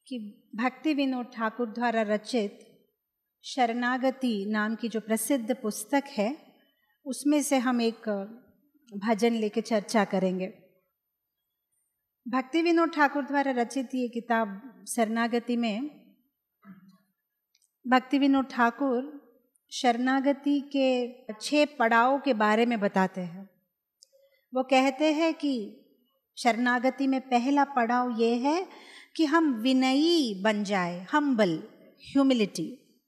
कि भक्ति विनोद ठाकुर द्वारा रचित शरणागति नाम की जो प्रसिद्ध पुस्तक है उसमें से हम एक भजन लेके चर्चा करेंगे। भक्ति विनोद ठाकुर द्वारा रचित ये किताब शरणागति में भक्ति विनोद ठाकुर शरणागति के 6 पड़ाव के बारे में बताते हैं। वो कहते हैं कि शरणागति में पहला पड़ाव ये है कि हम विनयी बन जाए, हम्बल, ह्यूमिलिटी।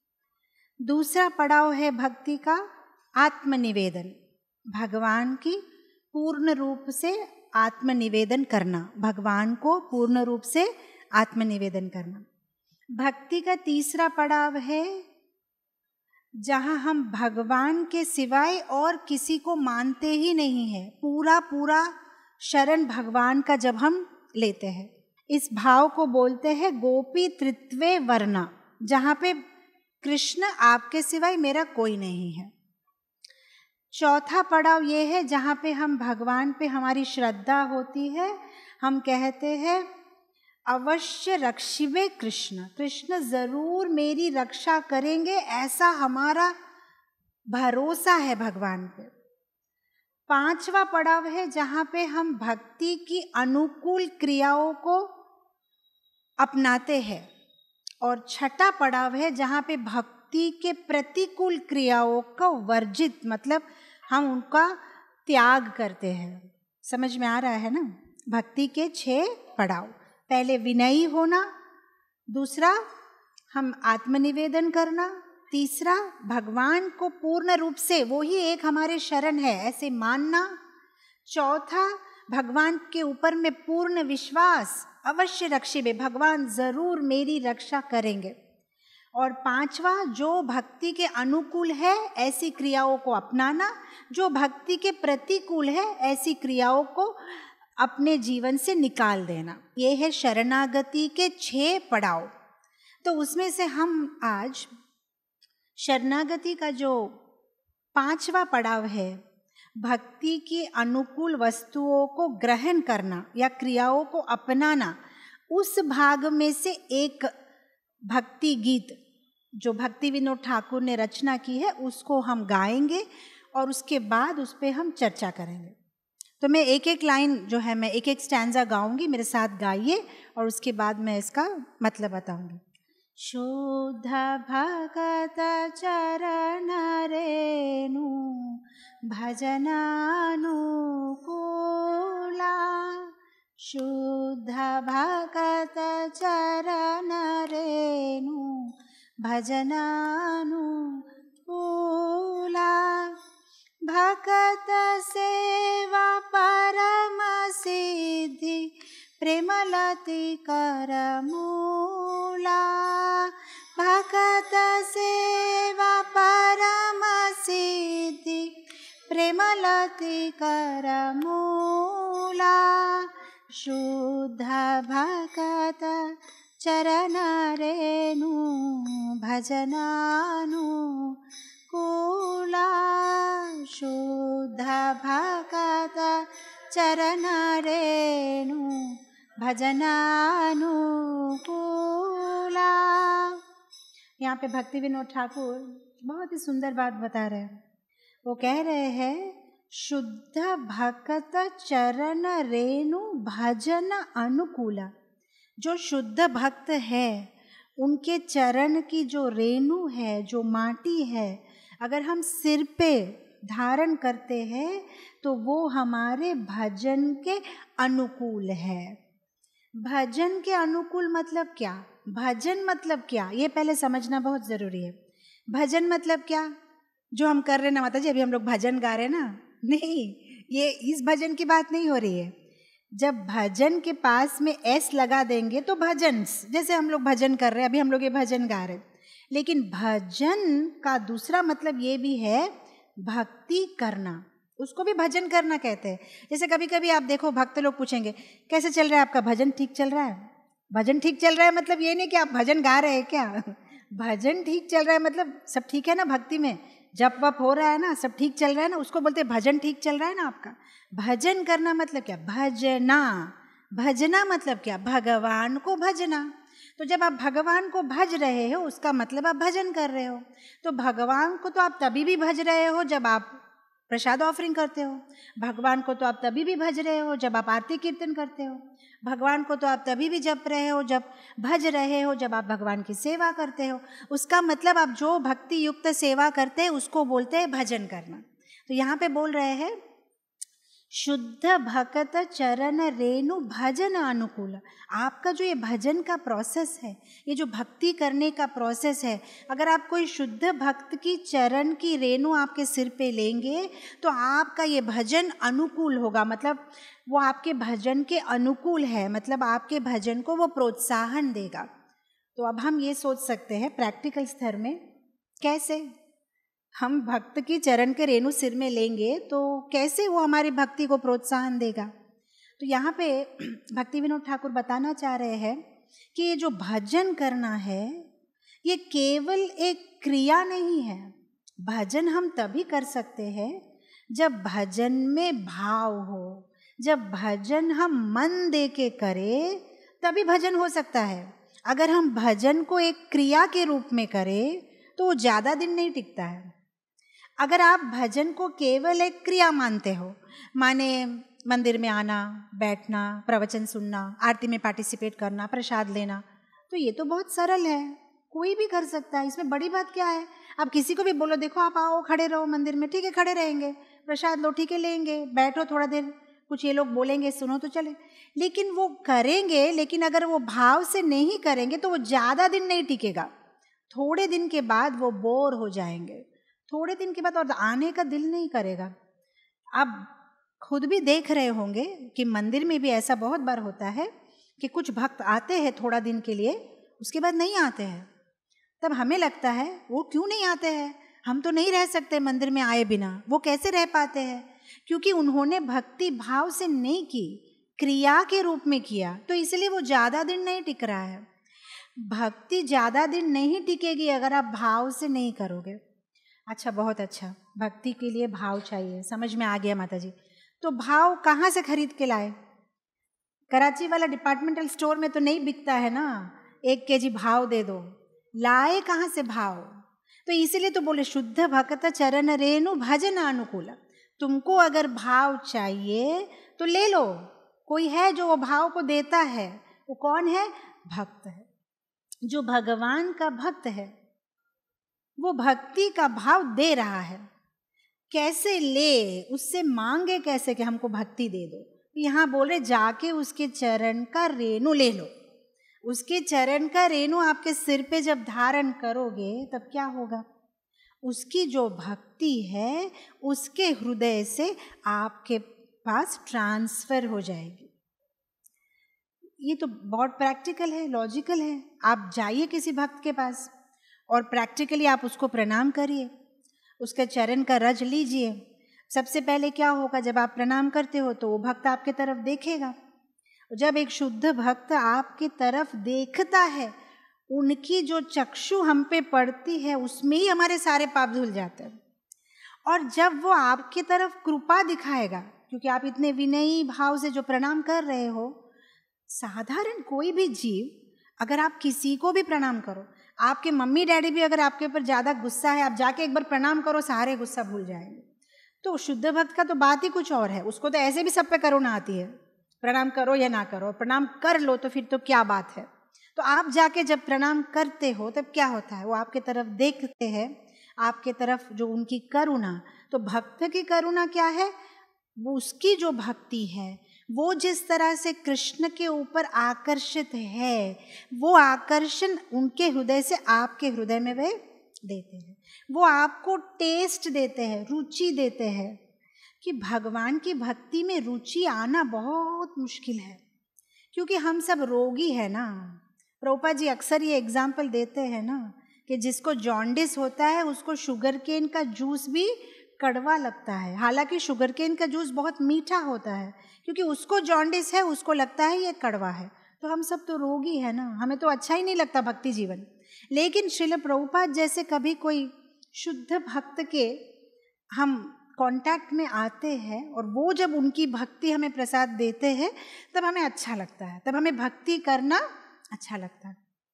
दूसरा पड़ाव है भक्ति का आत्मनिवेदन, भगवान की पूर्ण रूप से आत्मनिवेदन करना, भगवान को पूर्ण रूप से आत्मनिवेदन करना। भक्ति का तीसरा पड़ाव है जहाँ हम भगवान के सिवाय और किसी को मानते ही नहीं है, पूरा शरण भगवान का जब हम लेते हैं, इस भाव को बोलते हैं गोपी त्रित्वे वर्णा, जहाँ पे कृष्ण आपके सिवाय मेरा कोई नहीं है। चौथा पड़ाव ये है जहाँ पे हम भगवान पे हमारी श्रद्धा होती है, हम कहते हैं अवश्य रक्षिबे कृष्ण, कृष्ण जरूर मेरी रक्षा करेंगे, ऐसा हमारा भरोसा है भगवान पे। पांचवा पड़ाव है जहाँ पे हम भक्ति की अनुकूल क्रियाओं को अपनाते हैं। और छठा पड़ाव है जहाँ पे भक्ति के प्रतिकूल क्रियाओं को वर्जित, मतलब हम उनका त्याग करते हैं। समझ में आ रहा है ना? भक्ति के 6 पड़ाव। पहले विनयी होना, दूसरा हम आत्मनिवेदन करना, तीसरा भगवान को पूर्ण रूप से वो ही एक हमारे शरण है ऐसे मानना, चौथा भगवान के ऊपर में पूर्ण विश्वास, अवश्य रक्षिबे, भगवान जरूर मेरी रक्षा करेंगे, और पांचवा जो भक्ति के अनुकूल है ऐसी क्रियाओं को अपनाना, जो भक्ति के प्रतिकूल है ऐसी क्रियाओं को अपने जीवन से निकाल देना। ये है शरणागति के 6 पड़ाव। तो उसमें से हम आज शरणागति का जो 5वां पड़ाव है, भक्ति की अनुकूल वस्तुओं को ग्रहण करना या क्रियाओं को अपनाना, उस भाग में से एक भक्ति गीत जो भक्ति विनोद ठाकुर ने रचना की है उसको हम गाएंगे और उसके बाद उस पर हम चर्चा करेंगे। तो मैं एक एक लाइन जो है मैं एक एक स्टैंजा गाऊंगी, मेरे साथ गाइए और उसके बाद मैं इसका मतलब बताऊंगी। शुद्ध भगत चरण रेणु भजनानुकूला, शुद्ध भगत चरण रेणु भजनानुकूला, भगत सेवा परम सिद्धि प्रेमलति कर मूला, भगत सेवा परम सिद्धि प्रेमलति कर मूला, शुद्ध भगत चरण रेणु भजनानुकूला, शुद्ध भगत चरण रेणु भजनानुकूला। यहाँ पे भक्ति विनोद ठाकुर बहुत ही सुंदर बात बता रहे हैं। वो कह रहे हैं शुद्ध भगत चरण रेणु भजन अनुकूला, जो शुद्ध भक्त है उनके चरण की जो रेणु है, जो माटी है, अगर हम सिर पे धारण करते हैं तो वो हमारे भजन के अनुकूल है। भजन के अनुकूल मतलब क्या? भजन मतलब क्या, ये पहले समझना बहुत ज़रूरी है। भजन मतलब क्या? जो हम कर रहे हैं ना माता जी, अभी हम लोग भजन गा रहे हैं ना, नहीं, ये इस भजन की बात नहीं हो रही है। जब भजन के पास में एस लगा देंगे तो भजन, जैसे हम लोग भजन कर रहे हैं, अभी हम लोग ये भजन गा रहे हैं, लेकिन भजन का दूसरा मतलब ये भी है भक्ति करना, उसको भी भजन करना कहते हैं। जैसे कभी कभी आप देखो भक्त लोग पूछेंगे कैसे चल रहा है आपका भजन, ठीक चल रहा है? भजन ठीक चल रहा है मतलब ये नहीं कि आप भजन गा रहे हैं क्या, भजन ठीक चल रहा है मतलब सब ठीक है ना, भक्ति में जप वप हो रहा है ना, सब ठीक चल रहा है ना, उसको बोलते हैं भजन ठीक चल रहा है ना आपका। भजन करना मतलब क्या? भजना। भजना मतलब क्या? भगवान को भजना। तो जब आप भगवान को भज रहे हो उसका मतलब आप भजन कर रहे हो। तो भगवान को तो आप तभी भी भज रहे हो जब आप प्रसाद ऑफरिंग करते हो। भगवान को तो आप तभी भी भज रहे हो जब आप आरती कीर्तन करते हो। भगवान को तो आप तभी भी जप रहे हो, जब भज रहे हो, जब आप भगवान की सेवा करते हो। उसका मतलब आप जो भक्ति युक्त सेवा करते हैं उसको बोलते हैं भजन करना। तो यहाँ पे बोल रहे हैं शुद्ध भक्त चरण रेणु भजन अनुकूल। आपका जो ये भजन का प्रोसेस है, ये जो भक्ति करने का प्रोसेस है, अगर आप कोई शुद्ध भक्त की चरण की रेणु आपके सिर पे लेंगे तो आपका ये भजन अनुकूल होगा। मतलब वो आपके भजन के अनुकूल है, मतलब आपके भजन को वो प्रोत्साहन देगा। तो अब हम ये सोच सकते हैं प्रैक्टिकल स्तर में, कैसे हम भक्त की चरण के रेणु सिर में लेंगे तो कैसे वो हमारी भक्ति को प्रोत्साहन देगा। तो यहाँ पे भक्ति विनोद ठाकुर बताना चाह रहे हैं कि ये जो भजन करना है ये केवल एक क्रिया नहीं है। भजन हम तभी कर सकते हैं जब भजन में भाव हो, जब भजन हम मन दे के करें तभी भजन हो सकता है। अगर हम भजन को एक क्रिया के रूप में करें तो वो ज़्यादा दिन नहीं टिकता है। अगर आप भजन को केवल एक क्रिया मानते हो, माने मंदिर में आना, बैठना, प्रवचन सुनना, आरती में पार्टिसिपेट करना, प्रसाद लेना, तो ये तो बहुत सरल है, कोई भी कर सकता है, इसमें बड़ी बात क्या है। आप किसी को भी बोलो देखो आप आओ खड़े रहो मंदिर में, ठीक है खड़े रहेंगे, प्रसाद लो ठीक है लेंगे, बैठो थोड़ा देर, कुछ ये लोग बोलेंगे सुनो तो चले, लेकिन वो करेंगे। लेकिन अगर वो भाव से नहीं करेंगे तो वो ज़्यादा दिन नहीं टिकेगा। थोड़े दिन के बाद वो बोर हो जाएंगे, थोड़े दिन के बाद और आने का दिल नहीं करेगा। आप खुद भी देख रहे होंगे कि मंदिर में भी ऐसा बहुत बार होता है कि कुछ भक्त आते हैं थोड़ा दिन के लिए, उसके बाद नहीं आते हैं। तब हमें लगता है वो क्यों नहीं आते हैं, हम तो नहीं रह सकते मंदिर में आए बिना। वो कैसे रह पाते हैं? क्योंकि उन्होंने भक्ति भाव से नहीं की, क्रिया के रूप में किया, तो इसलिए वो ज़्यादा दिन नहीं टिक रहा है। भक्ति ज़्यादा दिन नहीं टिकेगी अगर आप भाव से नहीं करोगे। अच्छा, बहुत अच्छा, भक्ति के लिए भाव चाहिए, समझ में आ गया माता जी। तो भाव कहाँ से खरीद के लाए? कराची वाला डिपार्टमेंटल स्टोर में तो नहीं बिकता है ना, 1 kg भाव दे दो। लाए कहाँ से भाव? तो इसीलिए तो बोले शुद्ध भक्त चरण रेणु भजन अनुकूल। तुमको अगर भाव चाहिए तो ले लो, कोई है जो वो भाव को देता है। वो कौन है? भक्त है, जो भगवान का भक्त है, वो भक्ति का भाव दे रहा है। कैसे ले, उससे मांगे कैसे कि हमको भक्ति दे दो? यहाँ बोल रहे जाके उसके चरण का रेणु ले लो। उसके चरण का रेणु आपके सिर पे जब धारण करोगे तब क्या होगा? उसकी जो भक्ति है उसके हृदय से आपके पास ट्रांसफर हो जाएगी। ये तो बहुत प्रैक्टिकल है, लॉजिकल है। आप जाइए किसी भक्त के पास और प्रैक्टिकली आप उसको प्रणाम करिए, उसके चरण का रज लीजिए। सबसे पहले क्या होगा, जब आप प्रणाम करते हो तो वो भक्त आपके तरफ देखेगा। जब एक शुद्ध भक्त आपकी तरफ देखता है, उनकी जो चक्षु हम पे पड़ती है उसमें ही हमारे सारे पाप धुल जाते हैं। और जब वो आपकी तरफ कृपा दिखाएगा, क्योंकि आप इतने विनयी भाव से जो प्रणाम कर रहे हो, साधारण कोई भी जीव अगर आप किसी को भी प्रणाम करो, आपके मम्मी डैडी भी अगर आपके ऊपर ज़्यादा गुस्सा है, आप जाके एक बार प्रणाम करो, सारे गुस्सा भूल जाएंगे। तो शुद्ध भक्त का तो बात ही कुछ और है, उसको तो ऐसे भी सब पे करुणा आती है, प्रणाम करो या ना करो, प्रणाम कर लो तो फिर तो क्या बात है। तो आप जाके जब प्रणाम करते हो तब क्या होता है, वो आपके तरफ देखते हैं, आपके तरफ जो उनकी करुणा। तो भक्त की करुणा क्या है? वो उसकी जो भक्ति है, वो जिस तरह से कृष्ण के ऊपर आकर्षित है, वो आकर्षण उनके हृदय से आपके हृदय में वे देते हैं। वो आपको टेस्ट देते हैं, रुचि देते हैं। कि भगवान की भक्ति में रुचि आना बहुत मुश्किल है, क्योंकि हम सब रोगी है ना। प्रभुपाद जी अक्सर ये एग्जाम्पल देते हैं ना कि जिसको जॉन्डिस होता है उसको शुगर केन का जूस भी कड़वा लगता है, हालांकि शुगर केन का जूस बहुत मीठा होता है, क्योंकि उसको जॉन्डिस है, उसको लगता है ये कड़वा है। तो हम सब तो रोगी है ना, हमें तो अच्छा ही नहीं लगता भक्ति जीवन। लेकिन श्रील प्रभुपाद जैसे कभी कोई शुद्ध भक्त के हम कांटेक्ट में आते हैं और वो जब उनकी भक्ति हमें प्रसाद देते हैं तब हमें अच्छा लगता है, तब हमें भक्ति करना अच्छा लगता है।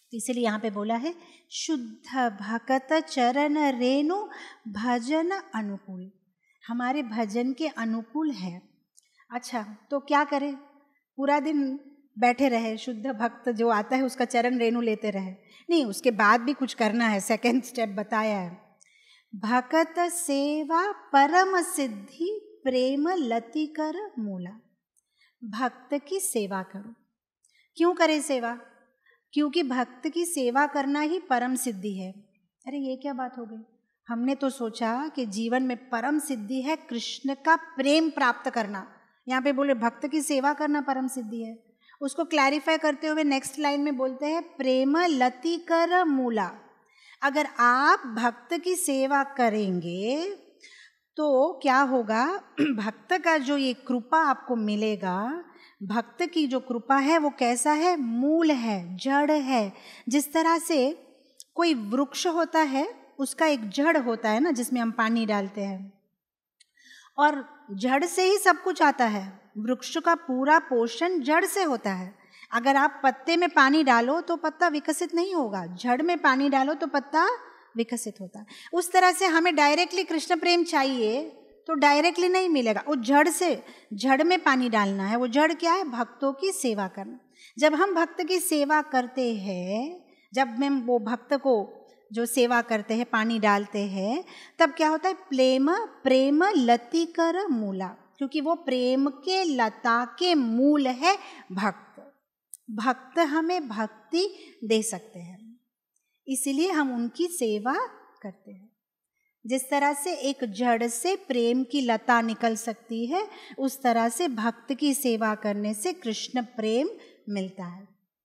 तो इसीलिए यहाँ पे बोला है शुद्ध भक्त चरण रेणु भजन अनुकूल, हमारे भजन के अनुकूल है। अच्छा, तो क्या करें? पूरा दिन बैठे रहे, शुद्ध भक्त जो आता है उसका चरण रेणु लेते रहे? नहीं, उसके बाद भी कुछ करना है। सेकंड स्टेप बताया है, भक्त सेवा परम सिद्धि प्रेम लति कर मूला। भक्त की सेवा करो। क्यों करें सेवा? क्योंकि भक्त की सेवा करना ही परम सिद्धि है। अरे ये क्या बात हो गई? हमने तो सोचा कि जीवन में परम सिद्धि है कृष्ण का प्रेम प्राप्त करना, यहाँ पे बोले भक्त की सेवा करना परम सिद्धि है। उसको क्लैरिफाई करते हुए नेक्स्ट लाइन में बोलते हैं प्रेम लति कर मूला। अगर आप भक्त की सेवा करेंगे तो क्या होगा? भक्त का जो ये कृपा आपको मिलेगा, भक्त की जो कृपा है वो कैसा है? मूल है, जड़ है। जिस तरह से कोई वृक्ष होता है, उसका एक जड़ होता है ना, जिसमें हम पानी डालते हैं, और जड़ से ही सब कुछ आता है। वृक्ष का पूरा पोषण जड़ से होता है। अगर आप पत्ते में पानी डालो तो पत्ता विकसित नहीं होगा, जड़ में पानी डालो तो पत्ता विकसित होता है। उस तरह से हमें डायरेक्टली कृष्ण प्रेम चाहिए तो डायरेक्टली नहीं मिलेगा, वो जड़ से, जड़ में पानी डालना है। वो जड़ क्या है? भक्तों की सेवा करना। जब हम भक्त की सेवा करते हैं, जब हम वो भक्त को जो सेवा करते हैं, पानी डालते हैं, तब क्या होता है? प्रेम लति कर मूला, क्योंकि वो प्रेम के लता के मूल है भक्त। भक्त हमें भक्ति दे सकते हैं, इसीलिए हम उनकी सेवा करते हैं। जिस तरह से एक जड़ से प्रेम की लता निकल सकती है, उस तरह से भक्त की सेवा करने से कृष्ण प्रेम मिलता है।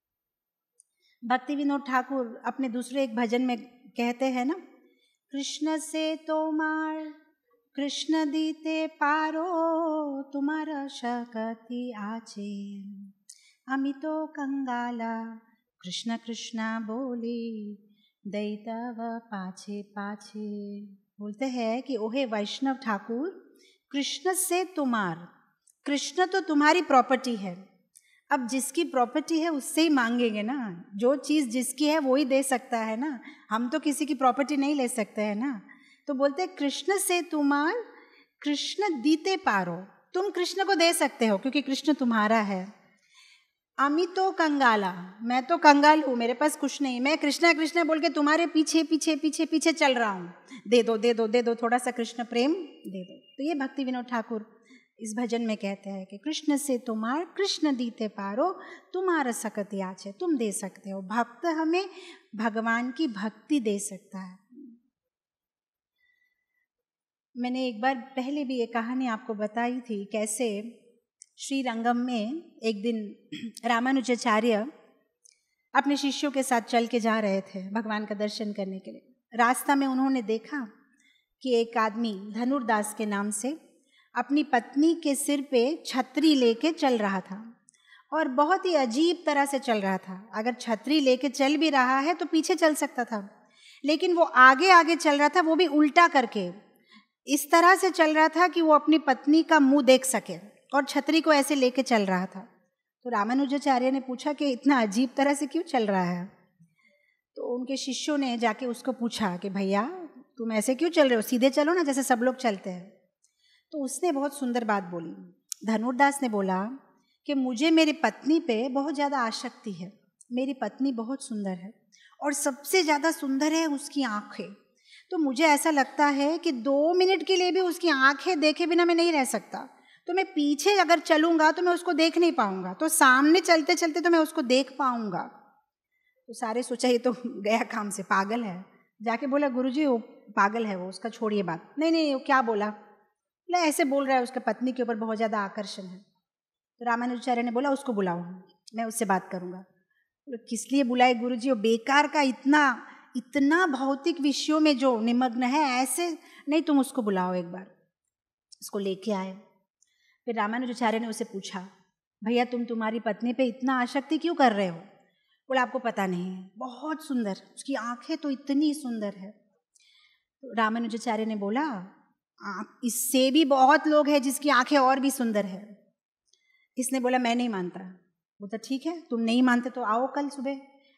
भक्ति विनोद ठाकुर अपने दूसरे एक भजन में कहते हैं ना, कृष्ण से तोमार कृष्ण दीते पारो तुम्हारा शक्ति आचे, अमी तो कंगाला कृष्ण कृष्णा बोली दैतव पाछे पाछे। बोलते हैं कि ओहे वैष्णव ठाकुर, कृष्ण से तुम्हार, कृष्ण तो तुम्हारी प्रॉपर्टी है। अब जिसकी प्रॉपर्टी है उससे ही मांगेंगे ना, जो चीज़ जिसकी है वो ही दे सकता है ना, हम तो किसी की प्रॉपर्टी नहीं ले सकते हैं ना। तो बोलते हैं कृष्ण से तुम्हार कृष्ण दीते पारो, तुम कृष्ण को दे सकते हो क्योंकि कृष्ण तुम्हारा है। अमी तो कंगाला, मैं तो कंगाल हूँ, मेरे पास कुछ नहीं, मैं कृष्णा कृष्णा बोल के तुम्हारे पीछे पीछे पीछे पीछे चल रहा हूँ, दे दो दे दो दे दो, थोड़ा सा कृष्ण प्रेम दे दो। तो ये भक्ति विनोद ठाकुर इस भजन में कहते हैं कि कृष्ण से तुम्हार कृष्ण दीते पारो तुम्हारा सकति आचे, तुम दे सकते हो। भक्त हमें भगवान की भक्ति दे सकता है। मैंने एक बार पहले भी ये कहानी आपको बताई थी, कैसे श्रीरंगम में एक दिन रामानुजाचार्य अपने शिष्यों के साथ चल के जा रहे थे भगवान का दर्शन करने के लिए। रास्ता में उन्होंने देखा कि एक आदमी धनुर्दास के नाम से अपनी पत्नी के सिर पे छतरी लेके चल रहा था, और बहुत ही अजीब तरह से चल रहा था। अगर छतरी लेके चल भी रहा है तो पीछे चल सकता था, लेकिन वो आगे आगे चल रहा था, वो भी उल्टा करके। इस तरह से चल रहा था कि वो अपनी पत्नी का मुंह देख सके, और छतरी को ऐसे लेके चल रहा था। तो रामानुजाचार्य ने पूछा कि इतना अजीब तरह से क्यों चल रहा है? तो उनके शिष्यों ने जाके उसको पूछा कि भैया तुम ऐसे क्यों चल रहे हो, सीधे चलो ना जैसे सब लोग चलते हैं। तो उसने बहुत सुंदर बात बोली। धनुर्दास ने बोला कि मुझे मेरी पत्नी पे बहुत ज़्यादा आसक्ति है, मेरी पत्नी बहुत सुंदर है, और सबसे ज़्यादा सुंदर है उसकी आँखें। तो मुझे ऐसा लगता है कि 2 मिनट के लिए भी उसकी आँखें देखे बिना मैं नहीं रह सकता। तो मैं पीछे अगर चलूँगा तो मैं उसको देख नहीं पाऊँगा, तो सामने चलते चलते तो मैं उसको देख पाऊँगा। तो सारे सोचा ये तो गया काम से, पागल है। जाके बोला गुरुजी वो पागल है, वो उसका छोड़िए बात। नहीं नहीं वो क्या बोला? बोला ऐसे बोल रहा है उसके पत्नी के ऊपर बहुत ज़्यादा आकर्षण है। तो रामानुजाचार्य ने बोला उसको बुलाओ, मैं उससे बात करूँगा। बोला किस लिए बुलाए गुरुजी, वो बेकार का इतना भौतिक विषयों में जो निमग्न है, ऐसे नहीं, तुम उसको बुलाओ एक बार। उसको लेके आए। फिर रामानुजाचार्य ने उसे पूछा भैया तुम्हारी पत्नी पे इतना आसक्ति क्यों कर रहे हो? बोला आपको पता नहीं है, बहुत सुंदर, उसकी आंखें तो इतनी सुंदर है। तो रामानुजाचार्य ने बोला इससे भी बहुत लोग हैं जिसकी आंखें और भी सुंदर है। इसने बोला मैं नहीं मानता। बोला ठीक है, तुम नहीं मानते तो आओ कल सुबह,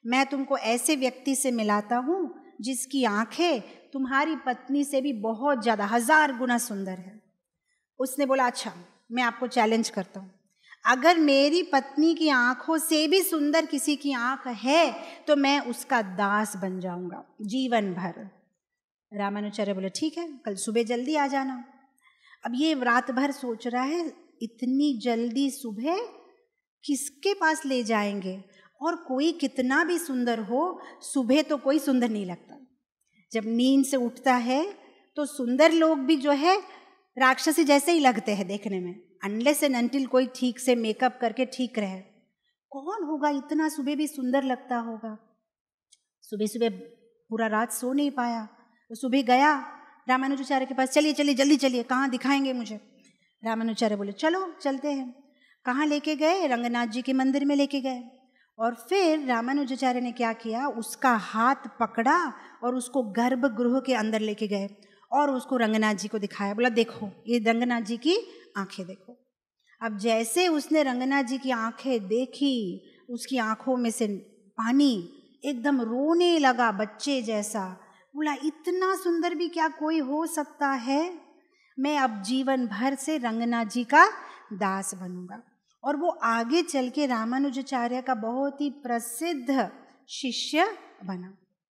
मैं तुमको ऐसे व्यक्ति से मिलाता हूँ जिसकी आंखें तुम्हारी पत्नी से भी बहुत ज़्यादा 1000 गुना सुंदर है। उसने बोला अच्छा, मैं आपको चैलेंज करता हूँ, अगर मेरी पत्नी की आंखों से भी सुंदर किसी की आंख है तो मैं उसका दास बन जाऊंगा जीवन भर। रामानुचार्य बोले ठीक है, कल सुबह जल्दी आ जाना। अब ये रात भर सोच रहा है इतनी जल्दी सुबह किसके पास ले जाएंगे, और कोई कितना भी सुंदर हो सुबह तो कोई सुंदर नहीं लगता। जब नींद से उठता है तो सुंदर लोग भी जो है राक्षसी जैसे ही लगते हैं देखने में, अनलेस एंड अनटिल कोई ठीक से मेकअप करके ठीक रहे। कौन होगा इतना सुबह भी सुंदर लगता होगा। सुबह सुबह पूरा रात सो नहीं पाया, तो सुबह गया रामानुजाचार्य के पास, चलिए चलिए जल्दी चलिए, कहाँ दिखाएंगे मुझे। रामानुजाचार्य बोले चलो चलते हैं। कहाँ लेके गए? रंगनाथ जी के मंदिर में लेके गए। और फिर रामानुजाचार्य ने क्या किया, उसका हाथ पकड़ा और उसको गर्भगृह के अंदर लेके गए और उसको रंगनाथ जी को दिखाया। बोला देखो ये रंगनाथ जी की आंखें देखो। अब जैसे उसने रंगनाथ जी की आंखें देखी, उसकी आंखों में से पानी एकदम रोने लगा बच्चे जैसा। बोला इतना सुंदर भी क्या कोई हो सकता है, मैं अब जीवन भर से रंगनाथ जी का दास बनूंगा। और वो आगे चल के रामानुजाचार्य का बहुत ही प्रसिद्ध शिष्य बना।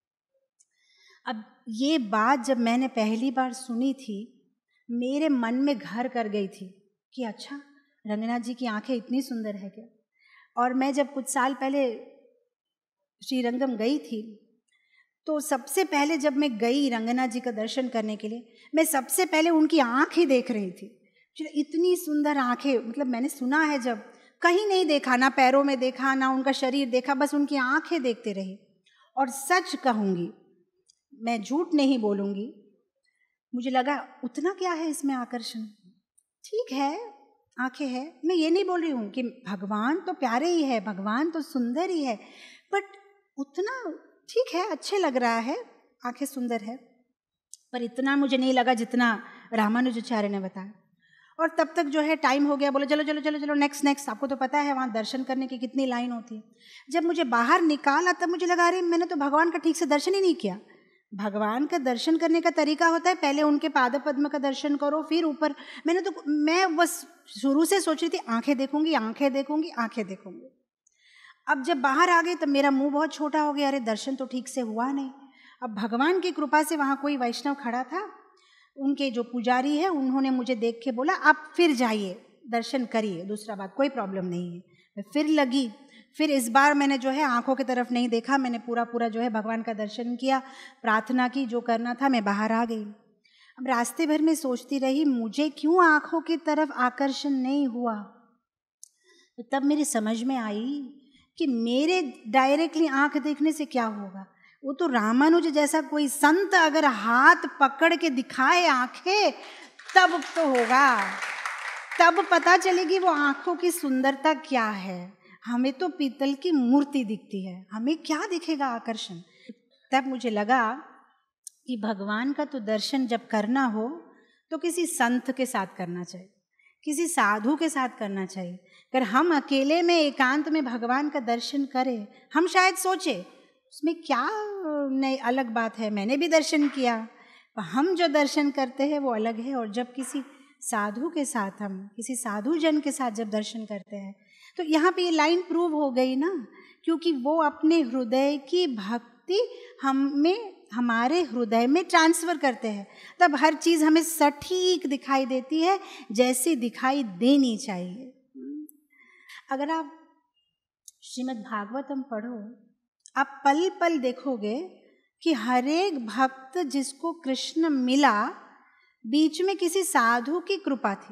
अब ये बात जब मैंने पहली बार सुनी थी, मेरे मन में घर कर गई थी कि अच्छा रंगनाथ जी की आंखें इतनी सुंदर है क्या। और मैं जब कुछ साल पहले श्रीरंगम गई थी, तो सबसे पहले जब मैं गई रंगनाथ जी का दर्शन करने के लिए, मैं सबसे पहले उनकी आंखें देख रही थी। इतनी सुंदर आंखें, मतलब मैंने सुना है जब, कहीं नहीं देखा, ना पैरों में देखा ना उनका शरीर देखा, बस उनकी आंखें देखते रही। और सच कहूँगी, मैं झूठ नहीं बोलूँगी, मुझे लगा उतना क्या है इसमें आकर्षण। ठीक है आंखें है, मैं ये नहीं बोल रही हूँ कि भगवान तो प्यारे ही है, भगवान तो सुंदर ही है, बट उतना ठीक है, अच्छे लग रहा है, आंखें सुंदर है, पर इतना मुझे नहीं लगा जितना रामानुजाचार्य ने बताया। और तब तक जो है टाइम हो गया, बोले चलो चलो चलो चलो नेक्स्ट। आपको तो पता है वहाँ दर्शन करने की कितनी लाइन होती है। जब मुझे बाहर निकाला तब मुझे लगा अरे मैंने तो भगवान का ठीक से दर्शन ही नहीं किया। भगवान का दर्शन करने का तरीका होता है पहले उनके पाद पद्म का दर्शन करो, फिर ऊपर। मैं बस शुरू से सोच रही थी आंखें देखूंगी आंखें देखूंगी आंखें देखूंगी। अब जब बाहर आ गए तब मेरा मुंह बहुत छोटा हो गया, अरे दर्शन तो ठीक से हुआ नहीं। अब भगवान की कृपा से वहाँ कोई वैष्णव खड़ा था, उनके जो पुजारी है उन्होंने मुझे देख के बोला आप फिर जाइए दर्शन करिए, दूसरा बात कोई प्रॉब्लम नहीं है। मैं फिर लगी, फिर इस बार मैंने जो है आंखों की तरफ नहीं देखा, मैंने पूरा जो है भगवान का दर्शन किया, प्रार्थना की, जो करना था, मैं बाहर आ गई। अब रास्ते भर में सोचती रही मुझे क्यों आंखों की तरफ आकर्षण नहीं हुआ। तो तब मेरी समझ में आई कि मेरे डायरेक्टली आंख देखने से क्या होगा। वो तो रामानुज जैसा कोई संत अगर हाथ पकड़ के दिखाए आंखें, तब तो होगा, तब पता चलेगी वो आंखों की सुंदरता क्या है। हमें तो पीतल की मूर्ति दिखती है, हमें क्या दिखेगा आकर्षण। तब मुझे लगा कि भगवान का तो दर्शन जब करना हो तो किसी संत के साथ करना चाहिए, किसी साधु के साथ करना चाहिए। अगर हम अकेले में एकांत में भगवान का दर्शन करें, हम शायद सोचे उसमें क्या नई अलग बात है, मैंने भी दर्शन किया, पर हम जो दर्शन करते हैं वो अलग है। और जब किसी साधु के साथ, हम किसी साधु जन के साथ जब दर्शन करते हैं, तो यहाँ पे ये लाइन प्रूव हो गई ना, क्योंकि वो अपने हृदय की भक्ति हमारे हृदय में ट्रांसफर करते हैं, तब हर चीज़ हमें सटीक दिखाई देती है जैसी दिखाई देनी चाहिए। अगर आप श्रीमद् भागवतम पढ़ो, आप पल पल देखोगे कि हर एक भक्त जिसको कृष्ण मिला, बीच में किसी साधु की कृपा थी।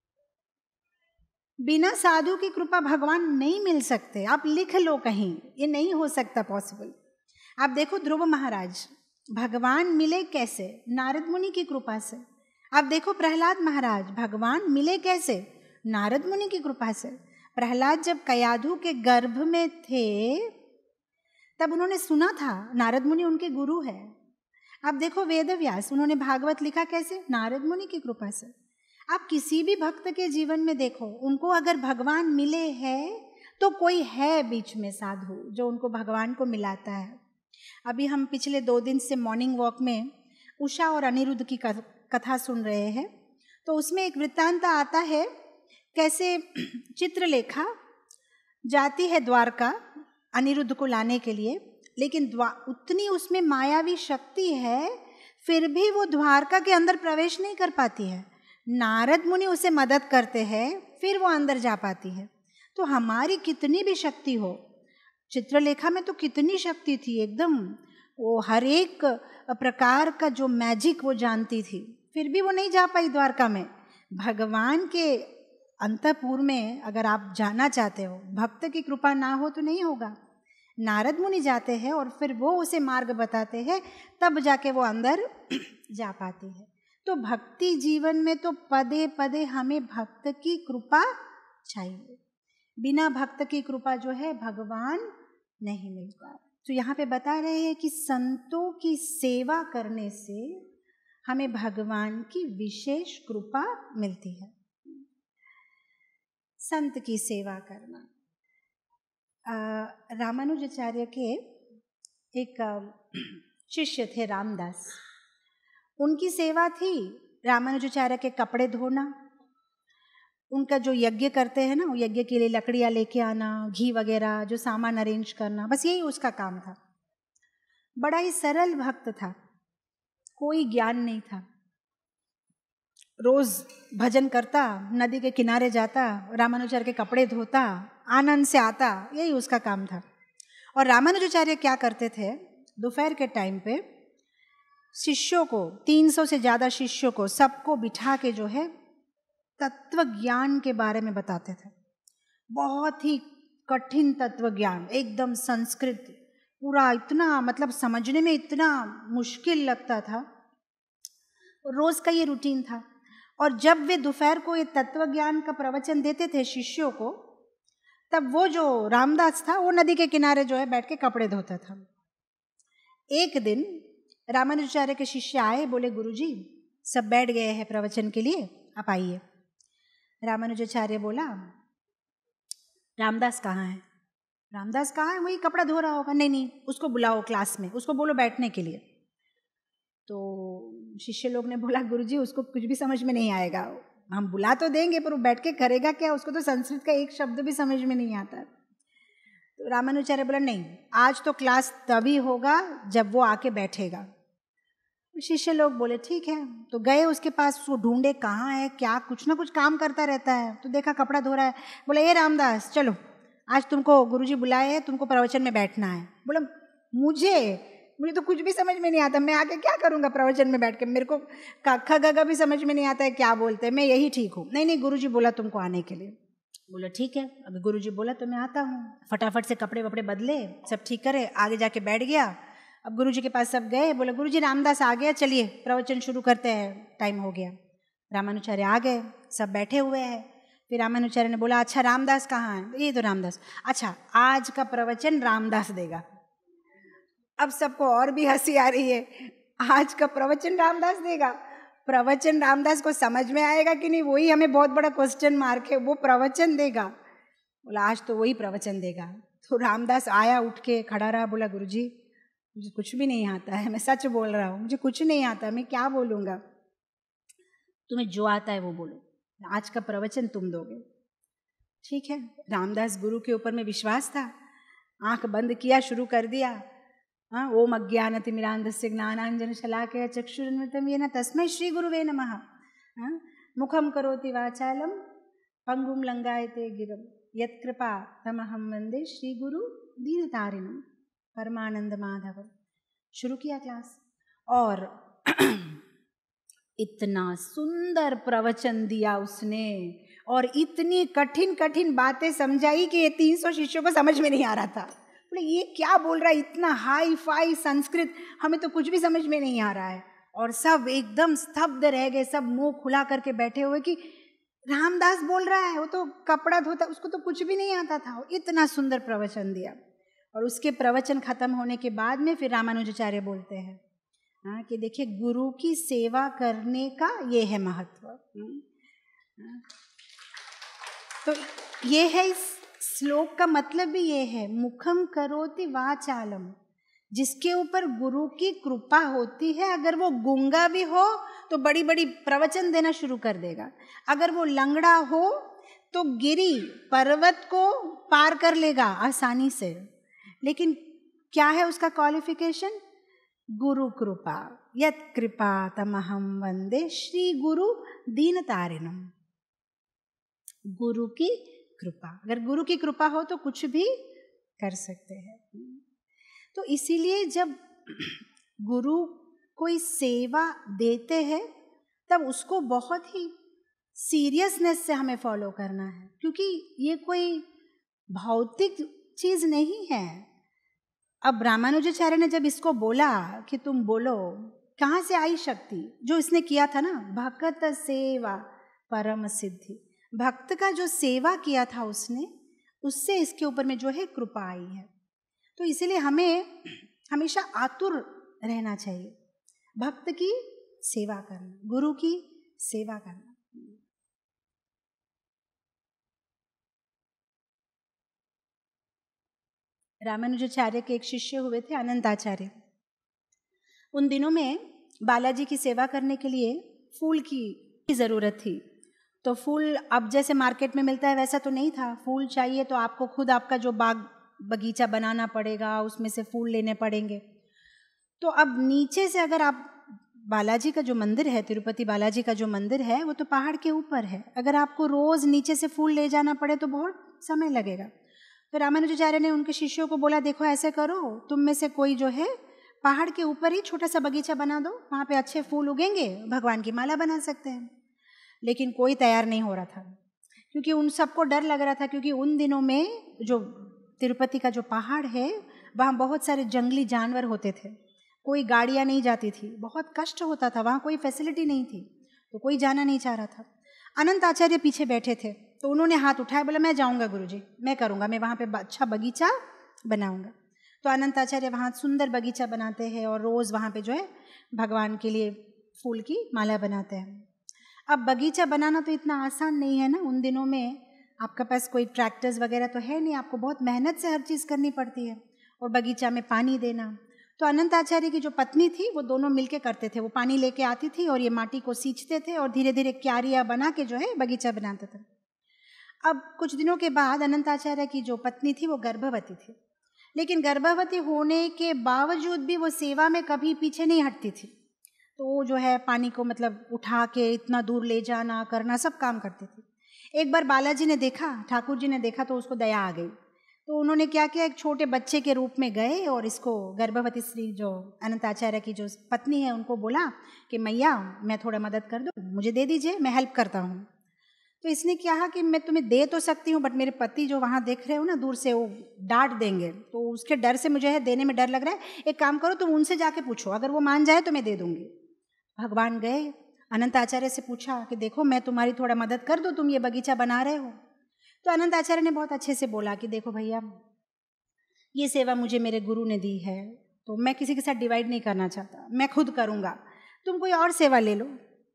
बिना साधु की कृपा भगवान नहीं मिल सकते। आप लिख लो कहीं, ये नहीं हो सकता पॉसिबल। आप देखो ध्रुव महाराज, भगवान मिले कैसे? नारद मुनि की कृपा से। आप देखो प्रहलाद महाराज, भगवान मिले कैसे? नारद मुनि की कृपा से। प्रहलाद जब कयाधु के गर्भ में थे तब उन्होंने सुना था, नारद मुनि उनके गुरु है। आप देखो वेदव्यास, उन्होंने भागवत लिखा कैसे? नारद मुनि की कृपा से। आप किसी भी भक्त के जीवन में देखो, उनको अगर भगवान मिले हैं तो कोई है बीच में साधु जो उनको भगवान को मिलाता है। अभी हम पिछले 2 दिन से मॉर्निंग वॉक में उषा और अनिरुद्ध की कथा सुन रहे हैं। तो उसमें एक वृत्तांत आता है कैसे चित्रलेखा जाती है द्वारका अनिरुद्ध को लाने के लिए, लेकिन उतनी उसमें मायावी शक्ति है फिर भी वो द्वारका के अंदर प्रवेश नहीं कर पाती है। नारद मुनि उसे मदद करते हैं, फिर वो अंदर जा पाती है। तो हमारी कितनी भी शक्ति हो, चित्रलेखा में तो कितनी शक्ति थी, एकदम वो हर एक प्रकार का जो मैजिक वो जानती थी, फिर भी वो नहीं जा पाई द्वारका में। भगवान के अंतःपुर में अगर आप जाना चाहते हो, भक्त की कृपा ना हो तो नहीं होगा। नारद मुनि जाते हैं और फिर वो उसे मार्ग बताते हैं, तब जाके वो अंदर जा पाती है। तो भक्ति जीवन में तो पदे पदे हमें भक्त की कृपा चाहिए। बिना भक्त की कृपा जो है भगवान नहीं मिलता। तो यहाँ पे बता रहे हैं कि संतों की सेवा करने से हमें भगवान की विशेष कृपा मिलती है। संत की सेवा करना। रामानुजाचार्य के एक शिष्य थे रामदास, उनकी सेवा थी रामानुजाचार्य के कपड़े धोना, उनका जो यज्ञ करते हैं ना, वो यज्ञ के लिए लकड़ियाँ लेके आना, घी वगैरह जो सामान अरेंज करना, बस यही उसका काम था। बड़ा ही सरल भक्त था, कोई ज्ञान नहीं था। रोज भजन करता, नदी के किनारे जाता, रामानुजाचार्य के कपड़े धोता, आनंद से आता, यही उसका काम था। और रामानुजाचार्य क्या करते थे, दोपहर के टाइम पे शिष्यों को, 300 से ज़्यादा शिष्यों को सबको बिठा के जो है तत्व ज्ञान के बारे में बताते थे। बहुत ही कठिन तत्व ज्ञान, एकदम संस्कृत, पूरा इतना मतलब समझने में इतना मुश्किल लगता था। रोज का ये रूटीन था। और जब वे दोपहर को ये तत्व ज्ञान का प्रवचन देते थे शिष्यों को, तब वो जो रामदास था वो नदी के किनारे जो है बैठ के कपड़े धोता था। एक दिन रामानुजाचार्य के शिष्य आए, बोले गुरुजी सब बैठ गए हैं प्रवचन के लिए, आप आइए। रामानुजाचार्य बोला रामदास कहाँ है? रामदास कहाँ है? वही कपड़ा धो रहा होगा। नहीं, उसको बुलाओ क्लास में, उसको बोलो बैठने के लिए। तो शिष्य लोग ने बोला गुरुजी उसको कुछ भी समझ में नहीं आएगा, हम बुला तो देंगे पर वो बैठ के करेगा क्या, उसको तो संस्कृत का एक शब्द भी समझ में नहीं आता। तो रामानुजाचार्य बोला नहीं, आज तो क्लास तभी होगा जब वो आके बैठेगा। शिष्य लोग बोले ठीक है। तो गए उसके पास, उसको ढूंढे कहाँ है क्या, कुछ ना कुछ काम करता रहता है। तो देखा कपड़ा धो रहा है। बोला ये रामदास चलो, आज तुमको गुरुजी बुलाए हैं, तुमको प्रवचन में बैठना है। बोला मुझे तो कुछ भी समझ में नहीं आता, मैं आके क्या करूँगा प्रवचन में बैठ के, मेरे को ख ग भी समझ में नहीं आता है क्या बोलते हैं, मैं यही ठीक हूँ। नहीं गुरुजी बोला तुमको आने के लिए। बोला ठीक है, अभी गुरुजी बोला तो मैं आता हूँ। फटाफट से कपड़े वपड़े बदले, सब ठीक करे, आगे जाके बैठ गया। अब गुरुजी के पास सब गए, बोले गुरुजी रामदास आ गया, चलिए प्रवचन शुरू करते हैं, टाइम हो गया। रामानुचार्य आ गए, सब बैठे हुए हैं। फिर रामानुचार्य ने बोला अच्छा रामदास कहाँ है? ये तो रामदास। अच्छा आज का प्रवचन रामदास देगा। अब सबको और भी हंसी आ रही है, आज का प्रवचन रामदास देगा। प्रवचन रामदास को समझ में आएगा कि नहीं, वही हमें बहुत बड़ा क्वेश्चन मार्क है। वो प्रवचन देगा। बोला आज तो वही प्रवचन देगा। तो रामदास आया, उठ के खड़ा रहा, बोला गुरुजी मुझे कुछ भी नहीं आता है, मैं सच बोल रहा हूँ, मुझे कुछ नहीं आता, मैं क्या बोलूँगा? तुम्हें जो आता है वो बोलो, आज का प्रवचन तुम दोगे। ठीक है, रामदास गुरु के ऊपर में विश्वास था, आंख बंद किया, शुरू कर दिया। ओम अज्ञानतिमिरान्धस्य ज्ञानाञ्जनशलाकया चक्षुरुन्मिलितं येन तस्मै श्री गुरुवे नमः। मुखं करोति वाचालं पंगुं लंघयते गिरं यत्कृपा तमहं वन्दे श्री गुरु दीनतारिणं परमानंद माधव। शुरू किया क्लास और इतना सुंदर प्रवचन दिया उसने और इतनी कठिन कठिन बातें समझाई कि ये 300 शिष्यों को समझ में नहीं आ रहा था। बोले ये क्या बोल रहा है, इतना हाई फाई संस्कृत, हमें तो कुछ भी समझ में नहीं आ रहा है। और सब एकदम स्तब्ध रह गए, सब मुंह खुला करके बैठे हुए कि रामदास बोल रहा है, वो तो कपड़ा धोता, उसको तो कुछ भी नहीं आता था। इतना सुंदर प्रवचन दिया। और उसके प्रवचन खत्म होने के बाद में फिर रामानुजाचार्य बोलते हैं कि देखिए गुरु की सेवा करने का ये है महत्व। तो ये है इस श्लोक का मतलब भी ये है, मुखम करोति वाचालम, जिसके ऊपर गुरु की कृपा होती है, अगर वो गूंगा भी हो तो बड़ी बड़ी प्रवचन देना शुरू कर देगा, अगर वो लंगड़ा हो तो गिरी पर्वत को पार कर लेगा आसानी से। लेकिन क्या है उसका क्वालिफिकेशन? गुरु कृपा, यत कृपा तमहम वंदे श्री गुरु दीनतारिणम। गुरु की कृपा, अगर गुरु की कृपा हो तो कुछ भी कर सकते हैं। तो इसीलिए जब गुरु कोई सेवा देते हैं तब उसको बहुत ही सीरियसनेस से हमें फॉलो करना है, क्योंकि ये कोई भौतिक चीज नहीं है। अब रामानुजाचार्य ने जब इसको बोला कि तुम बोलो, कहाँ से आई शक्ति? जो इसने किया था ना, भक्त सेवा परम सिद्धि, भक्त का जो सेवा किया था उसने, उससे इसके ऊपर में जो है कृपा आई है। तो इसीलिए हमें हमेशा आतुर रहना चाहिए, भक्त की सेवा करना, गुरु की सेवा करना। रामानुजाचार्य के एक शिष्य हुए थे अनंताचार्य। उन दिनों में बालाजी की सेवा करने के लिए फूल की ज़रूरत थी। तो फूल अब जैसे मार्केट में मिलता है वैसा तो नहीं था, फूल चाहिए तो आपको खुद आपका जो बाग बगीचा बनाना पड़ेगा, उसमें से फूल लेने पड़ेंगे। तो अब नीचे से अगर आप, बालाजी का जो मंदिर है, तिरुपति बालाजी का जो मंदिर है, वो तो पहाड़ के ऊपर है, अगर आपको रोज़ नीचे से फूल ले जाना पड़े तो बहुत समय लगेगा। तो रामानुजाचार्य ने उनके शिष्यों को बोला, देखो ऐसे करो, तुम में से कोई जो है पहाड़ के ऊपर ही छोटा सा बगीचा बना दो, वहाँ पे अच्छे फूल उगेंगे, भगवान की माला बना सकते हैं। लेकिन कोई तैयार नहीं हो रहा था, क्योंकि उन सबको डर लग रहा था, क्योंकि उन दिनों में जो तिरुपति का जो पहाड़ है वहाँ बहुत सारे जंगली जानवर होते थे, कोई गाड़ियाँ नहीं जाती थी, बहुत कष्ट होता था, वहाँ कोई फैसिलिटी नहीं थी, तो कोई जाना नहीं चाह रहा था। अनंत आचार्य पीछे बैठे थे, तो उन्होंने हाथ उठाया, बोला मैं जाऊँगा गुरुजी, मैं करूँगा, मैं वहाँ पे अच्छा बगीचा बनाऊँगा। तो अनंत आचार्य वहाँ सुंदर बगीचा बनाते हैं और रोज़ वहाँ पे जो है भगवान के लिए फूल की माला बनाते हैं। अब बगीचा बनाना तो इतना आसान नहीं है ना, उन दिनों में आपके पास कोई ट्रैक्टर्स वगैरह तो है नहीं, आपको बहुत मेहनत से हर चीज़ करनी पड़ती है, और बगीचा में पानी देना। तो अनंत आचार्य की जो पत्नी थी वो दोनों मिलके करते थे, वो पानी लेके आती थी और ये माटी को सींचते थे और धीरे धीरे क्यारियाँ बना के जो है बगीचा बनाते थे। अब कुछ दिनों के बाद अनंत आचार्य की जो पत्नी थी वो गर्भवती थी, लेकिन गर्भवती होने के बावजूद भी वो सेवा में कभी पीछे नहीं हटती थी। तो वो जो है पानी को मतलब उठा के इतना दूर ले जाना करना सब काम करती थी। एक बार बालाजी ने देखा, ठाकुर जी ने देखा, तो उसको दया आ गई। तो उन्होंने क्या किया, एक छोटे बच्चे के रूप में गए और इसको गर्भवती स्त्री जो अनंत आचार्य की जो पत्नी है उनको बोला कि मैया मैं थोड़ा मदद कर दूँ, मुझे दे दीजिए, मैं हेल्प करता हूँ। तो इसने कहा कि मैं तुम्हें दे तो सकती हूँ, बट मेरे पति जो वहाँ देख रहे हो ना दूर से, वो डांट देंगे, तो उसके डर से मुझे है देने में डर लग रहा है। एक काम करो, तुम उनसे जाके पूछो, अगर वो मान जाए तो मैं दे दूँगी। भगवान गए, अनंत आचार्य से पूछा कि देखो मैं तुम्हारी थोड़ा मदद कर दूँ, तुम ये बगीचा बना रहे हो। तो अनंत आचार्य ने बहुत अच्छे से बोला कि देखो भैया, ये सेवा मुझे मेरे गुरु ने दी है, तो मैं किसी के साथ डिवाइड नहीं करना चाहता, मैं खुद करूँगा, तुम कोई और सेवा ले लो।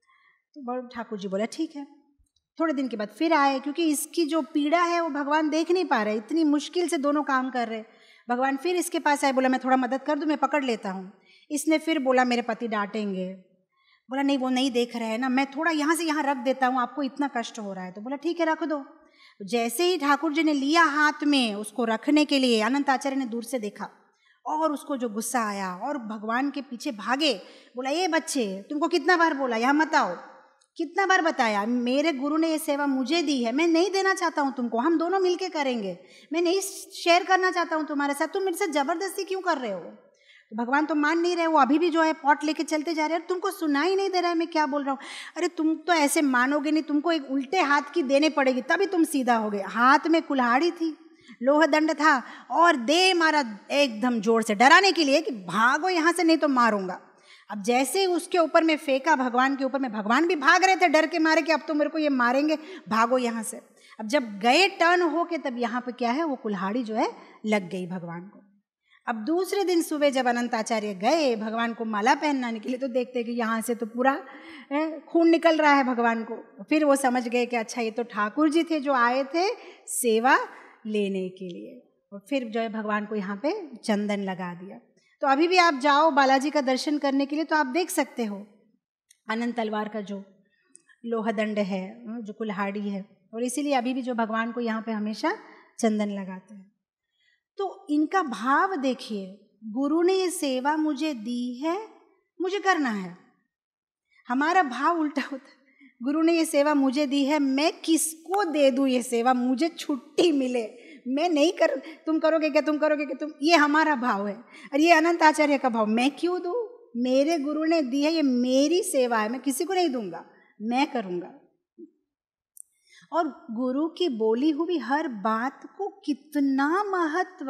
तो ठाकुर जी बोला ठीक है। थोड़े दिन के बाद फिर आए, क्योंकि इसकी जो पीड़ा है वो भगवान देख नहीं पा रहे, इतनी मुश्किल से दोनों काम कर रहे। भगवान फिर इसके पास आए, बोला मैं थोड़ा मदद कर दूँ, मैं पकड़ लेता हूँ। इसने फिर बोला मेरे पति डांटेंगे, बोला नहीं वो नहीं देख रहे हैं ना, मैं थोड़ा यहाँ से यहाँ रख देता हूँ, आपको इतना कष्ट हो रहा है। तो बोला ठीक है रख दो। जैसे ही ठाकुर जी ने लिया हाथ में उसको रखने के लिए, अनंत आचार्य ने दूर से देखा और उसको जो गुस्सा आया और भगवान के पीछे भागे। बोला ये बच्चे, तुमको कितना बार बोला यहाँ मत आओ, कितना बार बताया, मेरे गुरु ने ये सेवा मुझे दी है, मैं नहीं देना चाहता हूँ तुमको, हम दोनों मिलके करेंगे, मैं नहीं शेयर करना चाहता हूँ तुम्हारे साथ, तुम मेरे साथ जबरदस्ती क्यों कर रहे हो। तो भगवान तो मान नहीं रहे, वो अभी भी जो है पॉट लेके चलते जा रहे हैं, तुमको सुनाई नहीं दे रहा है मैं क्या बोल रहा हूँ। अरे तुम तो ऐसे मानोगे नहीं, तुमको एक उल्टे हाथ की देने पड़ेगी तभी तुम सीधा हो गए। हाथ में कुल्हाड़ी थी, लोह दंड था, और दे मारा एकदम जोर से डराने के लिए कि भागो यहाँ से नहीं तो मारूंगा। अब जैसे ही उसके ऊपर में फेंका, भगवान के ऊपर में, भगवान भी भाग रहे थे डर के मारे कि अब तो मेरे को ये मारेंगे, भागो यहाँ से। अब जब गए टर्न हो के, तब यहाँ पे क्या है, वो कुल्हाड़ी जो है लग गई भगवान को। अब दूसरे दिन सुबह जब अनंत आचार्य गए भगवान को माला पहनाने के लिए, तो देखते कि यहाँ से तो पूरा खून निकल रहा है भगवान को। फिर वो समझ गए कि अच्छा ये तो ठाकुर जी थे जो आए थे सेवा लेने के लिए, और फिर जो है भगवान को यहाँ पे चंदन लगा दिया। तो अभी भी आप जाओ बालाजी का दर्शन करने के लिए तो आप देख सकते हो अनंत तलवार का जो लोहदंड है, जो कुल्हाड़ी है, और इसीलिए अभी भी जो भगवान को यहाँ पे हमेशा चंदन लगाते हैं। तो इनका भाव देखिए, गुरु ने ये सेवा मुझे दी है, मुझे करना है। हमारा भाव उल्टा होता है, गुरु ने ये सेवा मुझे दी है, मैं किसको दे दूँ ये सेवा, मुझे छुट्टी मिले, मैं नहीं कर, तुम करोगे क्या, तुम करोगे क्या, तुम, ये हमारा भाव है। और ये अनंत आचार्य का भाव, मैं क्यों दूँ, मेरे गुरु ने दी है, ये मेरी सेवा है, मैं किसी को नहीं दूंगा, मैं करूँगा। और गुरु की बोली हुई हर बात को कितना महत्व।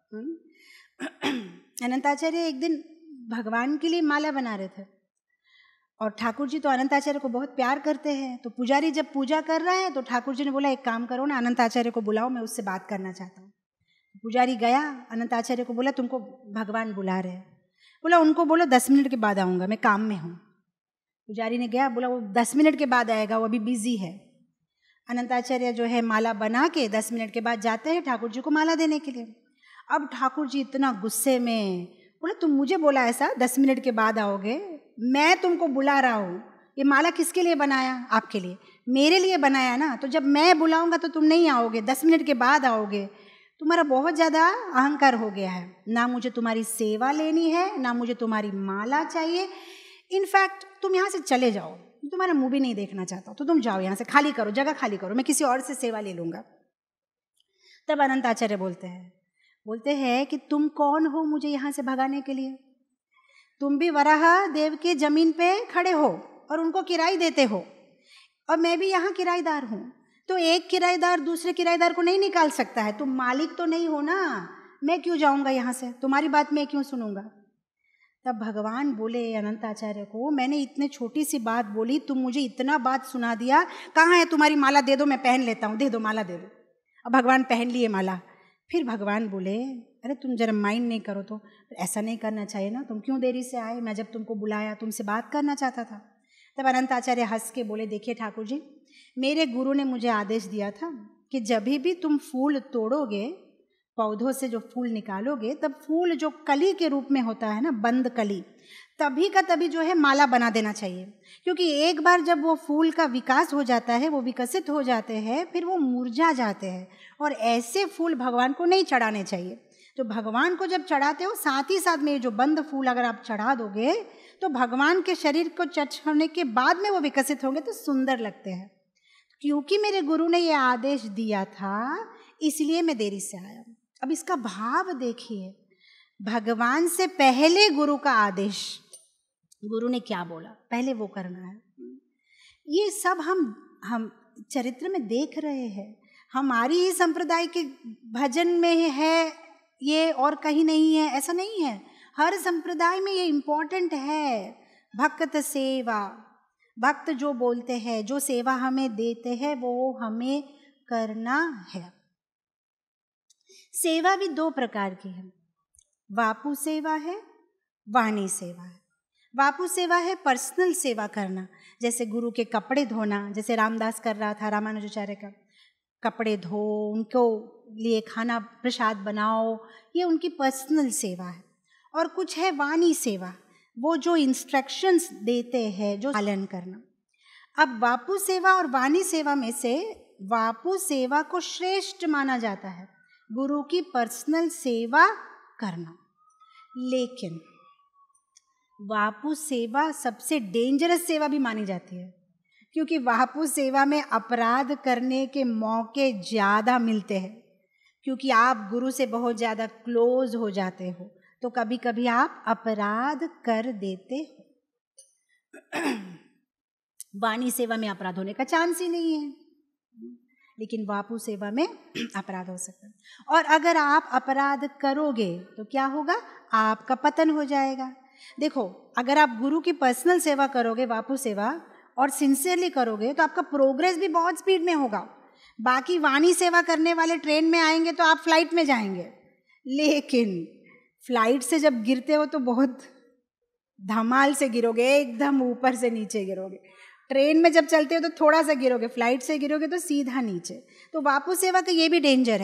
अनंताचार्य एक दिन भगवान के लिए माला बना रहे थे, और ठाकुर जी तो अनंताचार्य को बहुत प्यार करते हैं। तो पुजारी जब पूजा कर रहा है तो ठाकुर जी ने बोला एक काम करो ना, अनंताचार्य को बुलाओ, मैं उससे बात करना चाहता हूँ। पुजारी गया, अनंताचार्य को बोला तुमको भगवान बुला रहे हैं। बोला उनको बोलो 10 मिनट के बाद आऊँगा, मैं काम में हूँ। पुजारी ने गया, बोला वो 10 मिनट के बाद आएगा, वो अभी बिजी है। अनंताचार्य जो है माला बना के 10 मिनट के बाद जाते हैं ठाकुर जी को माला देने के लिए। अब ठाकुर जी इतना गुस्से में बोले तुम मुझे बोला ऐसा 10 मिनट के बाद आओगे, मैं तुमको बुला रहा हूँ, ये माला किसके लिए बनाया, आपके लिए, मेरे लिए बनाया ना, तो जब मैं बुलाऊंगा तो तुम नहीं आओगे, 10 मिनट के बाद आओगे, तुम्हारा बहुत ज़्यादा अहंकार हो गया है, ना मुझे तुम्हारी सेवा लेनी है, ना मुझे तुम्हारी माला चाहिए, इनफैक्ट तुम यहाँ से चले जाओ, तुम्हारा मुँह भी नहीं देखना चाहता, तो तुम जाओ यहाँ से, खाली करो, जगह खाली करो, मैं किसी और से सेवा ले लूँगा। तब अनंत आचार्य बोलते हैं कि तुम कौन हो मुझे यहाँ से भगाने के लिए, तुम भी वराह देव के जमीन पे खड़े हो और उनको किराई देते हो, और मैं भी यहाँ किराएदार हूँ, तो एक किराएदार दूसरे किराएदार को नहीं निकाल सकता है, तुम मालिक तो नहीं हो ना, मैं क्यों जाऊँगा यहाँ से, तुम्हारी बात मैं क्यों सुनूंगा। तब भगवान बोले अनंत आचार्य को, मैंने इतने छोटी सी बात बोली, तुम मुझे इतना बात सुना दिया, कहाँ है तुम्हारी माला, दे दो, मैं पहन लेता हूँ, दे दो माला, दे दो। अब भगवान पहन लिए माला। फिर भगवान बोले अरे तुम जरा माइंड नहीं करो, तो ऐसा नहीं करना चाहिए ना, तुम क्यों देरी से आए, मैं जब तुमको बुलाया तुमसे बात करना चाहता था। तब अनंत आचार्य हंस के बोले देखिए ठाकुर जी, मेरे गुरु ने मुझे आदेश दिया था कि जब भी तुम फूल तोड़ोगे, पौधों से जो फूल निकालोगे, तब फूल जो कली के रूप में होता है ना, बंद कली, तभी का तभी जो है माला बना देना चाहिए, क्योंकि एक बार जब वो फूल का विकास हो जाता है, वो विकसित हो जाते हैं, फिर वो मुरझा जाते हैं, और ऐसे फूल भगवान को नहीं चढ़ाने चाहिए। तो भगवान को जब चढ़ाते हो, साथ ही साथ में जो बंद फूल अगर आप चढ़ा दोगे तो भगवान के शरीर को टच होने के बाद में वो विकसित होंगे तो सुंदर लगते हैं। क्योंकि मेरे गुरु ने ये आदेश दिया था, इसलिए मैं देरी से आया। अब इसका भाव देखिए, भगवान से पहले गुरु का आदेश, गुरु ने क्या बोला पहले वो करना है। ये सब हम चरित्र में देख रहे हैं, हमारी ही संप्रदाय के भजन में है ये, और कहीं नहीं है, ऐसा नहीं है, हर संप्रदाय में ये इम्पोर्टेंट है। भक्त सेवा, भक्त जो बोलते हैं, जो सेवा हमें देते हैं, वो हमें करना है। सेवा भी 2 प्रकार की है, वापु सेवा है, वाणी सेवा है। वापु सेवा है पर्सनल सेवा करना, जैसे गुरु के कपड़े धोना, जैसे रामदास कर रहा था, रामानुजाचार्य का, कपड़े धो, उनको लिए खाना प्रसाद बनाओ, ये उनकी पर्सनल सेवा है। और कुछ है वाणी सेवा, वो जो इंस्ट्रक्शंस देते हैं, जो पालन करना। अब वापु सेवा और वाणी सेवा में से वापु सेवा को श्रेष्ठ माना जाता है, गुरु की पर्सनल सेवा करना। लेकिन वापु सेवा सबसे डेंजरस सेवा भी मानी जाती है, क्योंकि वापु सेवा में अपराध करने के मौके ज़्यादा मिलते हैं, क्योंकि आप गुरु से बहुत ज़्यादा क्लोज हो जाते हो, तो कभी कभी आप अपराध कर देते हो। वाणी सेवा में अपराध होने का चांस ही नहीं है, लेकिन वापु सेवा में अपराध हो सकता है। और अगर आप अपराध करोगे तो क्या होगा, आपका पतन हो जाएगा। देखो, अगर आप गुरु की पर्सनल सेवा करोगे, वापु सेवा, और सिंसियरली करोगे, तो आपका प्रोग्रेस भी बहुत स्पीड में होगा। बाकी वाणी सेवा करने वाले ट्रेन में आएंगे तो आप फ्लाइट में जाएंगे, लेकिन फ्लाइट से जब गिरते हो तो बहुत धमाल से गिरोगे, एकदम ऊपर से नीचे गिरोगे। ट्रेन में जब चलते हो तो थोड़ा सा गिरोगे, फ्लाइट से गिरोगे तो सीधा नीचे। तो वापु सेवा का ये भी डेंजर है,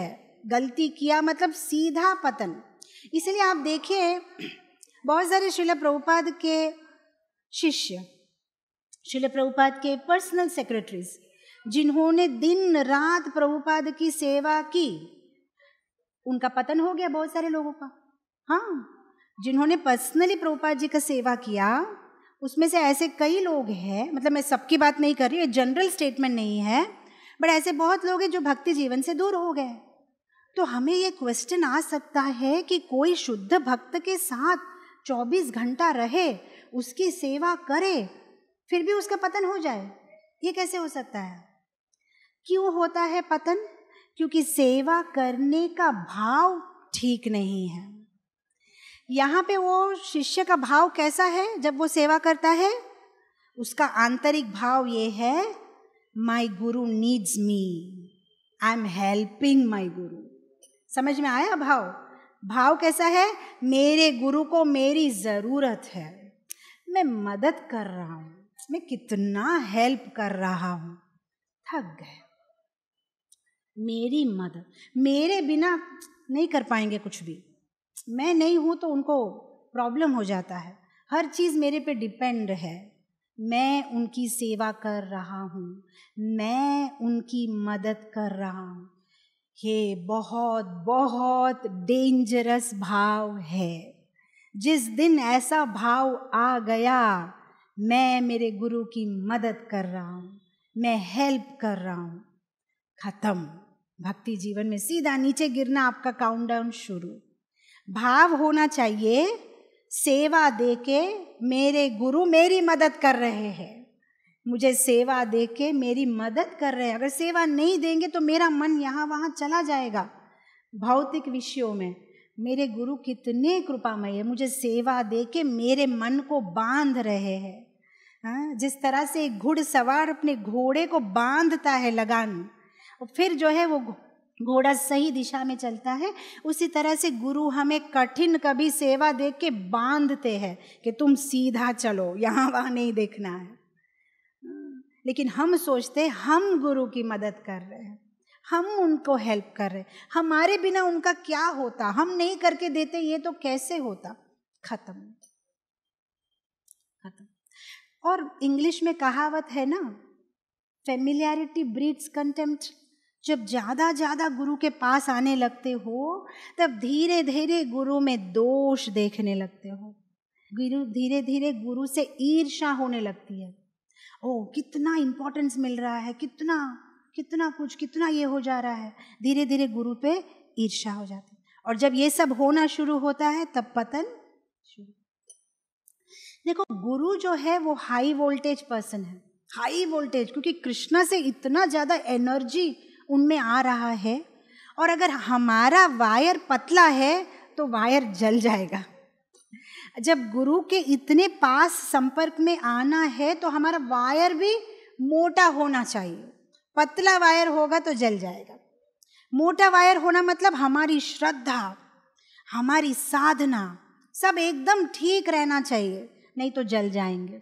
गलती किया मतलब सीधा पतन। इसलिए आप देखिए बहुत सारे श्रील प्रभुपाद के शिष्य, श्रील प्रभुपाद के पर्सनल सेक्रेटरीज, जिन्होंने दिन रात प्रभुपाद की सेवा की, उनका पतन हो गया बहुत सारे लोगों का। हाँ, जिन्होंने पर्सनली प्रभुपाद जी का सेवा किया, उसमें से ऐसे कई लोग हैं, मतलब मैं सबकी बात नहीं कर रही हूँ, जनरल स्टेटमेंट नहीं है, बट ऐसे बहुत लोग हैं जो भक्ति जीवन से दूर हो गए। तो हमें ये क्वेश्चन आ सकता है कि कोई शुद्ध भक्त के साथ 24 घंटा रहे, उसकी सेवा करे, फिर भी उसका पतन हो जाए, ये कैसे हो सकता है? क्यों होता है पतन? क्योंकि सेवा करने का भाव ठीक नहीं है। यहाँ पे वो शिष्य का भाव कैसा है जब वो सेवा करता है? उसका आंतरिक भाव ये है, my guru needs me, I am helping my guru. समझ में आया भाव? भाव कैसा है? मेरे गुरु को मेरी जरूरत है, मैं मदद कर रहा हूं, मैं कितना हेल्प कर रहा हूं, थक गए, मेरी मदद, मेरे बिना नहीं कर पाएंगे कुछ भी, मैं नहीं हूं तो उनको प्रॉब्लम हो जाता है, हर चीज मेरे पे डिपेंड है, मैं उनकी सेवा कर रहा हूं, मैं उनकी मदद कर रहा हूं। ये बहुत बहुत डेंजरस भाव है। जिस दिन ऐसा भाव आ गया, मैं मेरे गुरु की मदद कर रहा हूं, मैं हेल्प कर रहा हूं, खत्म। भक्ति जीवन में सीधा नीचे गिरना, आपका काउंटडाउन शुरू। भाव होना चाहिए, सेवा देके मेरे गुरु मेरी मदद कर रहे हैं, मुझे सेवा देके मेरी मदद कर रहे हैं। अगर सेवा नहीं देंगे तो मेरा मन यहाँ वहाँ चला जाएगा भौतिक विषयों में। मेरे गुरु कितने कृपामय है, मुझे सेवा देके मेरे मन को बांध रहे हैं। हाँ, जिस तरह से एक घुड़सवार अपने घोड़े को बांधता है लगान, और फिर जो है वो घोड़ा सही दिशा में चलता है, उसी तरह से गुरु हमें कठिन कभी सेवा देख के बांधते हैं कि तुम सीधा चलो, यहाँ वहाँ नहीं देखना है। लेकिन हम सोचते हम गुरु की मदद कर रहे हैं, हम उनको हेल्प कर रहे हैं, हमारे बिना उनका क्या होता, हम नहीं करके देते ये तो कैसे होता। खत्म खत्म। और इंग्लिश में कहावत है ना, फेमिलियरिटी ब्रीड्स कंटेम्प्ट। जब ज़्यादा गुरु के पास आने लगते हो, तब धीरे धीरे गुरु में दोष देखने लगते हो, धीरे धीरे गुरु से ईर्ष्या होने लगती है। ओ, कितना इम्पोर्टेंस मिल रहा है, कितना कुछ, कितना ये हो जा रहा है, धीरे धीरे गुरु पे ईर्ष्या हो जाती है। और जब ये सब होना शुरू होता है तब पतन शुरू। देखो, गुरु जो है वो हाई वोल्टेज पर्सन है, हाई वोल्टेज, क्योंकि कृष्णा से इतना ज़्यादा एनर्जी उनमें आ रहा है। और अगर हमारा वायर पतला है तो वायर जल जाएगा। जब गुरु के इतने पास संपर्क में आना है तो हमारा वायर भी मोटा होना चाहिए। पतला वायर होगा तो जल जाएगा। मोटा वायर होना मतलब हमारी श्रद्धा, हमारी साधना सब एकदम ठीक रहना चाहिए, नहीं तो जल जाएंगे।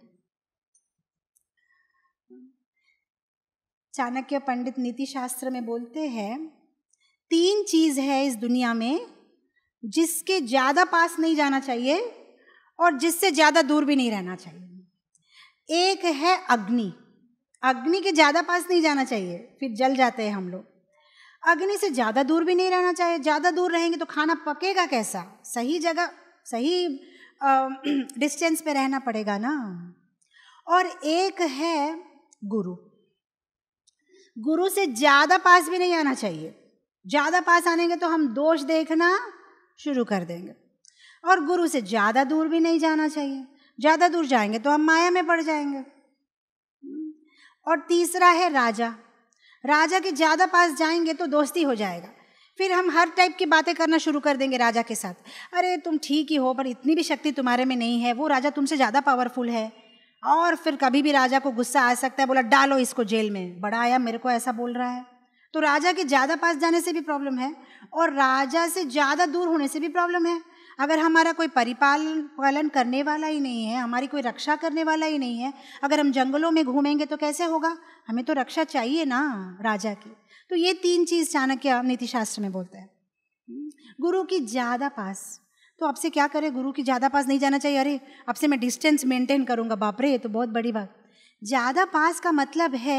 चाणक्य पंडित नीति शास्त्र में बोलते हैं, 3 चीज है इस दुनिया में जिसके ज्यादा पास नहीं जाना चाहिए और जिससे ज्यादा दूर भी नहीं रहना चाहिए। एक है अग्नि, अग्नि के ज्यादा पास नहीं जाना चाहिए, फिर जल जाते हैं हम लोग। अग्नि से ज्यादा दूर भी नहीं रहना चाहिए, ज्यादा दूर रहेंगे तो खाना पकेगा कैसा, सही जगह सही डिस्टेंस पे रहना पड़ेगा ना। और एक है गुरु, गुरु से ज्यादा पास भी नहीं आना चाहिए, ज्यादा पास आनेंगे तो हम दोष देखना शुरू कर देंगे। और गुरु से ज्यादा दूर भी नहीं जाना चाहिए, ज्यादा दूर जाएंगे तो हम माया में पड़ जाएंगे। और तीसरा है राजा, राजा के ज्यादा पास जाएंगे तो दोस्ती हो जाएगा, फिर हम हर टाइप की बातें करना शुरू कर देंगे राजा के साथ। अरे तुम ठीक ही हो, पर इतनी भी शक्ति तुम्हारे में नहीं है, वो राजा तुमसे ज्यादा पावरफुल है। और फिर कभी भी राजा को गुस्सा आ सकता है, बोला डालो इसको जेल में, बड़ा आया मेरे को ऐसा बोल रहा है। तो राजा के ज्यादा पास जाने से भी प्रॉब्लम है और राजा से ज्यादा दूर होने से भी प्रॉब्लम है। अगर हमारा कोई पालन करने वाला ही नहीं है, हमारी कोई रक्षा करने वाला ही नहीं है, अगर हम जंगलों में घूमेंगे तो कैसे होगा? हमें तो रक्षा चाहिए ना राजा की। तो ये 3 चीज़ चाणक्य नीति शास्त्र में बोलते हैं। गुरु की ज़्यादा पास, तो आपसे क्या करें, गुरु की ज़्यादा पास नहीं जाना चाहिए, अरे आपसे मैं डिस्टेंस मेंटेन करूँगा, बाप रे ये तो बहुत बड़ी बात। ज़्यादा पास का मतलब है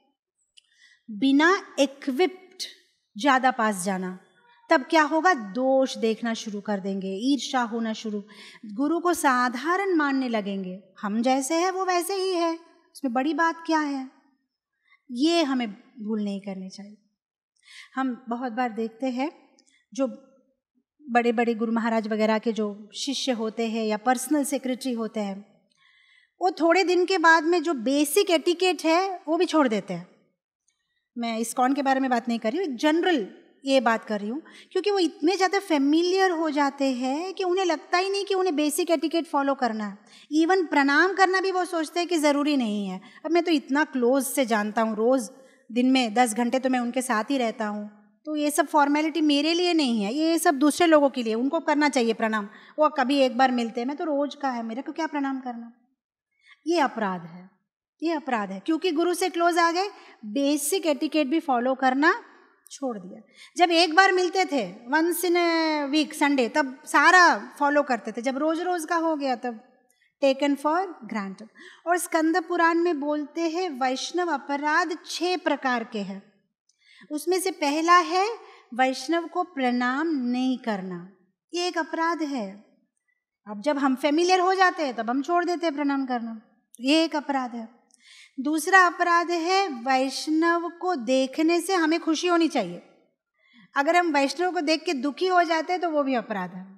बिना इक्विप्ड ज़्यादा पास जाना। तब क्या होगा, दोष देखना शुरू कर देंगे, ईर्ष्या होना शुरू, गुरु को साधारण मानने लगेंगे, हम जैसे हैं वो वैसे ही है, उसमें बड़ी बात क्या है। ये हमें भूल नहीं करनी चाहिए। हम बहुत बार देखते हैं जो बड़े बड़े गुरु महाराज वगैरह के जो शिष्य होते हैं या पर्सनल सेक्रेटरी होते हैं, वो थोड़े दिन के बाद में जो बेसिक एटिकेट है वो भी छोड़ देते हैं। मैं इस्कॉन के बारे में बात नहीं कर रही हूँ, जनरल ये बात कर रही हूँ, क्योंकि वो इतने ज़्यादा फेमिलियर हो जाते हैं कि उन्हें लगता ही नहीं कि उन्हें बेसिक एटिकेट फॉलो करना है। इवन प्रणाम करना भी वो सोचते हैं कि ज़रूरी नहीं है। अब मैं तो इतना क्लोज से जानता हूँ, रोज़ दिन में 10 घंटे तो मैं उनके साथ ही रहता हूँ, तो ये सब फॉर्मेलिटी मेरे लिए नहीं है, ये सब दूसरे लोगों के लिए, उनको करना चाहिए प्रणाम, वो कभी एक बार मिलते हैं, मैं तो रोज़ का है, मेरे को क्या प्रणाम करना। ये अपराध है, ये अपराध है, क्योंकि गुरु से क्लोज आ गए, बेसिक एटिकेट भी फॉलो करना छोड़ दिया। जब एक बार मिलते थे वंस इन वीक संडे, तब सारा फॉलो करते थे, जब रोज रोज का हो गया तब टेकन फॉर ग्रांटेड। और स्कंद पुराण में बोलते हैं वैष्णव अपराध 6 प्रकार के हैं। उसमें से पहला है वैष्णव को प्रणाम नहीं करना, ये एक अपराध है। अब जब हम फेमिलियर हो जाते हैं तब हम छोड़ देते हैं प्रणाम करना, ये एक अपराध है। दूसरा अपराध है वैष्णव को देखने से हमें खुशी होनी चाहिए, अगर हम वैष्णव को देख के दुखी हो जाते हैं तो वो भी अपराध है।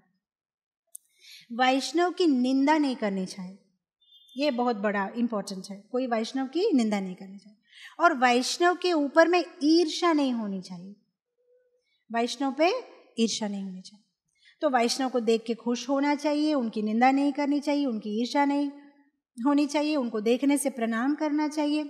वैष्णव की निंदा नहीं करनी चाहिए, ये बहुत बड़ा इंपॉर्टेंट है, कोई वैष्णव की निंदा नहीं करनी चाहिए। और वैष्णव के ऊपर में ईर्ष्या नहीं होनी चाहिए, वैष्णव पे ईर्ष्या नहीं होनी चाहिए। तो वैष्णव को देख के खुश होना चाहिए, उनकी निंदा नहीं करनी चाहिए, उनकी ईर्ष्या नहीं होनी चाहिए, उनको देखने से प्रणाम करना चाहिए।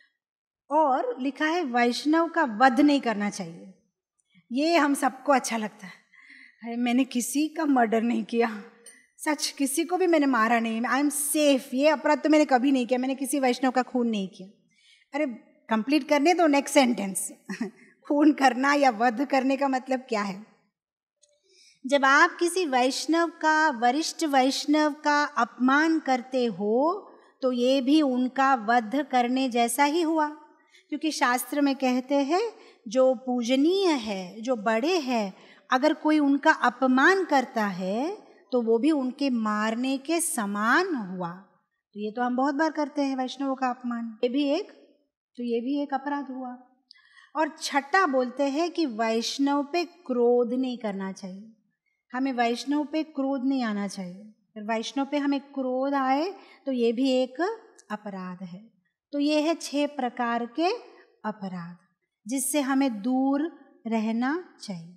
और लिखा है वैष्णव का वध नहीं करना चाहिए, ये हम सबको अच्छा लगता है, अरे मैंने किसी का मर्डर नहीं किया, सच किसी को भी मैंने मारा नहीं, आई एम सेफ, ये अपराध तो मैंने कभी नहीं किया, मैंने किसी वैष्णव का खून नहीं किया। अरे कंप्लीट करने तो नेक्स्ट सेंटेंस खून करना या वध करने का मतलब क्या है। जब आप किसी वैष्णव का, वरिष्ठ वैष्णव का अपमान करते हो तो ये भी उनका वध करने जैसा ही हुआ, क्योंकि शास्त्र में कहते हैं जो पूजनीय है, जो बड़े हैं, अगर कोई उनका अपमान करता है तो वो भी उनके मारने के समान हुआ। तो ये तो हम बहुत बार करते हैं वैष्णवों का अपमान, ये भी एक अपराध हुआ। और छठा बोलते हैं कि वैष्णव पे क्रोध नहीं करना चाहिए, हमें वैष्णव पे क्रोध नहीं आना चाहिए। अगर वैष्णव पे हमें क्रोध आए तो ये भी एक अपराध है। तो ये है 6 प्रकार के अपराध जिससे हमें दूर रहना चाहिए।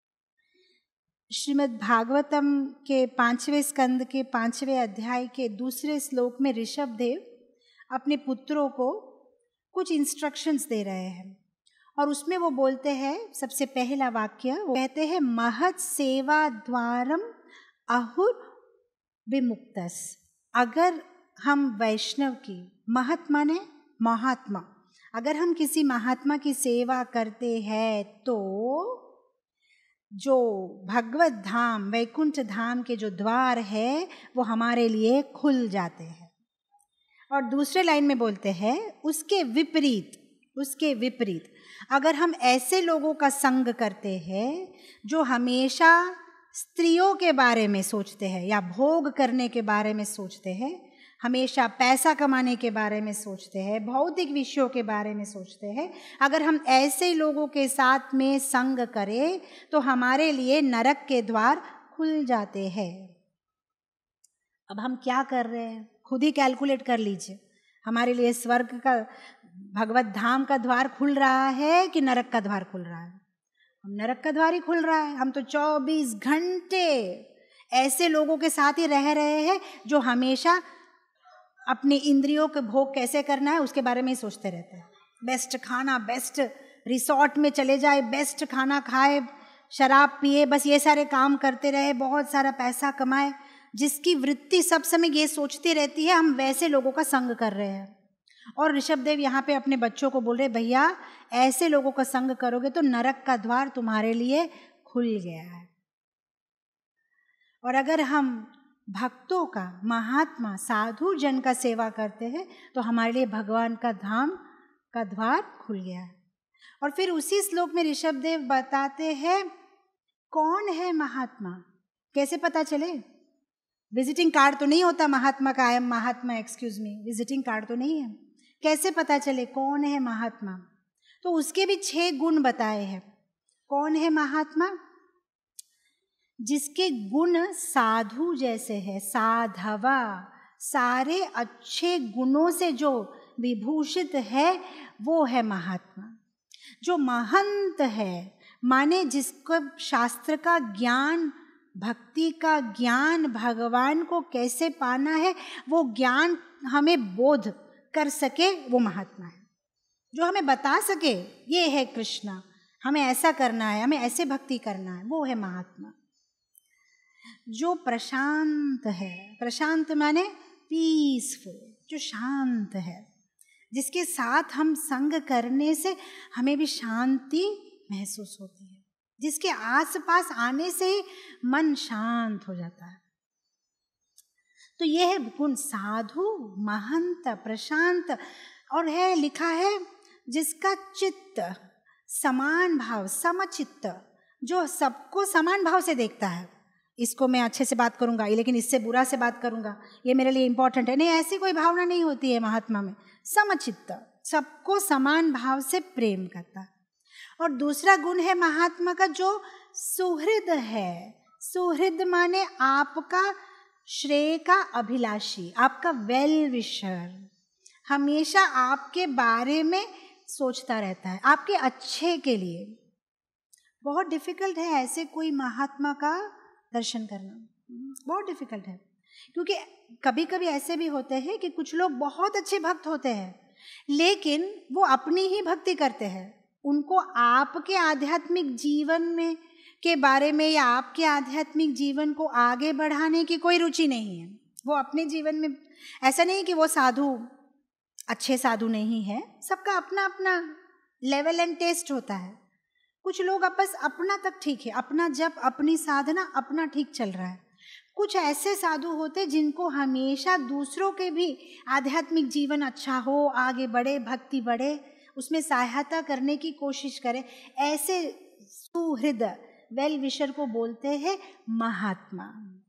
श्रीमद् भागवतम के 5वें स्कंद के 5वें अध्याय के 2 श्लोक में ऋषभदेव अपने पुत्रों को कुछ इंस्ट्रक्शंस दे रहे हैं, और उसमें वो बोलते हैं, सबसे पहला वाक्य वो कहते हैं महत् सेवा द्वारम अहुर विमुक्तस। अगर हम वैष्णव की, महत् माने महात्मा, अगर हम किसी महात्मा की सेवा करते हैं तो जो भगवत धाम, वैकुंठ धाम के जो द्वार है वो हमारे लिए खुल जाते हैं। और दूसरे लाइन में बोलते हैं उसके विपरीत अगर हम ऐसे लोगों का संग करते हैं जो हमेशा स्त्रियों के बारे में सोचते हैं या भोग करने के बारे में सोचते हैं, हमेशा पैसा कमाने के बारे में सोचते हैं, भौतिक विषयों के बारे में सोचते हैं, अगर हम ऐसे लोगों के साथ में संग करें तो हमारे लिए नरक के द्वार खुल जाते हैं। अब हम क्या कर रहे हैं, खुद ही कैलकुलेट कर लीजिए, हमारे लिए स्वर्ग का, भगवत धाम का द्वार खुल रहा है कि नरक का द्वार खुल रहा है? हम नरक का द्वार ही खुल रहा है। हम तो 24 घंटे ऐसे लोगों के साथ ही रह रहे हैं जो हमेशा अपनी इंद्रियों के भोग कैसे करना है उसके बारे में ही सोचते रहते हैं। बेस्ट खाना, बेस्ट रिसोर्ट में चले जाए, बेस्ट खाना खाए, शराब पिए, बस ये सारे काम करते रहे, बहुत सारा पैसा कमाए, जिसकी वृत्ति सब समय ये सोचती रहती है हम वैसे लोगों का संग कर रहे हैं। और ऋषभदेव यहाँ पे अपने बच्चों को बोल रहे, भैया ऐसे लोगों का संग करोगे तो नरक का द्वार तुम्हारे लिए खुल गया है। और अगर हम भक्तों का, महात्मा, साधु जन का सेवा करते हैं तो हमारे लिए भगवान का धाम का द्वार खुल गया है। और फिर उसी श्लोक में ऋषभदेव बताते हैं कौन है महात्मा, कैसे पता चले। विजिटिंग कार्ड तो नहीं होता महात्मा का, I am mahatma, excuse me, visiting card तो नहीं है। कैसे पता चले कौन है महात्मा? तो उसके भी 6 गुण बताए हैं। कौन है महात्मा? जिसके गुण साधु जैसे है, साधवा, सारे अच्छे गुणों से जो विभूषित है वो है महात्मा। जो महंत है माने जिसको शास्त्र का ज्ञान, भक्ति का ज्ञान, भगवान को कैसे पाना है वो ज्ञान हमें बोध कर सके, वो महात्मा है। जो हमें बता सके ये है कृष्णा, हमें ऐसा करना है, हमें ऐसे भक्ति करना है, वो है महात्मा। जो प्रशांत है, प्रशांत माने पीसफुल, जो शांत है, जिसके साथ हम संग करने से हमें भी शांति महसूस होती है, जिसके आसपास आने से ही मन शांत हो जाता है। तो यह है गुण, साधु, महंत, प्रशांत। और है लिखा है जिसका चित्त समान भाव, समचित्त, जो सबको समान भाव से देखता है। इसको मैं अच्छे से बात करूंगा लेकिन इससे बुरा से बात करूंगा, ये मेरे लिए इंपॉर्टेंट है, नहीं, ऐसी कोई भावना नहीं होती है महात्मा में। समचित्त, सबको समान भाव से प्रेम करता। और दूसरा गुण है महात्मा का जो सुहृद है। सुहृद माने आपका श्रेय का अभिलाषी, आपका वेल विशर, हमेशा आपके बारे में सोचता रहता है, आपके अच्छे के लिए। बहुत डिफिकल्ट है ऐसे कोई महात्मा का दर्शन करना, बहुत डिफिकल्ट है। क्योंकि कभी कभी ऐसे भी होते हैं कि कुछ लोग बहुत अच्छे भक्त होते हैं लेकिन वो अपनी ही भक्ति करते हैं, उनको आपके आध्यात्मिक जीवन में के बारे में या आपके आध्यात्मिक जीवन को आगे बढ़ाने की कोई रुचि नहीं है। वो अपने जीवन में, ऐसा नहीं कि वो साधु अच्छे साधु नहीं है, सबका अपना अपना लेवल एंड टेस्ट होता है। कुछ लोग बस अपना तक ठीक है, अपना जप, अपनी साधना, अपना ठीक चल रहा है। कुछ ऐसे साधु होते जिनको हमेशा दूसरों के भी आध्यात्मिक जीवन अच्छा हो, आगे बढ़े, भक्ति बढ़े, उसमें सहायता करने की कोशिश करे। ऐसे सुहृद वेल विशर को बोलते हैं महात्मा।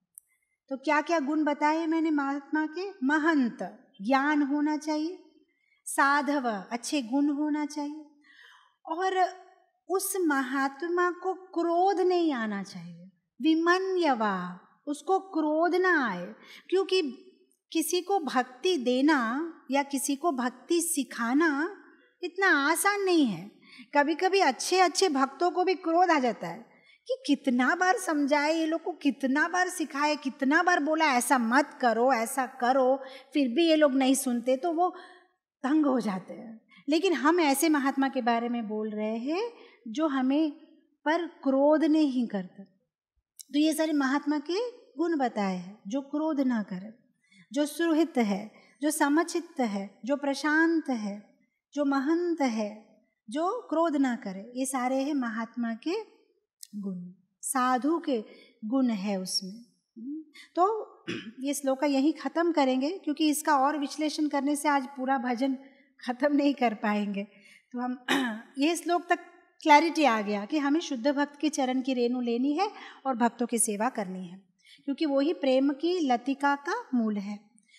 तो क्या क्या गुण बताए मैंने महात्मा के? महंत, ज्ञान होना चाहिए, साधव, अच्छे गुण होना चाहिए, और उस महात्मा को क्रोध नहीं आना चाहिए। विमन्यवा, उसको क्रोध ना आए, क्योंकि किसी को भक्ति देना या किसी को भक्ति सिखाना इतना आसान नहीं है। कभी कभी अच्छे अच्छे भक्तों को भी क्रोध आ जाता है कि कितना बार समझाए ये लोग को, कितना बार सिखाए, कितना बार बोला ऐसा मत करो, ऐसा करो, फिर भी ये लोग नहीं सुनते, तो वो तंग हो जाते हैं। लेकिन हम ऐसे महात्मा के बारे में बोल रहे हैं जो हमें पर क्रोध नहीं करता। तो ये सारे महात्मा के गुण बताए हैं, जो क्रोध ना करे, जो सुहृद है, जो समचित्त है, जो प्रशांत है, जो महंत है, जो क्रोध ना करे, ये सारे हैं महात्मा के गुण, साधु के गुण है उसमें। तो ये श्लोक यहीं ख़त्म करेंगे क्योंकि इसका और विश्लेषण करने से आज पूरा भजन ख़त्म नहीं कर पाएंगे। तो हम ये श्लोक तक क्लैरिटी आ गया कि हमें शुद्ध भक्त के चरण की रेणु लेनी है और भक्तों की सेवा करनी है, क्योंकि वही प्रेम की लतिका का मूल है।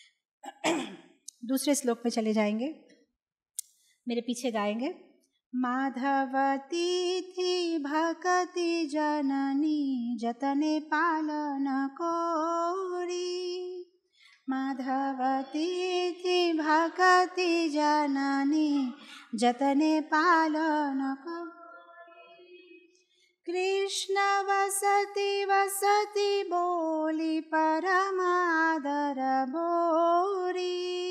दूसरे श्लोक में चले जाएंगे, मेरे पीछे गाएंगे। माधवती थी भक्ति जननी जतने पालन कोरी, माधवती थी भक्ति जननी जतने पालन कोरी, कृष्ण वसति वसति बोली परमादर बोरी,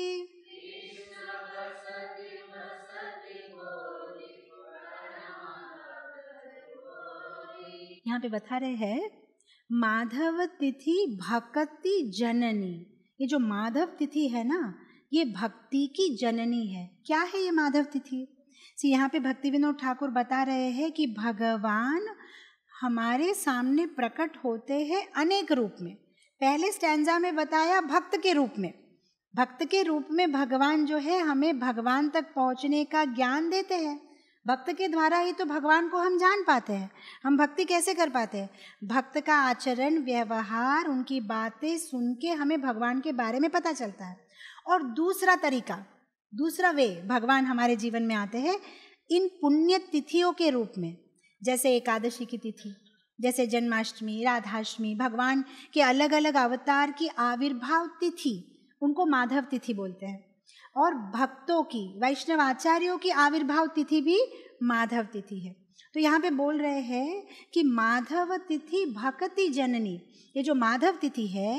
यहाँ पे बता रहे हैं माधव तिथि भक्ति जननी। ये जो माधव तिथि है ना, ये भक्ति की जननी है। क्या है ये माधव तिथि? यहाँ पे भक्ति विनोद ठाकुर बता रहे हैं कि भगवान हमारे सामने प्रकट होते हैं अनेक रूप में। पहले स्टैंजा में बताया भक्त के रूप में। भक्त के रूप में भगवान जो है हमें भगवान तक पहुंचने का ज्ञान देते हैं। भक्त के द्वारा ही तो भगवान को हम जान पाते हैं। हम भक्ति कैसे कर पाते हैं? भक्त का आचरण, व्यवहार, उनकी बातें सुन के हमें भगवान के बारे में पता चलता है। और दूसरा तरीका, दूसरा वे भगवान हमारे जीवन में आते हैं इन पुण्य तिथियों के रूप में। जैसे एकादशी की तिथि, जैसे जन्माष्टमी, राधाष्टमी, भगवान के अलग अलग अवतार की आविर्भाव तिथि, उनको माधव तिथि बोलते हैं। और भक्तों की, वैष्णव आचार्यों की आविर्भाव तिथि भी माधव तिथि है। तो यहाँ पे बोल रहे हैं कि माधव तिथि भक्ति जननी। ये जो माधव तिथि है,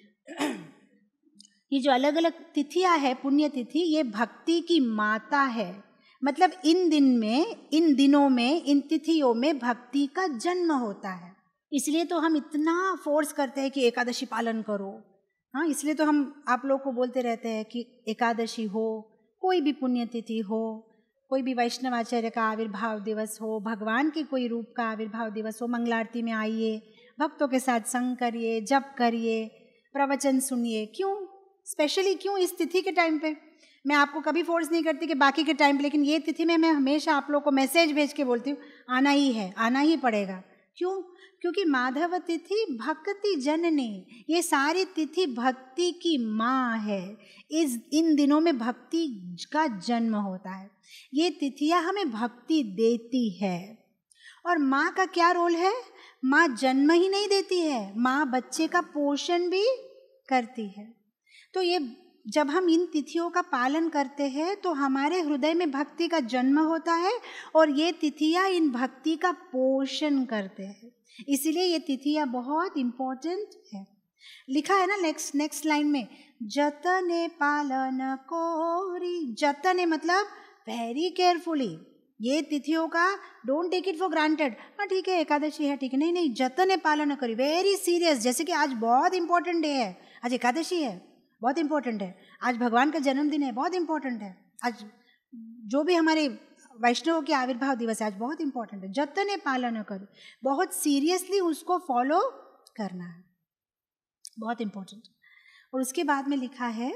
ये जो अलग अलग तिथियां है, पुण्य तिथि, ये भक्ति की माता है। मतलब इन दिनों में, इन तिथियों में भक्ति का जन्म होता है। इसलिए तो हम इतना फोर्स करते हैं कि एकादशी पालन करो। हाँ, इसलिए तो हम आप लोग को बोलते रहते हैं कि एकादशी हो, कोई भी पुण्यतिथि हो, कोई भी वैष्णवाचार्य का आविर्भाव दिवस हो, भगवान के कोई रूप का आविर्भाव दिवस हो, मंगलारती में आइए, भक्तों के साथ संग करिए, जप करिए, प्रवचन सुनिए। क्यों स्पेशली, क्यों इस तिथि के टाइम पे? मैं आपको कभी फोर्स नहीं करती कि बाकी के टाइम पे, लेकिन ये तिथि में मैं हमेशा आप लोग को मैसेज भेज के बोलती हूँ, आना ही है, आना ही पड़ेगा। क्यों? क्योंकि माधव तिथि भक्ति जननी, ये सारी तिथि भक्ति की माँ है। इन दिनों में भक्ति का जन्म होता है। ये तिथियाँ हमें भक्ति देती है। और माँ का क्या रोल है? माँ जन्म ही नहीं देती है, माँ बच्चे का पोषण भी करती है। तो ये जब हम इन तिथियों का पालन करते हैं तो हमारे हृदय में भक्ति का जन्म होता है और ये तिथियां इन भक्ति का पोषण करते हैं। इसीलिए ये तिथियां बहुत इम्पोर्टेंट है। लिखा है ना नेक्स्ट लाइन में, जतने पालन कोरी। जतने मतलब वेरी केयरफुली। ये तिथियों का don't take it for granted. हाँ ठीक है, एकादशी है, ठीक है, नहीं, जतने पालन करी, वेरी सीरियस। जैसे कि आज बहुत इंपॉर्टेंट डे है, आज एकादशी है, बहुत इंपॉर्टेंट है। आज भगवान का जन्मदिन है, बहुत इंपॉर्टेंट है। आज जो भी हमारे वैष्णव के आविर्भाव दिवस है, आज बहुत इंपॉर्टेंट है। जतने पालन करो, बहुत सीरियसली उसको फॉलो करना है, बहुत इंपॉर्टेंट। और उसके बाद में लिखा है,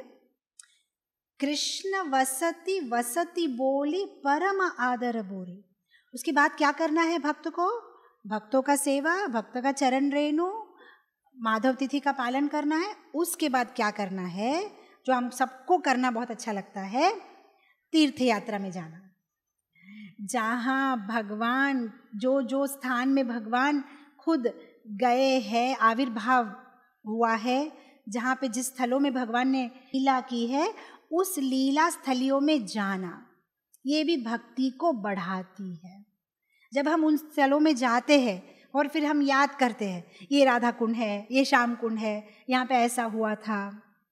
कृष्ण वसति वसति बोली परम आदर बोली। उसके बाद क्या करना है भक्त को? भक्तों का सेवा, भक्त का चरण रेणु, माधव तिथि का पालन करना है। उसके बाद क्या करना है, जो हम सबको करना बहुत अच्छा लगता है, तीर्थ यात्रा में जाना। जहाँ भगवान, जो स्थान में भगवान खुद गए हैं, आविर्भाव हुआ है, जहाँ पे जिस स्थलों में भगवान ने लीला की है, उस लीला स्थलियों में जाना, ये भी भक्ति को बढ़ाती है। जब हम उन स्थलों में जाते हैं और फिर हम याद करते हैं, ये राधा कुंड है, ये श्याम कुंड है, यहाँ पे ऐसा हुआ था,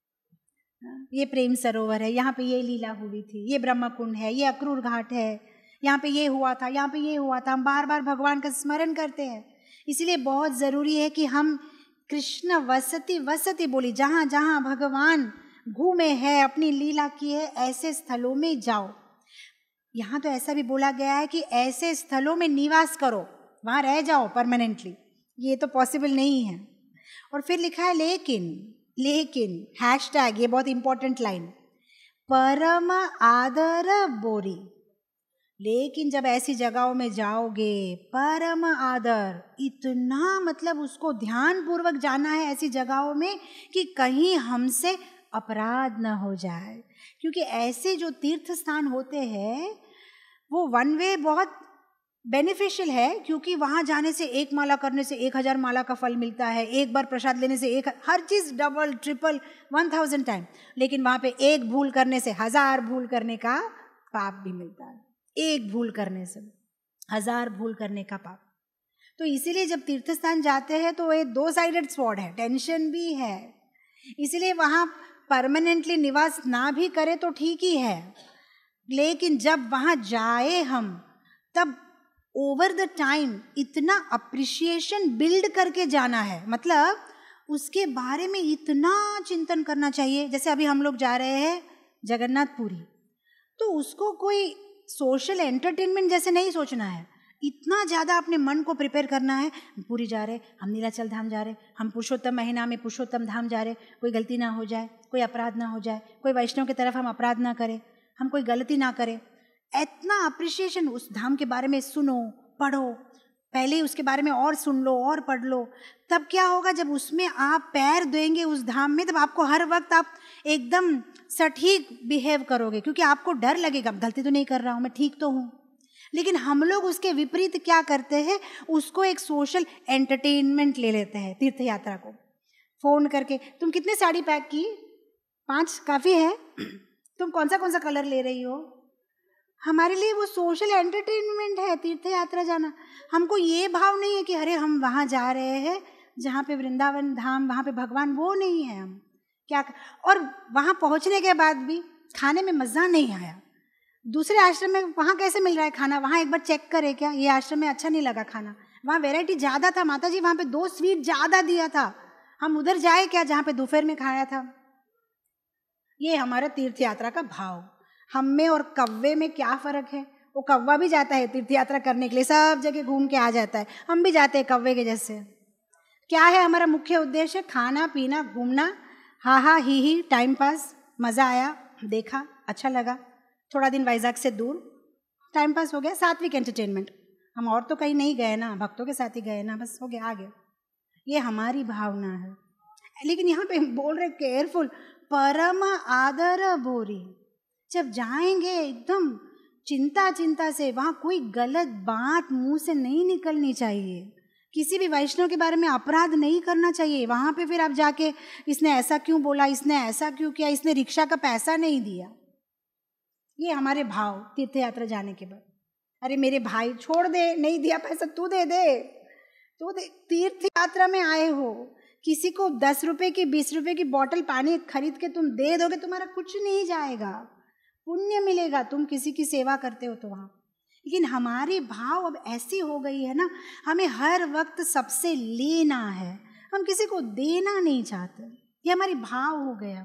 ये प्रेम सरोवर है, यहाँ पे ये लीला हुई थी, ये ब्रह्म कुंड है, ये अक्रूर घाट है, यहाँ पे ये हुआ था, यहाँ पे ये हुआ था। हम बार बार भगवान का स्मरण करते हैं। इसलिए बहुत ज़रूरी है कि हम कृष्ण वसति वसति बोली, जहाँ जहाँ भगवान घूमे हैं, अपनी लीला की है, ऐसे स्थलों में जाओ। यहाँ तो ऐसा भी बोला गया है कि ऐसे स्थलों में निवास करो, वहाँ रह जाओ परमानेंटली। ये तो पॉसिबल नहीं है। और फिर लिखा है लेकिन हैशटैग, ये बहुत इंपॉर्टेंट लाइन, परम आदर बोरी। लेकिन जब ऐसी जगहों में जाओगे, परम आदर, इतना मतलब उसको ध्यान पूर्वक जाना है ऐसी जगहों में कि कहीं हमसे अपराध न हो जाए। क्योंकि ऐसे जो तीर्थ स्थान होते हैं वो वन वे बहुत बेनिफिशियल है, क्योंकि वहाँ जाने से 1 माला करने से 1000 माला का फल मिलता है, एक बार प्रसाद लेने से हर चीज़ डबल ट्रिपल 1000 टाइम। लेकिन वहाँ पे एक भूल करने से 1000 भूल करने का पाप भी मिलता है। एक भूल करने से 1000 भूल करने का पाप। तो इसीलिए जब तीर्थ स्थान जाते हैं तो ये 2 साइडेड स्वॉर्ड है, टेंशन भी है। इसीलिए वहाँ परमानेंटली निवास ना भी करें तो ठीक ही है, लेकिन जब वहाँ जाए हम, तब ओवर द टाइम इतना अप्रिशिएशन बिल्ड करके जाना है। मतलब उसके बारे में इतना चिंतन करना चाहिए। जैसे अभी हम लोग जा रहे हैं जगन्नाथपुरी, तो उसको कोई सोशल एंटरटेनमेंट जैसे नहीं सोचना है, इतना ज़्यादा अपने मन को प्रिपेयर करना है। पुरी जा रहे, हम नीलाचल धाम जा रहे, हम पुरुषोत्तम महीना में पुरुषोत्तम धाम जा रहे, कोई गलती ना हो जाए, कोई अपराध ना हो जाए, कोई वैष्णव की तरफ हम अपराध ना करें, हम कोई गलती ना करें। इतना अप्रिशिएशन उस धाम के बारे में सुनो, पढ़ो, पहले ही उसके बारे में और सुन लो और पढ़ लो। तब क्या होगा, जब उसमें आप पैर देंगे उस धाम में, तब आपको हर वक्त आप एकदम सटीक बिहेव करोगे, क्योंकि आपको डर लगेगा गलती तो नहीं कर रहा हूँ, मैं ठीक तो हूँ। लेकिन हम लोग उसके विपरीत क्या करते हैं, उसको एक सोशल एंटरटेनमेंट ले लेते हैं। तीर्थ यात्रा को फ़ोन करके, तुम कितने साड़ी पैक की, 5 काफ़ी है, तुम कौन सा कलर ले रही हो। हमारे लिए वो सोशल एंटरटेनमेंट है तीर्थ यात्रा जाना। हमको ये भाव नहीं है कि अरे हम वहाँ जा रहे हैं जहाँ पे वृंदावन धाम, वहाँ पे भगवान, वो नहीं है। हम क्या, और वहाँ पहुँचने के बाद भी खाने में मज़ा नहीं आया। दूसरे आश्रम में वहाँ कैसे मिल रहा है खाना, वहाँ एक बार चेक करें क्या, ये आश्रम में अच्छा नहीं लगा खाना, वहाँ वैरायटी ज़्यादा था माता जी, वहाँ पे 2 स्वीट ज़्यादा दिया था, हम उधर जाए क्या जहाँ पे दोपहर में खाया था। ये हमारा तीर्थ यात्रा का भाव। हम में और कौवे में क्या फ़र्क है, वो कौवा भी जाता है तीर्थ यात्रा करने के लिए, सब जगह घूम के आ जाता है, हम भी जाते हैं कौवे के जैसे। क्या है हमारा मुख्य उद्देश्य, खाना पीना घूमना, हा हा ही ही, टाइम पास, मज़ा आया, देखा, अच्छा लगा, थोड़ा दिन वाइजाग से दूर, टाइम पास हो गया, सात्विक एंटरटेनमेंट। हम और तो कहीं नहीं गए ना, भक्तों के साथ ही गए ना, बस हो गया, आ गया। ये हमारी भावना है। लेकिन यहाँ पे बोल रहे केयरफुल, परम आदर बोरी, जब जाएंगे एकदम चिंता से, वहाँ कोई गलत बात मुंह से नहीं निकलनी चाहिए, किसी भी वैष्णव के बारे में अपराध नहीं करना चाहिए। वहाँ पे फिर आप जाके इसने ऐसा क्यों बोला, इसने ऐसा क्यों किया, इसने रिक्शा का पैसा नहीं दिया, ये हमारे भाव तीर्थ यात्रा जाने के बाद। अरे मेरे भाई छोड़ दे, नहीं दिया पैसा, तू दे दे, तो तीर्थ यात्रा में आए हो, किसी को 10 रुपए की 20 रुपए की बॉटल पानी खरीद के तुम दे दोगे, तुम्हारा कुछ नहीं जाएगा, पुण्य मिलेगा, तुम किसी की सेवा करते हो तो वहाँ। लेकिन हमारी भाव अब ऐसी हो गई है ना, हमें हर वक्त सबसे लेना है, हम किसी को देना नहीं चाहते, ये हमारी भाव हो गया।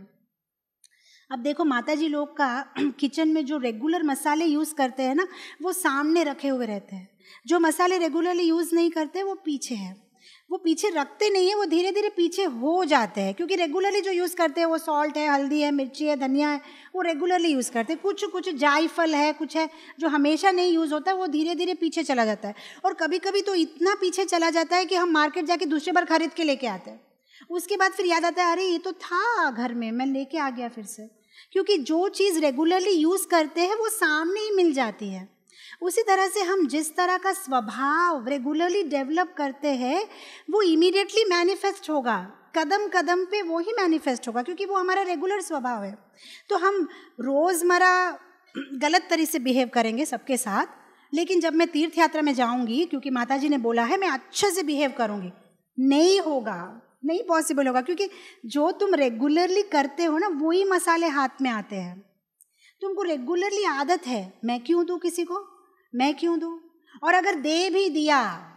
अब देखो माता जी लोग का किचन में जो रेगुलर मसाले यूज़ करते हैं ना, वो सामने रखे हुए रहते हैं। जो मसाले रेगुलरली यूज़ नहीं करते वो पीछे है, वो पीछे रखते नहीं है, वो धीरे धीरे पीछे हो जाते हैं, क्योंकि रेगुलरली जो यूज़ करते हैं वो सॉल्ट है, हल्दी है, मिर्ची है, धनिया है, वो रेगुलरली यूज़ करते हैं। कुछ जायफल है, कुछ है जो हमेशा नहीं यूज़ होता है, वो धीरे धीरे पीछे चला जाता है। और कभी कभी तो इतना पीछे चला जाता है कि हम मार्केट जाके दूसरी बार खरीद के लेके आते हैं, उसके बाद फिर याद आता है अरे ये तो था घर में, मैं लेके आ गया फिर से, क्योंकि जो चीज़ रेगुलरली यूज़ करते हैं वो सामने ही मिल जाती है। उसी तरह से हम जिस तरह का स्वभाव रेगुलरली डेवलप करते हैं वो इमीडिएटली मैनिफेस्ट होगा, कदम कदम पे वो ही मैनिफेस्ट होगा, क्योंकि वो हमारा रेगुलर स्वभाव है। तो हम रोज़मर्रा गलत तरीके से बिहेव करेंगे सबके साथ, लेकिन जब मैं तीर्थ यात्रा में जाऊंगी, क्योंकि माता जी ने बोला है मैं अच्छे से बिहेव करूंगी, नहीं होगा, नहीं पॉसिबल होगा, क्योंकि जो तुम रेगुलरली करते हो ना वही मसाले हाथ में आते हैं। तुमको रेगुलरली आदत है, मैं क्यों दूँ किसी को, मैं क्यों दूँ, और अगर दे भी दिया,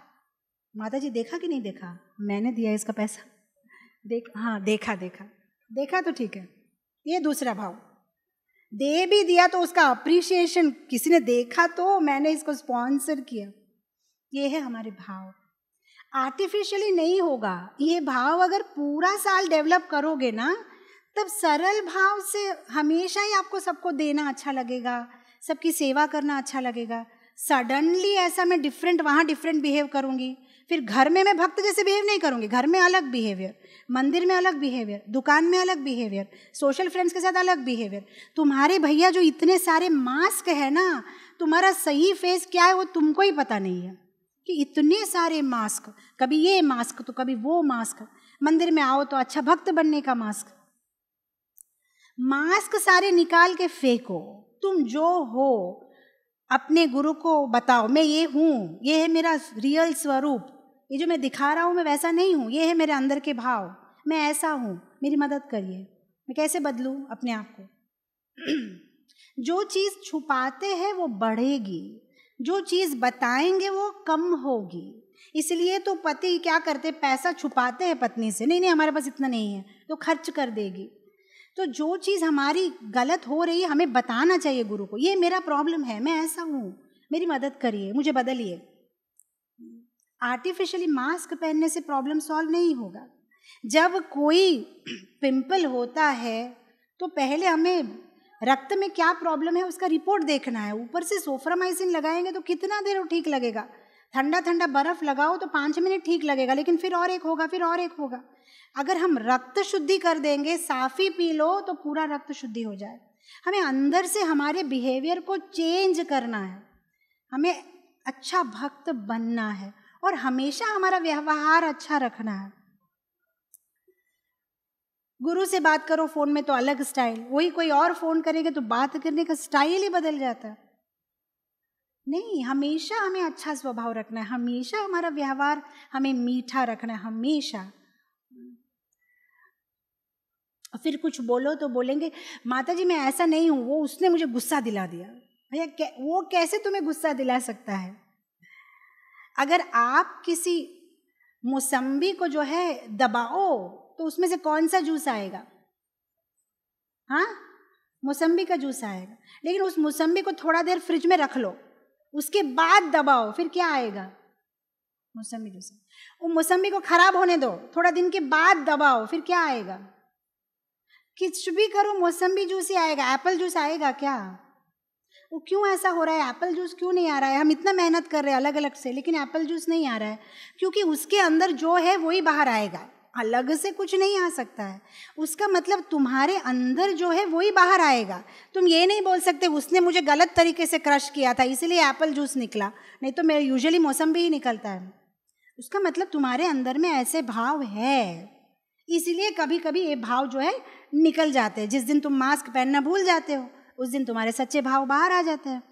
माता जी देखा कि नहीं देखा, मैंने दिया इसका पैसा, हाँ देखा तो ठीक है, ये दूसरा भाव। दे भी दिया तो उसका अप्रिशिएशन, किसी ने देखा तो मैंने इसको स्पॉन्सर किया, ये है हमारे भाव। आर्टिफिशियली नहीं होगा ये भाव, अगर पूरा साल डेवलप करोगे ना, तब सरल भाव से हमेशा ही आपको सबको देना अच्छा लगेगा, सबकी सेवा करना अच्छा लगेगा। सडनली ऐसा मैं वहाँ डिफरेंट बिहेव करूँगी, फिर घर में मैं भक्त जैसे बिहेव नहीं करूँगी, घर में अलग बिहेवियर, मंदिर में अलग बिहेवियर, दुकान में अलग बिहेवियर, सोशल फ्रेंड्स के साथ अलग बिहेवियर। तुम्हारे भैया जो इतने सारे मास्क है ना, तुम्हारा सही फेस क्या है वो तुमको ही पता नहीं है, कि इतने सारे मास्क, कभी ये मास्क तो कभी वो मास्क, मंदिर में आओ तो अच्छा भक्त बनने का मास्क, मास्क सारे निकाल के फेंको, तुम जो हो अपने गुरु को बताओ, मैं ये हूँ, ये है मेरा रियल स्वरूप, ये जो मैं दिखा रहा हूँ मैं वैसा नहीं हूँ, ये है मेरे अंदर के भाव, मैं ऐसा हूँ, मेरी मदद करिए, मैं कैसे बदलूँ अपने आप को। जो चीज़ छुपाते हैं वो बढ़ेगी, जो चीज़ बताएंगे वो कम होगी। इसलिए तो पति क्या करते, पैसा छुपाते हैं पत्नी से, नहीं हमारे पास इतना नहीं है, तो खर्च कर देगी। तो जो चीज़ हमारी गलत हो रही है हमें बताना चाहिए गुरु को, ये मेरा प्रॉब्लम है, मैं ऐसा हूँ, मेरी मदद करिए, मुझे बदलिए। आर्टिफिशियली मास्क पहनने से प्रॉब्लम सॉल्व नहीं होगा। जब कोई पिंपल होता है तो पहले हमें रक्त में क्या प्रॉब्लम है उसका रिपोर्ट देखना है। ऊपर से सोफ्रामाइसिन लगाएंगे तो कितना देर ठीक लगेगा, ठंडा ठंडा बर्फ लगाओ तो 5 मिनट ठीक लगेगा, लेकिन फिर और एक होगा, फिर और एक होगा। अगर हम रक्त शुद्धि कर देंगे, साफी पी लो तो पूरा रक्त शुद्धि हो जाए। हमें अंदर से हमारे बिहेवियर को चेंज करना है, हमें अच्छा भक्त बनना है और हमेशा हमारा व्यवहार अच्छा रखना है। गुरु से बात करो फोन में तो अलग स्टाइल, वही कोई और फोन करेगा तो बात करने का स्टाइल ही बदल जाता है। नहीं, हमेशा हमें अच्छा स्वभाव रखना है, हमेशा हमारा व्यवहार हमें मीठा रखना है, हमेशा। फिर कुछ बोलो तो बोलेंगे माता जी मैं ऐसा नहीं हूं, वो उसने मुझे गुस्सा दिला दिया। भैया वो कैसे तुम्हें गुस्सा दिला सकता है? अगर आप किसी मौसम्बी को जो है दबाओ तो उसमें से कौन सा जूस आएगा? हाँ, मौसम्बी का जूस आएगा। लेकिन उस मौसम्बी को थोड़ा देर फ्रिज में रख लो, उसके बाद दबाओ, फिर क्या आएगा? मौसम्बी जूस। वो मौसम्बी को खराब होने दो, थोड़ा दिन के बाद दबाओ, फिर क्या आएगा? कुछ भी करो मौसम्बी जूस ही आएगा। एप्पल जूस आएगा क्या? वो क्यों ऐसा हो रहा है? एप्पल जूस क्यों नहीं आ रहा है? हम इतना मेहनत कर रहे हैं अलग अलग से, लेकिन एप्पल जूस नहीं आ रहा है, क्योंकि उसके अंदर जो है वही बाहर आएगा, अलग से कुछ नहीं आ सकता है। उसका मतलब तुम्हारे अंदर जो है वही बाहर आएगा। तुम ये नहीं बोल सकते उसने मुझे गलत तरीके से क्रश किया था इसलिए एप्पल जूस निकला, नहीं तो मेरे यूजुअली मौसम्बी ही निकलता है। उसका मतलब तुम्हारे अंदर में ऐसे भाव है, इसलिए कभी कभी ये भाव जो है निकल जाते हैं। जिस दिन तुम मास्क पहनना भूल जाते हो उस दिन तुम्हारे सच्चे भाव बाहर आ जाते हैं।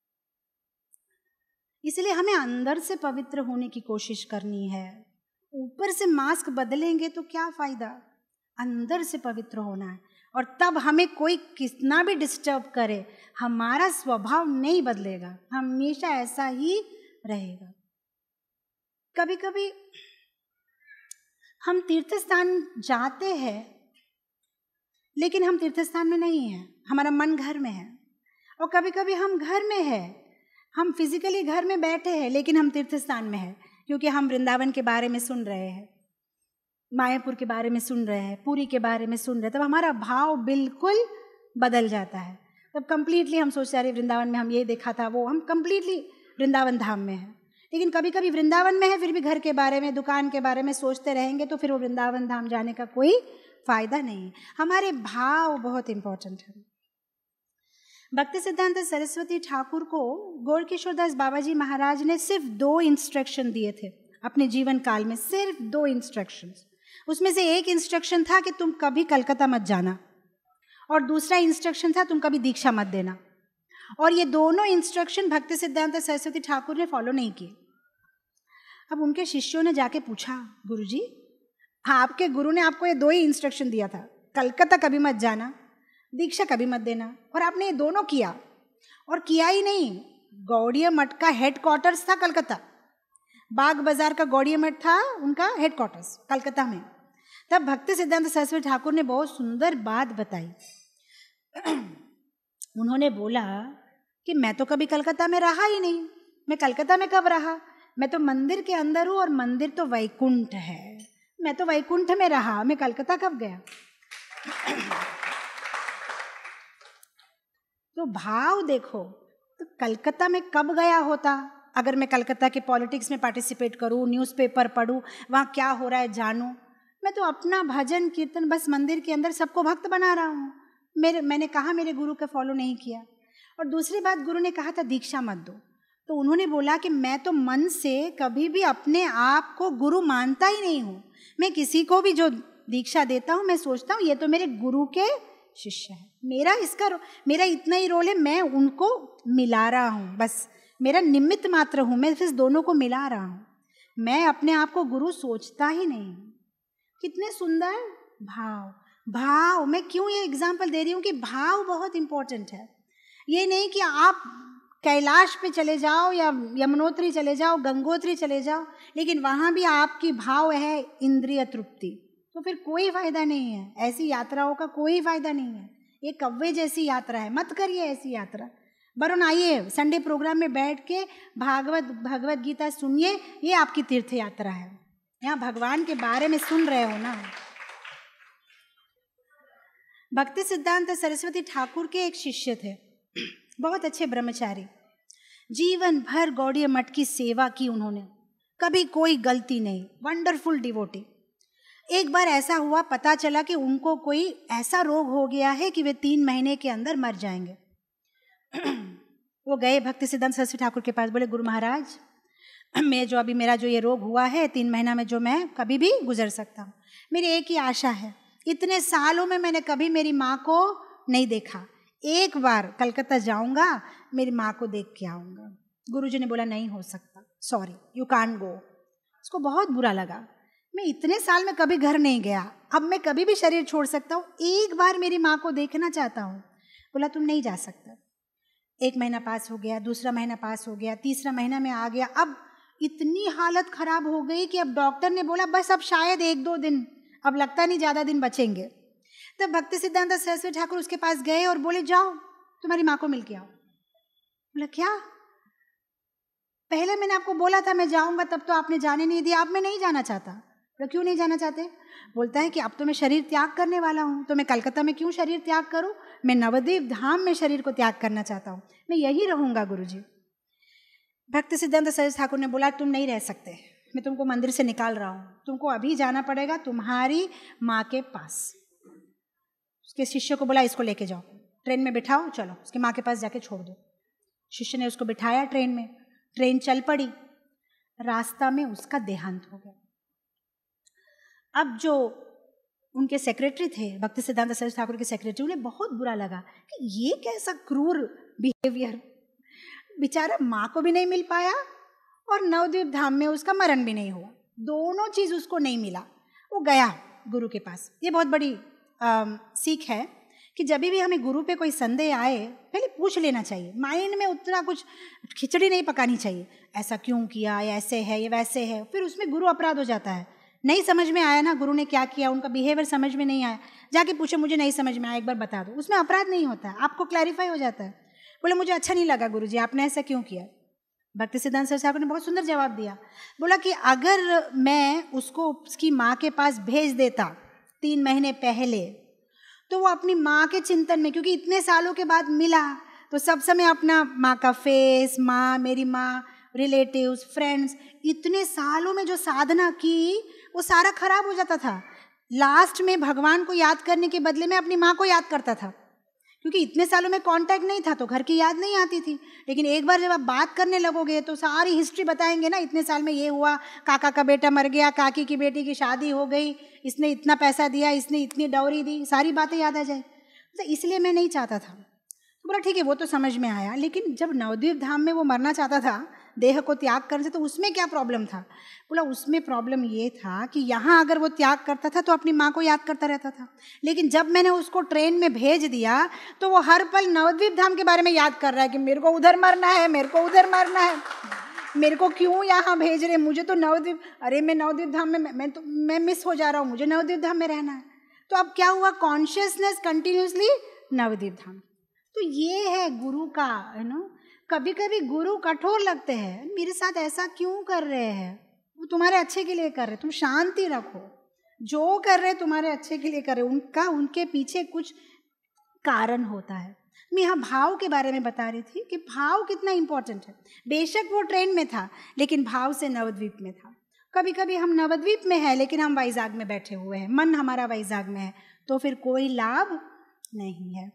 इसलिए हमें अंदर से पवित्र होने की कोशिश करनी है। ऊपर से मास्क बदलेंगे तो क्या फायदा? अंदर से पवित्र होना है, और तब हमें कोई कितना भी डिस्टर्ब करे हमारा स्वभाव नहीं बदलेगा, हमेशा ऐसा ही रहेगा। कभी कभी हम तीर्थ स्थान जाते हैं लेकिन हम तीर्थ स्थान में नहीं हैं, हमारा मन घर में है। और कभी कभी हम घर में हैं, हम फिजिकली घर में बैठे हैं लेकिन हम तीर्थ स्थान में हैं, क्योंकि हम वृंदावन के बारे में सुन रहे हैं, मायापुर के बारे में सुन रहे हैं, पुरी के बारे में सुन रहे हैं। तब हमारा भाव बिल्कुल बदल जाता है। तब कंप्लीटली हम सोचते हैं अरे वृंदावन में हम ये देखा था, वो हम कंप्लीटली वृंदावन धाम में हैं। लेकिन कभी कभी वृंदावन में है फिर भी घर के बारे में, दुकान के बारे में सोचते रहेंगे तो फिर वो वृंदावन धाम जाने का कोई फायदा नहीं। हमारे भाव बहुत इंपॉर्टेंट है। भक्ति सिद्धांत सरस्वती ठाकुर को गौरकिशोरदास बाबा जी महाराज ने सिर्फ 2 इंस्ट्रक्शन दिए थे अपने जीवन काल में, सिर्फ 2 इंस्ट्रक्शंस। उसमें से एक इंस्ट्रक्शन था कि तुम कभी कलकत्ता मत जाना, और दूसरा इंस्ट्रक्शन था तुम कभी दीक्षा मत देना। और ये दोनों इंस्ट्रक्शन भक्ति सिद्धांत सरस्वती ठाकुर ने फॉलो नहीं किए। अब उनके शिष्यों ने जाके पूछा, गुरुजी आपके गुरु ने आपको ये 2 ही इंस्ट्रक्शन दिया था, कलकत्ता कभी मत जाना, दीक्षा कभी मत देना, और आपने ये दोनों किया। और किया ही नहीं, गौड़ीय मठ का हेडक्वार्टर्स था कलकत्ता, बाग बाजार का गौड़ीय मठ था उनका हेडक्वार्टर्स कलकत्ता में। तब भक्ति सिद्धांत सरस्वती ठाकुर ने बहुत सुंदर बात बताई। उन्होंने बोला कि मैं तो कभी कलकत्ता में रहा ही नहीं, मैं कलकत्ता में कब रहा, मैं तो मंदिर के अंदर हूँ और मंदिर तो वैकुंठ है, मैं तो वैकुंठ में रहा, मैं कलकत्ता कब गया। तो भाव देखो, तो कलकत्ता में कब गया होता? अगर मैं कलकत्ता के पॉलिटिक्स में पार्टिसिपेट करूँ, न्यूज़पेपर पढूं, वहाँ क्या हो रहा है जानूं, मैं तो अपना भजन कीर्तन बस मंदिर के अंदर सबको भक्त बना रहा हूँ। मैंने कहा मेरे गुरु का फॉलो नहीं किया। और दूसरी बात, गुरु ने कहा था दीक्षा मत दो, तो उन्होंने बोला कि मैं तो मन से कभी भी अपने आप को गुरु मानता ही नहीं हूँ। मैं किसी को भी जो दीक्षा देता हूँ मैं सोचता हूँ ये तो मेरे गुरु के शिष्य है, मेरा इतना ही रोल है, मैं उनको मिला रहा हूँ, बस मेरा निमित्त मात्र हूँ, मैं सिर्फ दोनों को मिला रहा हूँ, मैं अपने आप को गुरु सोचता ही नहीं। कितने सुंदर भाव। मैं क्यों ये एग्जाम्पल दे रही हूँ कि भाव बहुत इंपॉर्टेंट है। ये नहीं कि आप कैलाश पे चले जाओ या यमुनोत्री चले जाओ, गंगोत्री चले जाओ, लेकिन वहाँ भी आपकी भाव है इंद्रिय तृप्ति, तो फिर कोई फायदा नहीं है, ऐसी यात्राओं का कोई फायदा नहीं है। ये कव्वे जैसी यात्रा है, मत करिए ऐसी यात्रा। वरुण आइए संडे प्रोग्राम में बैठ के भगवत गीता सुनिए, ये आपकी तीर्थ यात्रा है। यहाँ भगवान के बारे में सुन रहे हो ना। भक्ति सिद्धांत सरस्वती ठाकुर के एक शिष्य थे, बहुत अच्छे ब्रह्मचारी, जीवन भर गौड़ीय मठ की सेवा की उन्होंने, कभी कोई गलती नहीं, वंडरफुल डिवोटी। एक बार ऐसा हुआ, पता चला कि उनको कोई ऐसा रोग हो गया है कि वे 3 महीने के अंदर मर जाएंगे। वो गए भक्ति सिद्धांत सरस्वती ठाकुर के पास, बोले गुरु महाराज मेरा जो ये रोग हुआ है 3 महीना में जो मैं कभी भी गुजर सकता हूँ, मेरी एक ही आशा है, इतने सालों में मैंने कभी मेरी माँ को नहीं देखा, एक बार कलकत्ता जाऊंगा, मेरी माँ को देख के आऊँगा। गुरुजी ने बोला नहीं हो सकता, सॉरी यू कांट गो। उसको बहुत बुरा लगा, मैं इतने साल में कभी घर नहीं गया, अब मैं कभी भी शरीर छोड़ सकता हूँ, एक बार मेरी माँ को देखना चाहता हूँ। बोला तुम नहीं जा सकता। 1 महीना पास हो गया, दूसरा महीना पास हो गया, तीसरा महीना में आ गया। अब इतनी हालत खराब हो गई कि अब डॉक्टर ने बोला बस अब शायद 1-2 दिन, अब लगता नहीं ज़्यादा दिन बचेंगे। तब भक्ति सिद्धांत सरस्वती ठाकुर उसके पास गए और बोले जाओ तुम्हारी माँ को मिल के आओ। बोला क्या, पहले मैंने आपको बोला था मैं जाऊंगा, तब तो आपने जाने नहीं दिया, अब मैं नहीं जाना चाहता। बोला क्यों नहीं जाना चाहते? बोलता है कि अब तो मैं शरीर त्याग करने वाला हूँ, तो मैं कलकत्ता में क्यों शरीर त्याग करूँ, मैं नवद्वीप धाम में शरीर को त्याग करना चाहता हूँ, मैं यही रहूँगा गुरुजी। भक्ति सिद्धांत सरस्वती ठाकुर ने बोला तुम नहीं रह सकते, मैं तुमको मंदिर से निकाल रहा हूँ, तुमको अभी जाना पड़ेगा तुम्हारी माँ के पास। उसके शिष्य को बोला इसको लेके जाओ, ट्रेन में बिठाओ, चलो उसकी माँ के पास जाके छोड़ दो। शिष्य ने उसको बिठाया ट्रेन में, ट्रेन चल पड़ी, रास्ता में उसका देहांत हो गया। अब जो उनके सेक्रेटरी थे, भक्ति सिद्धांत सरस्वती ठाकुर के सेक्रेटरी, उन्हें बहुत बुरा लगा कि ये कैसा क्रूर बिहेवियर, बेचारा माँ को भी नहीं मिल पाया और नवद्वीप धाम में उसका मरण भी नहीं हुआ, दोनों चीज़ उसको नहीं मिला। वो गया गुरु के पास। ये बहुत बड़ी सीख है कि जब भी हमें गुरु पे कोई संदेह आए पहले पूछ लेना चाहिए, माइंड में उतना कुछ खिचड़ी नहीं पकानी चाहिए, ऐसा क्यों किया, या ऐसे है या वैसे है, फिर उसमें गुरु अपराध हो जाता है। नहीं समझ में आया ना गुरु ने क्या किया, उनका बिहेवियर समझ में नहीं आया, जाके पूछे मुझे नहीं समझ में आया, एक बार बता दो, उसमें अपराध नहीं होता है, आपको क्लैरिफाई हो जाता है। बोले मुझे अच्छा नहीं लगा गुरुजी, आपने ऐसा क्यों किया। भक्ति सिद्धांत सरस्वती ठाकुर ने बहुत सुंदर जवाब दिया, बोला कि अगर मैं उसको उसकी माँ के पास भेज देता 3 महीने पहले, तो वो अपनी माँ के चिंतन में, क्योंकि इतने सालों के बाद मिला तो सब समय अपना माँ का फेस, माँ, मेरी माँ, रिलेटिव्स, फ्रेंड्स, इतने सालों में जो साधना की वो सारा खराब हो जाता था। लास्ट में भगवान को याद करने के बदले में अपनी माँ को याद करता था, क्योंकि इतने सालों में कांटेक्ट नहीं था तो घर की याद नहीं आती थी। लेकिन एक बार जब आप बात करने लगोगे तो सारी हिस्ट्री बताएंगे ना, इतने साल में ये हुआ, काका का बेटा मर गया, काकी की बेटी की शादी हो गई, इसने इतना पैसा दिया, इसने इतनी डौरी दी, सारी बातें याद आ जाए। तो इसलिए मैं नहीं चाहता था। तो बोला ठीक है, वो तो समझ में आया, लेकिन जब नवद्वीप धाम में वो मरना चाहता था देह को त्याग करने से, तो उसमें क्या प्रॉब्लम था। बोला उसमें प्रॉब्लम ये था कि यहाँ अगर वो त्याग करता था तो अपनी माँ को याद करता रहता था, लेकिन जब मैंने उसको ट्रेन में भेज दिया तो वो हर पल नवद्वीप धाम के बारे में याद कर रहा है कि मेरे को उधर मरना है, मेरे को उधर मरना है, मेरे को क्यों यहाँ भेज रहे, मुझे तो नवद्वीप, अरे मैं नवद्वीप धाम में मैं मिस हो जा रहा हूँ, मुझे नवद्वीप धाम में रहना है। तो अब क्या हुआ, कॉन्शियसनेस कंटिन्यूसली नवद्वीप धाम। तो ये है गुरु का, है ना, कभी कभी गुरु कठोर लगते हैं, मेरे साथ ऐसा क्यों कर रहे हैं, वो तुम्हारे अच्छे के लिए कर रहे, तुम शांति रखो, जो कर रहे तुम्हारे अच्छे के लिए कर रहे, उनके पीछे कुछ कारण होता है। मैं यहाँ भाव के बारे में बता रही थी कि भाव कितना इंपॉर्टेंट है। बेशक वो ट्रेन में था लेकिन भाव से नवद्वीप में था। कभी कभी हम नवद्वीप में हैं लेकिन हम वैजाग में बैठे हुए हैं, मन हमारा वैजाग में है, तो फिर कोई लाभ नहीं है।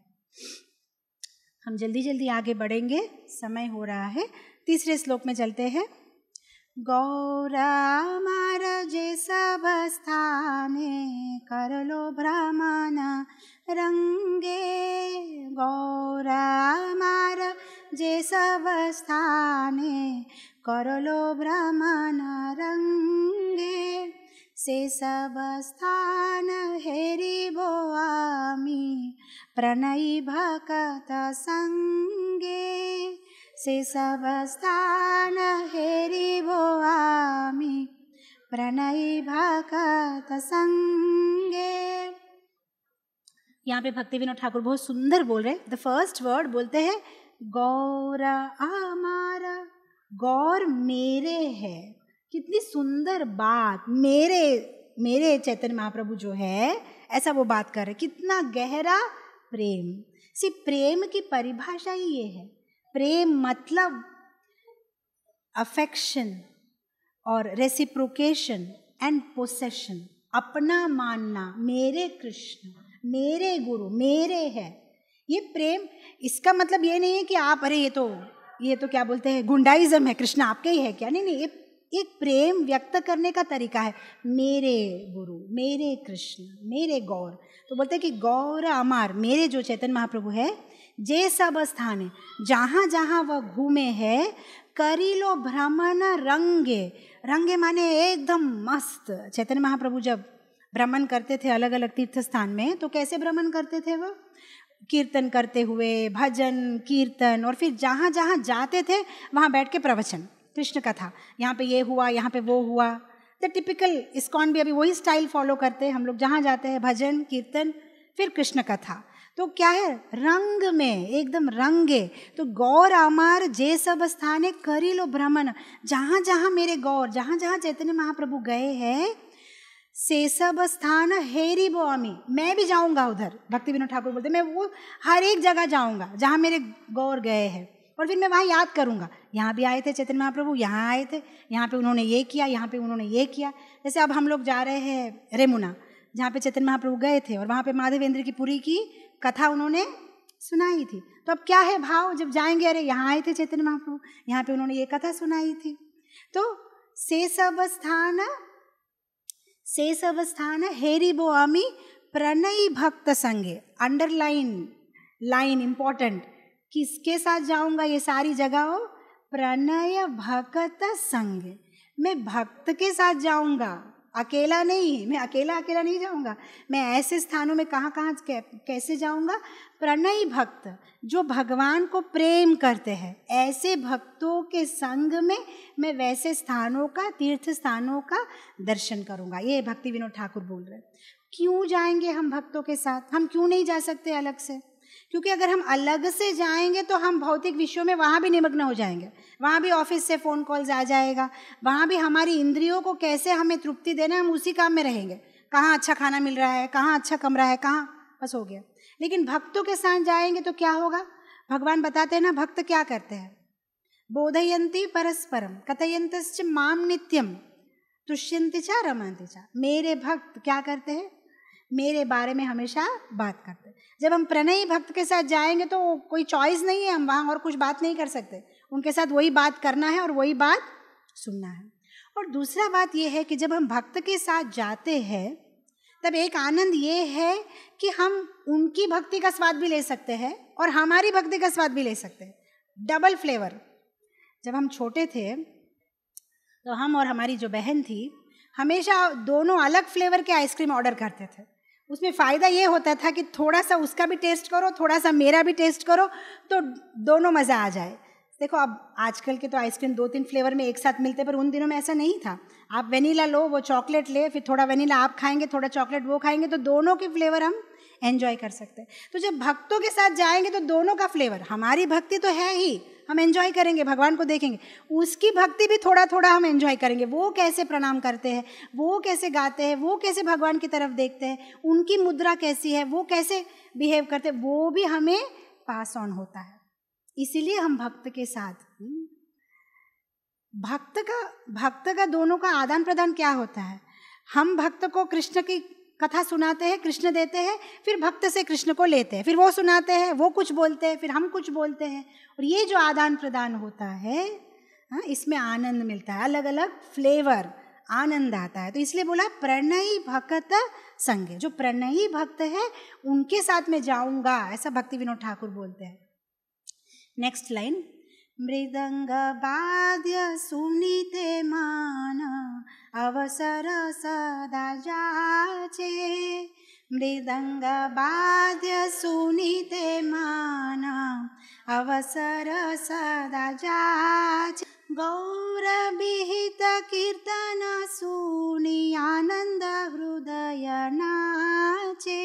हम जल्दी जल्दी आगे बढ़ेंगे, समय हो रहा है। तीसरे श्लोक में चलते हैं। गौरा मार जे सब स्थाने करलो ब्राह्मण रंगे, गौरा मार जे सब स्थाने करलो ब्राह्मण रंगे, से सब स्थान हेरिबो आमी प्रणयी भक्त संगे, से सब स्थान हेरिबो आमी प्रणयी भक्त संगे। यहाँ पे भक्ति विनोद ठाकुर बहुत सुंदर बोल रहे हैं। द फर्स्ट वर्ड बोलते हैं गौर हमारा, गौर मेरे है। कितनी सुंदर बात, मेरे चैतन्य महाप्रभु जो है ऐसा वो बात कर रहे। कितना गहरा प्रेम। प्रेम की परिभाषा ही ये है। प्रेम मतलब अफेक्शन और रेसिप्रोकेशन एंड पोसेशन, अपना मानना, मेरे कृष्ण, मेरे गुरु, मेरे है। ये प्रेम, इसका मतलब ये नहीं है कि आप अरे ये तो क्या बोलते हैं गुंडाइज्म है, कृष्ण आपके ही है क्या। नहीं, ये एक प्रेम व्यक्त करने का तरीका है। मेरे गुरु, मेरे कृष्ण, मेरे गौर। तो बोलते हैं कि गौर अमार, मेरे जो चैतन्य महाप्रभु है, जे सब स्थान है, जहाँ जहाँ वह घूमे है, करी लो भ्रमण रंगे। रंगे माने एकदम मस्त। चैतन्य महाप्रभु जब भ्रमण करते थे अलग अलग तीर्थ स्थान में, तो कैसे भ्रमण करते थे वो? कीर्तन करते हुए, भजन कीर्तन, और फिर जहाँ जहाँ जाते थे वहाँ बैठ के प्रवचन, कृष्ण कथा। यहाँ पे ये हुआ, यहाँ पे वो हुआ। द टिपिकल इस्कॉन भी अभी वही स्टाइल फॉलो करते हैं। हम लोग जहाँ जाते हैं भजन कीर्तन, फिर कृष्ण कथा। तो क्या है, रंग में एकदम रंगे। तो गौर अमार जे सब स्थाने करी लो भ्रमण, जहाँ जहाँ मेरे गौर, जहाँ जहाँ चैतन्य महाप्रभु गए हैं, से सब स्थान हेरी बो अमी, मैं भी जाऊँगा उधर। भक्ति विनोद ठाकुर बोलते मैं वो हर एक जगह जाऊँगा जहाँ मेरे गौर गए हैं, और फिर मैं वहाँ याद करूँगा, यहाँ भी आए थे चैतन्य महाप्रभु, यहाँ आए थे, यहाँ पे उन्होंने ये किया, यहाँ पे उन्होंने ये किया। जैसे अब हम लोग जा रहे हैं रेमुना, जहाँ पे चैतन्य महाप्रभु गए थे, और वहाँ पे माधवेंद्र की पुरी की कथा उन्होंने सुनाई थी। तो अब क्या है भाव, जब जाएंगे अरे यहाँ आए थे चैतन्य महाप्रभु, यहाँ पे उन्होंने ये कथा सुनाई थी। तो से सब स्थान हेरी बो अमी प्रणयी भक्त संगे। अंडरलाइन लाइन इंपॉर्टेंट, किसके साथ जाऊंगा ये सारी जगह? प्रणय भक्त संग, मैं भक्त के साथ जाऊंगा, अकेला नहीं। मैं अकेला नहीं जाऊंगा। मैं ऐसे स्थानों में कहाँ कैसे जाऊंगा? प्रणयी भक्त, जो भगवान को प्रेम करते हैं, ऐसे भक्तों के संग में मैं वैसे स्थानों का, तीर्थ स्थानों का दर्शन करूंगा। ये भक्ति विनोद ठाकुर बोल रहे हैं। क्यों जाएंगे हम भक्तों के साथ? हम क्यों नहीं जा सकते अलग से? क्योंकि अगर हम अलग से जाएंगे तो हम भौतिक विषयों में वहाँ भी निमग्न हो जाएंगे। वहाँ भी ऑफिस से फ़ोन कॉल्स आ जाएगा, वहाँ भी हमारी इंद्रियों को कैसे हमें तृप्ति देना है, हम उसी काम में रहेंगे। कहाँ अच्छा खाना मिल रहा है, कहाँ अच्छा कमरा है, कहाँ, बस हो गया। लेकिन भक्तों के साथ जाएंगे तो क्या होगा? भगवान बताते हैं ना, भक्त क्या करते हैं? बोधयन्ति परस्परम कथयन्तश्च माम नित्यम तुष्यन्ति च रमन्ति च। मेरे भक्त क्या करते हैं? मेरे बारे में हमेशा बात करते हैं। जब हम प्रणयी भक्त के साथ जाएंगे तो कोई चॉइस नहीं है, हम वहाँ और कुछ बात नहीं कर सकते। उनके साथ वही बात करना है और वही बात सुनना है। और दूसरा बात यह है कि जब हम भक्त के साथ जाते हैं तब एक आनंद ये है कि हम उनकी भक्ति का स्वाद भी ले सकते हैं और हमारी भक्ति का स्वाद भी ले सकते हैं। Double flavour. जब हम छोटे थे तो हम और हमारी जो बहन थी हमेशा दोनों अलग फ्लेवर के आइसक्रीम ऑर्डर करते थे। उसमें फ़ायदा ये होता था कि थोड़ा सा उसका भी टेस्ट करो, थोड़ा सा मेरा भी टेस्ट करो, तो दोनों मज़ा आ जाए। देखो अब आजकल के तो आइसक्रीम 2-3 फ्लेवर में एक साथ मिलते, पर उन दिनों में ऐसा नहीं था। आप वेनीला लो, वो चॉकलेट ले, फिर थोड़ा वेनीला आप खाएंगे, थोड़ा चॉकलेट वो खाएंगे, तो दोनों के फ्लेवर हम एंजॉय कर सकते हैं। तो जब भक्तों के साथ जाएंगे तो दोनों का फ्लेवर, हमारी भक्ति तो है ही, हम एंजॉय करेंगे, भगवान को देखेंगे, उसकी भक्ति भी थोड़ा थोड़ा हम एंजॉय करेंगे। वो कैसे प्रणाम करते हैं, वो कैसे गाते हैं, वो कैसे भगवान की तरफ देखते हैं, उनकी मुद्रा कैसी है, वो कैसे बिहेव करते हैं, वो भी हमें पास ऑन होता है। इसीलिए हम भक्त के साथ, भक्त का दोनों का आदान प्रदान क्या होता है? हम भक्त को कृष्ण की कथा सुनाते हैं, कृष्ण देते हैं, फिर भक्त से कृष्ण को लेते हैं, फिर वो सुनाते हैं, वो कुछ बोलते हैं, फिर हम कुछ बोलते हैं, और ये जो आदान प्रदान होता है, इसमें आनंद मिलता है, अलग अलग फ्लेवर, आनंद आता है। तो इसलिए बोला प्रणयी भक्त संगे, जो प्रणयी भक्त है उनके साथ में जाऊंगा, ऐसा भक्ति विनोद ठाकुर बोलते हैं। नेक्स्ट लाइन, मृदंग वाद्य सुनीते मान अवसर सदा जाचे। मृदंग वाद्य सुनीते मान अवसर सदा जाचे। गौरविहित कीर्तन सुनि आनंद हृदय नाचे,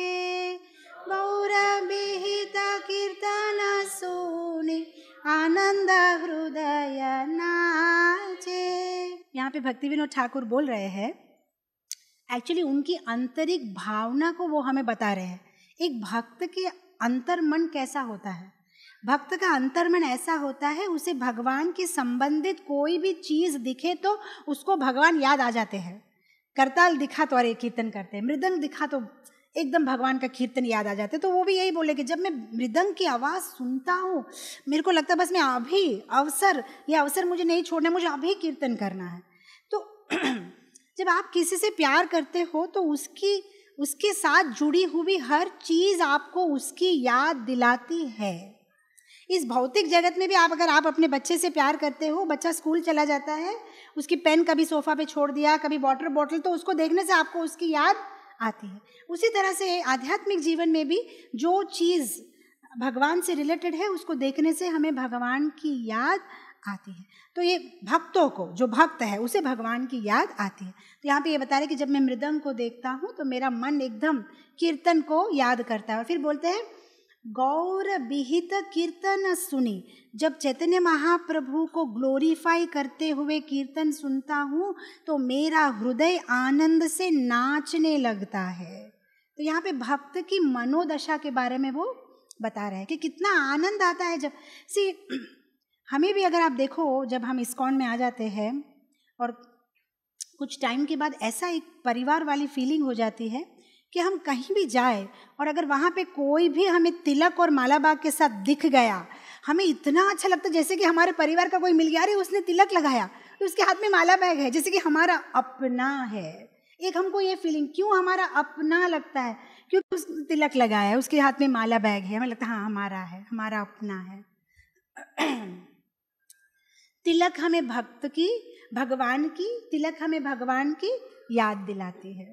गौरविहित कीर्तन सुनि आनंद हृदय नाचे। यहाँ पे भक्ति विनोद ठाकुर बोल रहे हैं, एक्चुअली उनकी आंतरिक भावना को वो हमें बता रहे हैं। एक भक्त के अंतर्मन कैसा होता है, भक्त का अंतर्मन ऐसा होता है, उसे भगवान के संबंधित कोई भी चीज दिखे तो उसको भगवान याद आ जाते हैं। करताल दिखा तो अरे कीर्तन करते हैं, मृदंग दिखा तो एकदम भगवान का कीर्तन याद आ जाते। तो वो भी यही बोले कि जब मैं मृदंग की आवाज़ सुनता हूँ, मेरे को लगता है बस मैं अभी ये अवसर मुझे नहीं छोड़ना, मुझे अभी कीर्तन करना है। तो जब आप किसी से प्यार करते हो तो उसके साथ जुड़ी हुई हर चीज़ आपको उसकी याद दिलाती है। इस भौतिक जगत में भी अगर आप अपने बच्चे से प्यार करते हो, बच्चा स्कूल चला जाता है, उसकी पेन कभी सोफ़ा पे छोड़ दिया, कभी वाटर बॉटल, तो उसको देखने से आपको उसकी याद आती है। उसी तरह से आध्यात्मिक जीवन में भी जो चीज़ भगवान से रिलेटेड है उसको देखने से हमें भगवान की याद आती है। तो ये भक्तों को, जो भक्त है उसे भगवान की याद आती है। तो यहाँ पे ये बता रहे कि जब मैं मृदंग को देखता हूँ तो मेरा मन एकदम कीर्तन को याद करता है। और फिर बोलते हैं गौर विहित कीर्तन सुनी, जब चैतन्य महाप्रभु को ग्लोरीफाई करते हुए कीर्तन सुनता हूँ तो मेरा हृदय आनंद से नाचने लगता है। तो यहाँ पे भक्त की मनोदशा के बारे में वो बता रहे हैं कि कितना आनंद आता है जब हमें भी, अगर आप देखो, जब हम इस्कॉन में आ जाते हैं और कुछ टाइम के बाद ऐसा एक परिवार वाली फीलिंग हो जाती है कि हम कहीं भी जाए और अगर वहाँ पे कोई भी हमें तिलक और माला बाग के साथ दिख गया, हमें इतना अच्छा लगता है जैसे कि हमारे परिवार का कोई मिल गया, अरे उसने तिलक लगाया, तो उसके हाथ में माला बैग है, जैसे कि हमारा अपना है। एक हमको ये फीलिंग क्यों हमारा अपना लगता है, क्योंकि उसने तिलक लगाया है, उसके हाथ में माला बैग है, हमें लगता है हाँ हमारा है, हमारा अपना है। तिलक हमें भक्त की, भगवान की, तिलक हमें भगवान की याद दिलाती है।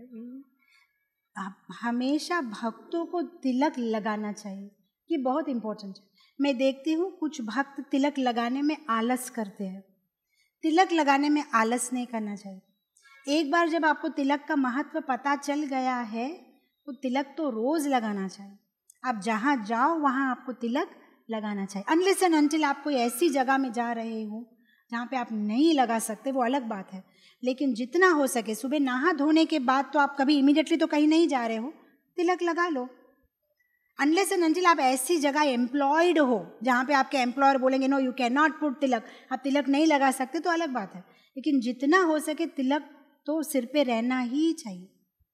हमेशा भक्तों को तिलक लगाना चाहिए, ये बहुत इम्पोर्टेंट है। मैं देखती हूँ कुछ भक्त तिलक लगाने में आलस करते हैं। तिलक लगाने में आलस नहीं करना चाहिए। एक बार जब आपको तिलक का महत्व पता चल गया है तो तिलक तो रोज़ लगाना चाहिए। आप जहाँ जाओ वहाँ आपको तिलक लगाना चाहिए। अनलेस एंड अनटिल आप कोई ऐसी जगह में जा रहे हो जहाँ पे आप नहीं लगा सकते, वो अलग बात है। लेकिन जितना हो सके, सुबह नहा धोने के बाद तो आप कभी इमीडिएटली तो कहीं नहीं जा रहे हो, तिलक लगा लो। अनलेस एंड अनटिल आप ऐसी जगह एम्प्लॉयड हो जहाँ पे आपके एम्प्लॉयर बोलेंगे no you can not put tilak, आप तिलक नहीं लगा सकते, तो अलग बात है। लेकिन जितना हो सके तिलक तो सिर पे रहना ही चाहिए।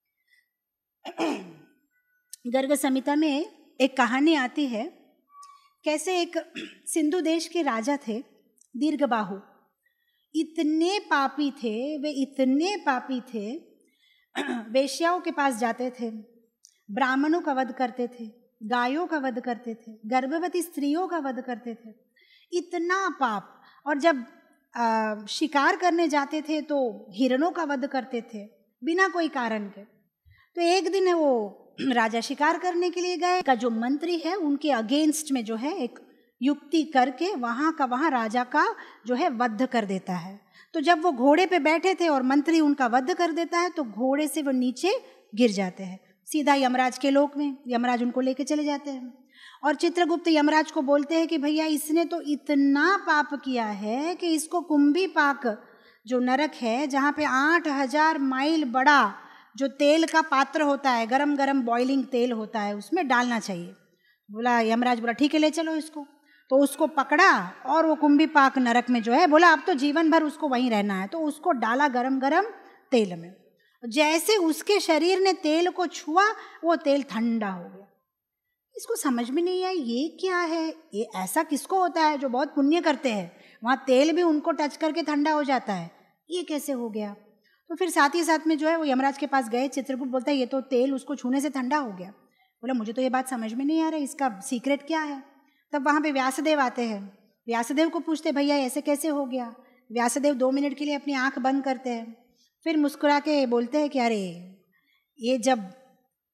गर्ग संहिता में एक कहानी आती है, कैसे एक सिंधु देश के राजा थे दीर्घबाहु। इतने पापी थे वे, इतने पापी थे, वेश्याओं के पास जाते थे, ब्राह्मणों का वध करते थे, गायों का वध करते थे, गर्भवती स्त्रियों का वध करते थे, इतना पाप। और जब शिकार करने जाते थे तो हिरणों का वध करते थे बिना कोई कारण के। तो एक दिन वो राजा शिकार करने के लिए गए, का जो मंत्री है उनके अगेंस्ट में जो है एक युक्ति करके वहाँ का वहाँ राजा का जो है वध कर देता है। तो जब वो घोड़े पे बैठे थे और मंत्री उनका वध कर देता है तो घोड़े से वो नीचे गिर जाते हैं, सीधा यमराज के लोक में। यमराज उनको लेके चले जाते हैं और चित्रगुप्त यमराज को बोलते हैं कि भैया इसने तो इतना पाप किया है कि इसको कुंभी पाक जो नरक है, जहाँ पे 8000 माइल बड़ा जो तेल का पात्र होता है, गरम गरम बॉइलिंग तेल होता है, उसमें डालना चाहिए। बोला यमराज, बोला ठीक है ले चलो इसको। तो उसको पकड़ा और वो कुंभी पाक नरक में जो है, बोला अब तो जीवन भर उसको वहीं रहना है। तो उसको डाला गरम गरम तेल में। जैसे उसके शरीर ने तेल को छुआ वो तेल ठंडा हो गया। इसको समझ में नहीं आई ये क्या है, ये ऐसा किसको होता है जो बहुत पुण्य करते हैं, वहाँ तेल भी उनको टच करके ठंडा हो जाता है, ये कैसे हो गया। तो फिर साथ ही साथ में जो है वो यमराज के पास गए। चित्रगुप्त बोलता है ये तो तेल उसको छूने से ठंडा हो गया। बोला मुझे तो ये बात समझ में नहीं आ रही, इसका सीक्रेट क्या है। तब वहाँ पे व्यासदेव आते हैं। व्यासदेव को पूछते भैया ऐसे कैसे हो गया। व्यासदेव 2 मिनट के लिए अपनी आँख बंद करते हैं, फिर मुस्कुरा के बोलते हैं कि अरे ये जब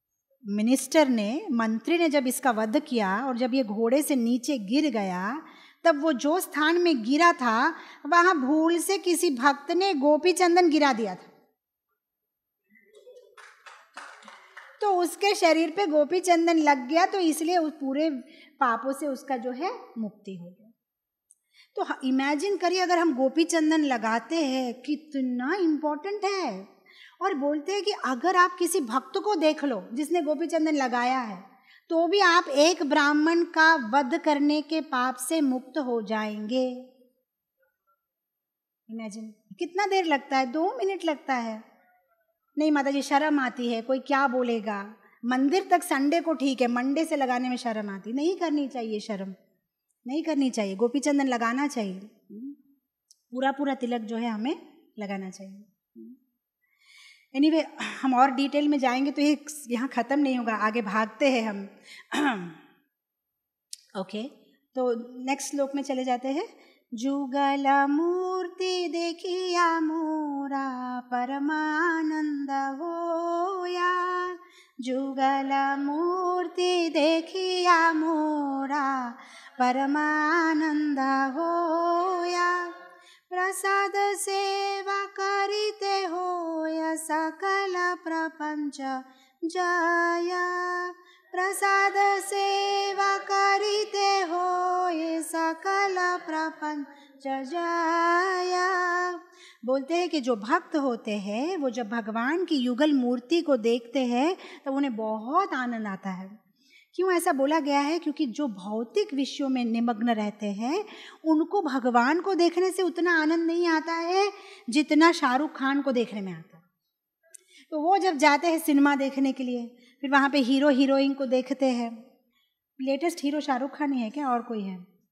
मंत्री ने जब इसका वध किया और जब ये घोड़े से नीचे गिर गया तब वो जो स्थान में गिरा था वहां भूल से किसी भक्त ने गोपी चंदन गिरा दिया था, तो उसके शरीर पे गोपी चंदन लग गया, तो इसलिए उस पूरे पापों से उसका जो है मुक्ति हो गया। तो इमेजिन करिए अगर हम गोपी चंदन लगाते हैं, कितना इम्पोर्टेंट है। और बोलते हैं कि अगर आप किसी भक्त को देख लो जिसने गोपी चंदन लगाया है, तो भी आप एक ब्राह्मण का वध करने के पाप से मुक्त हो जाएंगे। इमेजिन, कितना देर लगता है, 2 मिनट लगता है। नहीं माता जी शर्म आती है, कोई क्या बोलेगा। मंदिर तक संडे को ठीक है, मंडे से लगाने में शर्म आती, नहीं करनी चाहिए, शर्म नहीं करनी चाहिए। गोपी चंदन लगाना चाहिए, पूरा पूरा तिलक जो है हमें लगाना चाहिए। एनीवे, हम और डिटेल में जाएंगे तो ये यहाँ ख़त्म नहीं होगा, आगे भागते हैं हम। ओके, तो नेक्स्ट श्लोक में चले जाते हैं। जुगल मूर्ति देखिया मोरा परमानंद होया, जुगल मूर्ति देखिया मोरा परमानंद होया, प्रसाद सेवा करिते होय सकल प्रपंच जया, प्रसाद सेवा करिते होय सकल प्रपंच जया। बोलते हैं कि जो भक्त होते हैं वो जब भगवान की युगल मूर्ति को देखते हैं तो उन्हें बहुत आनंद आता है। क्यों ऐसा बोला गया है? क्योंकि जो भौतिक विषयों में निमग्न रहते हैं उनको भगवान को देखने से उतना आनंद नहीं आता है जितना शाहरुख खान को देखने में आता है। तो वो जब जाते हैं सिनेमा देखने के लिए, फिर वहाँ पे हीरो हीरोइन को देखते हैं। लेटेस्ट हीरो शाहरुख खान ही है क्या, और कोई है?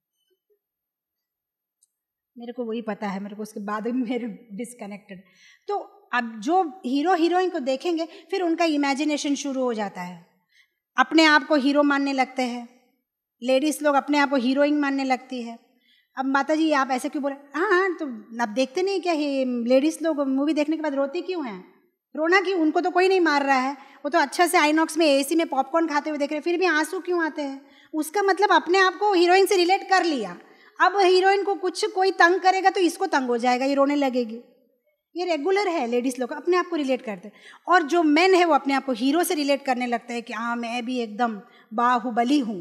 मेरे को वही पता है, मेरे को उसके बाद में मेरे डिस्कनेक्टेड। तो अब जो हीरो हीरोइन को देखेंगे फिर उनका इमेजिनेशन शुरू हो जाता है, अपने आप को हीरो मानने लगते हैं। लेडीज़ लोग अपने आप को हीरोइन मानने लगती है। अब माता जी आप ऐसे क्यों बोले? हाँ, तो अब देखते नहीं क्या लेडीज़ लोग मूवी देखने के बाद रोती क्यों हैं? रोना क्यों? उनको तो कोई नहीं मार रहा है, वो तो अच्छा से आईनॉक्स में एसी में पॉपकॉर्न खाते हुए देख रहे हैं, फिर भी आंसू क्यों आते हैं? उसका मतलब अपने आप को हीरोइन से रिलेट कर लिया। अब हीरोइन को कुछ कोई तंग करेगा तो इसको तंग हो जाएगा, ये रोने लगेगी। ये रेगुलर है, लेडीज़ लोग अपने आप को रिलेट करते हैं। और जो मेन है वो अपने आप को हीरो से रिलेट करने लगता है कि हाँ मैं भी एकदम बाहुबली हूँ,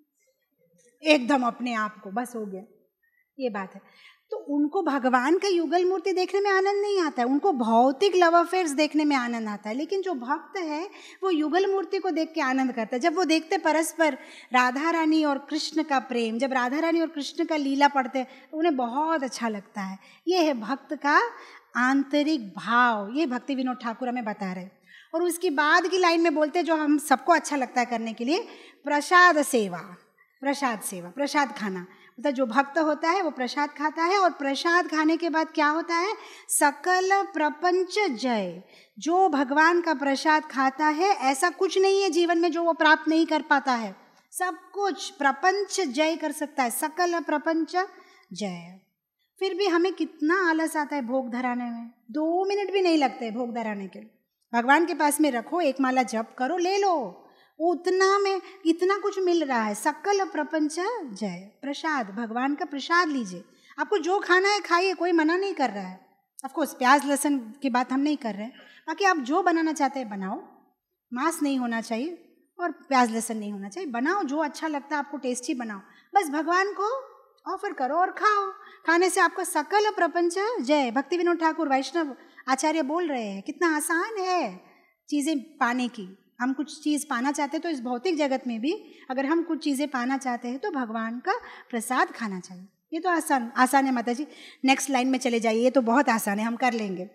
एकदम अपने आप को, बस हो गया, ये बात है। तो उनको भगवान का युगल मूर्ति देखने में आनंद नहीं आता है, उनको भौतिक लव अफेयर्स देखने में आनंद आता है। लेकिन जो भक्त है वो युगल मूर्ति को देख के आनंद करता है। जब वो देखते परस्पर राधा रानी और कृष्ण का प्रेम, जब राधा रानी और कृष्ण का लीला पढ़ते तो उन्हें बहुत अच्छा लगता है। ये है भक्त का आंतरिक भाव, ये भक्ति विनोद ठाकुर हमें बता रहे। और उसकी बाद की लाइन में बोलते हैं जो हम सबको अच्छा लगता है करने के लिए, प्रसाद सेवा। प्रसाद सेवा, प्रसाद खाना, मतलब जो भक्त होता है वो प्रसाद खाता है, और प्रसाद खाने के बाद क्या होता है? सकल प्रपंच जय। जो भगवान का प्रसाद खाता है ऐसा कुछ नहीं है जीवन में जो वो प्राप्त नहीं कर पाता है, सब कुछ प्रपंच जय कर सकता है, सकल प्रपंच जय। फिर भी हमें कितना आलस आता है भोग धराने में, 2 मिनट भी नहीं लगते भोग धराने के। भगवान के पास में रखो, एक माला जप करो, ले लो, उतना में इतना कुछ मिल रहा है। सकल प्रपंच जय, प्रसाद, भगवान का प्रसाद लीजिए। आपको जो खाना है खाइए, कोई मना नहीं कर रहा है। ऑफकोर्स प्याज लहसुन की बात हम नहीं कर रहे हैं, बाकी आप जो बनाना चाहते हैं बनाओ, मांस नहीं होना चाहिए और प्याज लहसुन नहीं होना चाहिए, बनाओ जो अच्छा लगता है आपको, टेस्टी बनाओ, बस भगवान को ऑफर करो और खाओ। खाने से आपका सकल प्रपंच जय। भक्ति विनोद ठाकुर वैष्णव आचार्य बोल रहे हैं, कितना आसान है चीज़ें पाने की। हम कुछ चीज़ पाना चाहते हैं तो इस भौतिक जगत में भी अगर हम कुछ चीज़ें पाना चाहते हैं तो भगवान का प्रसाद खाना चाहिए। ये तो आसान है माता जी। नेक्स्ट लाइन में चले जाइए, ये तो बहुत आसान है, हम कर लेंगे।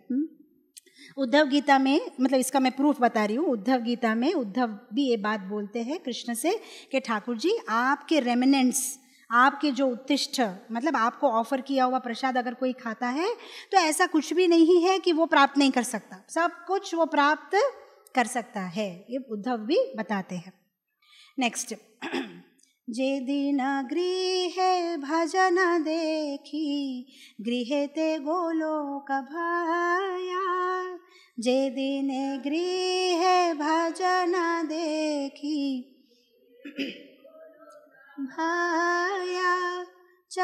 उद्धव गीता में, मतलब इसका मैं प्रूफ बता रही हूँ, उद्धव गीता में उद्धव भी ये बात बोलते हैं कृष्ण से कि ठाकुर जी आपके रेमिनेंट्स, आपके जो उत्तिष्ठ, मतलब आपको ऑफर किया हुआ प्रसाद अगर कोई खाता है तो ऐसा कुछ भी नहीं है कि वो प्राप्त नहीं कर सकता, सब कुछ वो प्राप्त कर सकता है। ये उद्धव भी बताते हैं। नेक्स्ट, जे दिन गृह भजन देखी गृह ते गोलोक भया, जे दिन गृह भजन देखी भया,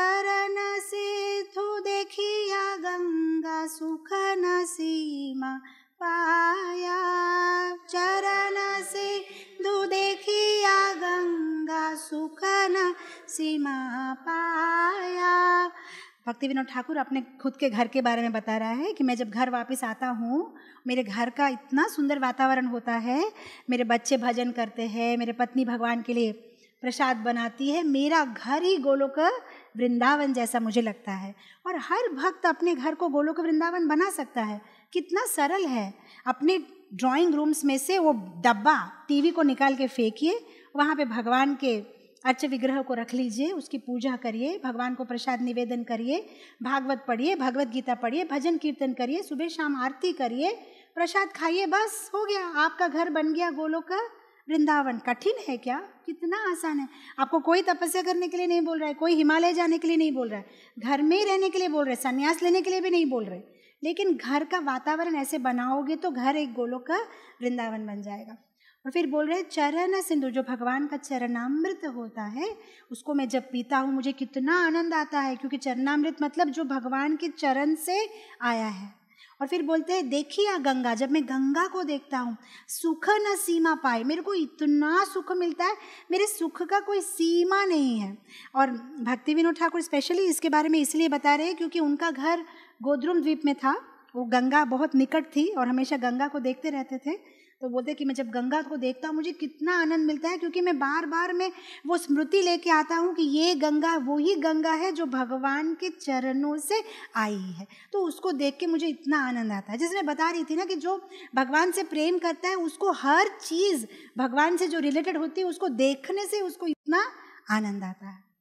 सुख न सीमा पाया, चरण सिंधु देखिया गंगा सुख न सीमा पाया। भक्ति विनोद ठाकुर अपने खुद के घर के बारे में बता रहा है कि मैं जब घर वापस आता हूँ, मेरे घर का इतना सुंदर वातावरण होता है, मेरे बच्चे भजन करते हैं, मेरे पत्नी भगवान के लिए प्रसाद बनाती है, मेरा घर ही गोलोक वृंदावन जैसा मुझे लगता है। और हर भक्त अपने घर को गोलोक वृंदावन बना सकता है। कितना सरल है। अपने ड्राइंग रूम्स में से वो डब्बा टीवी को निकाल के फेंकिए, वहाँ पे भगवान के अर्च विग्रह को रख लीजिए, उसकी पूजा करिए, भगवान को प्रसाद निवेदन करिए, भागवत पढ़िए, भगवत गीता पढ़िए, भजन कीर्तन करिए, सुबह शाम आरती करिए, प्रसाद खाइए, बस हो गया, आपका घर बन गया गोलोक वृंदावन। कठिन है क्या? कितना आसान है। आपको कोई तपस्या करने के लिए नहीं बोल रहा है, कोई हिमालय जाने के लिए नहीं बोल रहा है, घर में ही रहने के लिए बोल रहे हैं, संन्यास लेने के लिए भी नहीं बोल रहे, लेकिन घर का वातावरण ऐसे बनाओगे तो घर एक गोलोक वृंदावन बन जाएगा। और फिर बोल रहे चरण सिंधु, जो भगवान का चरणामृत होता है, उसको मैं जब पीता हूँ मुझे कितना आनंद आता है, क्योंकि चरणामृत मतलब जो भगवान के चरण से आया है। और फिर बोलते हैं देखिए गंगा, जब मैं गंगा को देखता हूँ सुख न सीमा पाए, मेरे को इतना सुख मिलता है, मेरे सुख का कोई सीमा नहीं है। और भक्ति विनोद ठाकुर स्पेशली इसके बारे में इसलिए बता रहे हैं क्योंकि उनका घर गोद्रुम द्वीप में था, वो गंगा बहुत निकट थी और हमेशा गंगा को देखते रहते थे। तो बोलते कि मैं जब गंगा को देखता हूँ मुझे कितना आनंद मिलता है, क्योंकि मैं बार बार मैं वो स्मृति लेके आता हूँ कि ये गंगा वही गंगा है जो भगवान के चरणों से आई है। तो उसको देख के मुझे इतना आनंद आता है। जैसे मैं बता रही थी ना कि जो भगवान से प्रेम करता है उसको हर चीज़ भगवान से जो रिलेटेड होती है उसको देखने से उसको इतना आनंद आता है।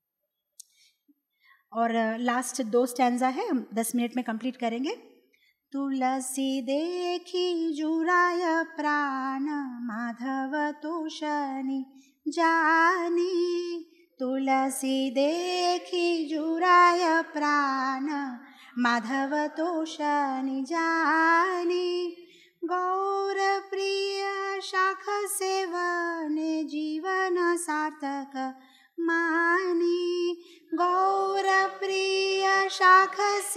और लास्ट 2 स्टैंजा है, हम 10 मिनट में कंप्लीट करेंगे। तुलसी देखी जुराय प्राण, माधव तोषणी जानी। तुलसी देखी जुराय प्राण, माधव तोषणी जानी। गौर प्रिय शाख सेवने जीवन सार्थक मानी। गौर प्रिय शाख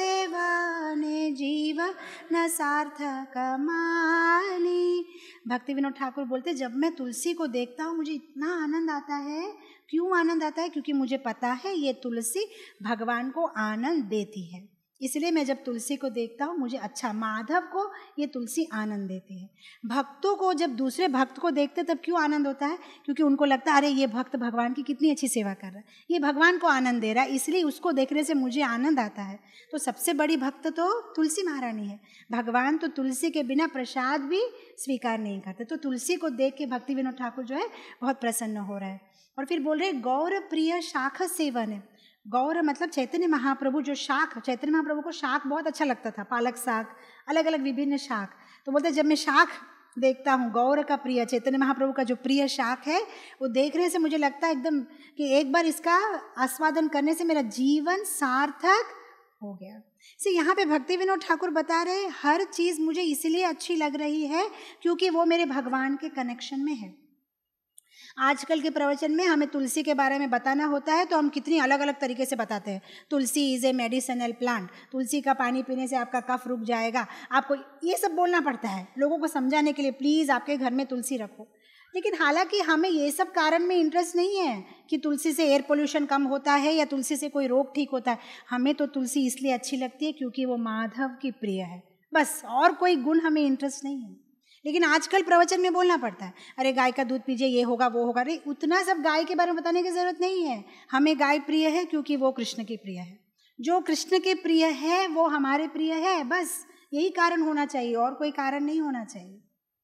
सेवने जीवन सार्थक मानी। भक्ति विनोद ठाकुर बोलते जब मैं तुलसी को देखता हूँ मुझे इतना आनंद आता है। क्यों आनंद आता है? क्योंकि मुझे पता है ये तुलसी भगवान को आनंद देती है, इसलिए मैं जब तुलसी को देखता हूँ मुझे अच्छा, माधव को ये तुलसी आनंद देती है। भक्तों को जब दूसरे भक्त को देखते तब क्यों आनंद होता है? क्योंकि उनको लगता है अरे ये भक्त भगवान की कितनी अच्छी सेवा कर रहा है, ये भगवान को आनंद दे रहा है, इसलिए उसको देखने से मुझे आनंद आता है। तो सबसे बड़ी भक्त तो तुलसी महारानी है। भगवान तो तुलसी के बिना प्रसाद भी स्वीकार नहीं करते। तो तुलसी को देख के भक्ति विनोद ठाकुर जो है बहुत प्रसन्न हो रहा है। और फिर बोल रहे गौर प्रिय शाख सेवन है। गौर मतलब चैतन्य महाप्रभु, जो शाख, चैतन्य महाप्रभु को शाख बहुत अच्छा लगता था, पालक शाक, अलग अलग विभिन्न शाख। तो बोलते जब मैं शाख देखता हूँ, गौर का प्रिय, चैतन्य महाप्रभु का जो प्रिय शाख है, वो देखने से मुझे लगता है एकदम कि एक बार इसका आस्वादन करने से मेरा जीवन सार्थक हो गया। इसे यहाँ पे भक्ति विनोद ठाकुर बता रहे हर चीज़ मुझे इसलिए अच्छी लग रही है क्योंकि वो मेरे भगवान के कनेक्शन में है। आजकल के प्रवचन में हमें तुलसी के बारे में बताना होता है तो हम कितनी अलग अलग तरीके से बताते हैं। Tulsi is a medicinal plant, तुलसी का पानी पीने से आपका कफ रुक जाएगा, आपको ये सब बोलना पड़ता है लोगों को समझाने के लिए, प्लीज़ आपके घर में तुलसी रखो। लेकिन हालांकि हमें ये सब कारण में इंटरेस्ट नहीं है कि तुलसी से एयर पोल्यूशन कम होता है या तुलसी से कोई रोग ठीक होता है। हमें तो तुलसी इसलिए अच्छी लगती है क्योंकि वो माधव की प्रिय है, बस, और कोई गुण हमें इंटरेस्ट नहीं है। लेकिन आजकल प्रवचन में बोलना पड़ता है अरे गाय का दूध पीजिए, ये होगा वो होगा। अरे उतना सब गाय के बारे में बताने की ज़रूरत नहीं है। हमें गाय प्रिय है क्योंकि वो कृष्ण की प्रिय है। जो कृष्ण के प्रिय है वो हमारे प्रिय है, बस यही कारण होना चाहिए, और कोई कारण नहीं होना चाहिए।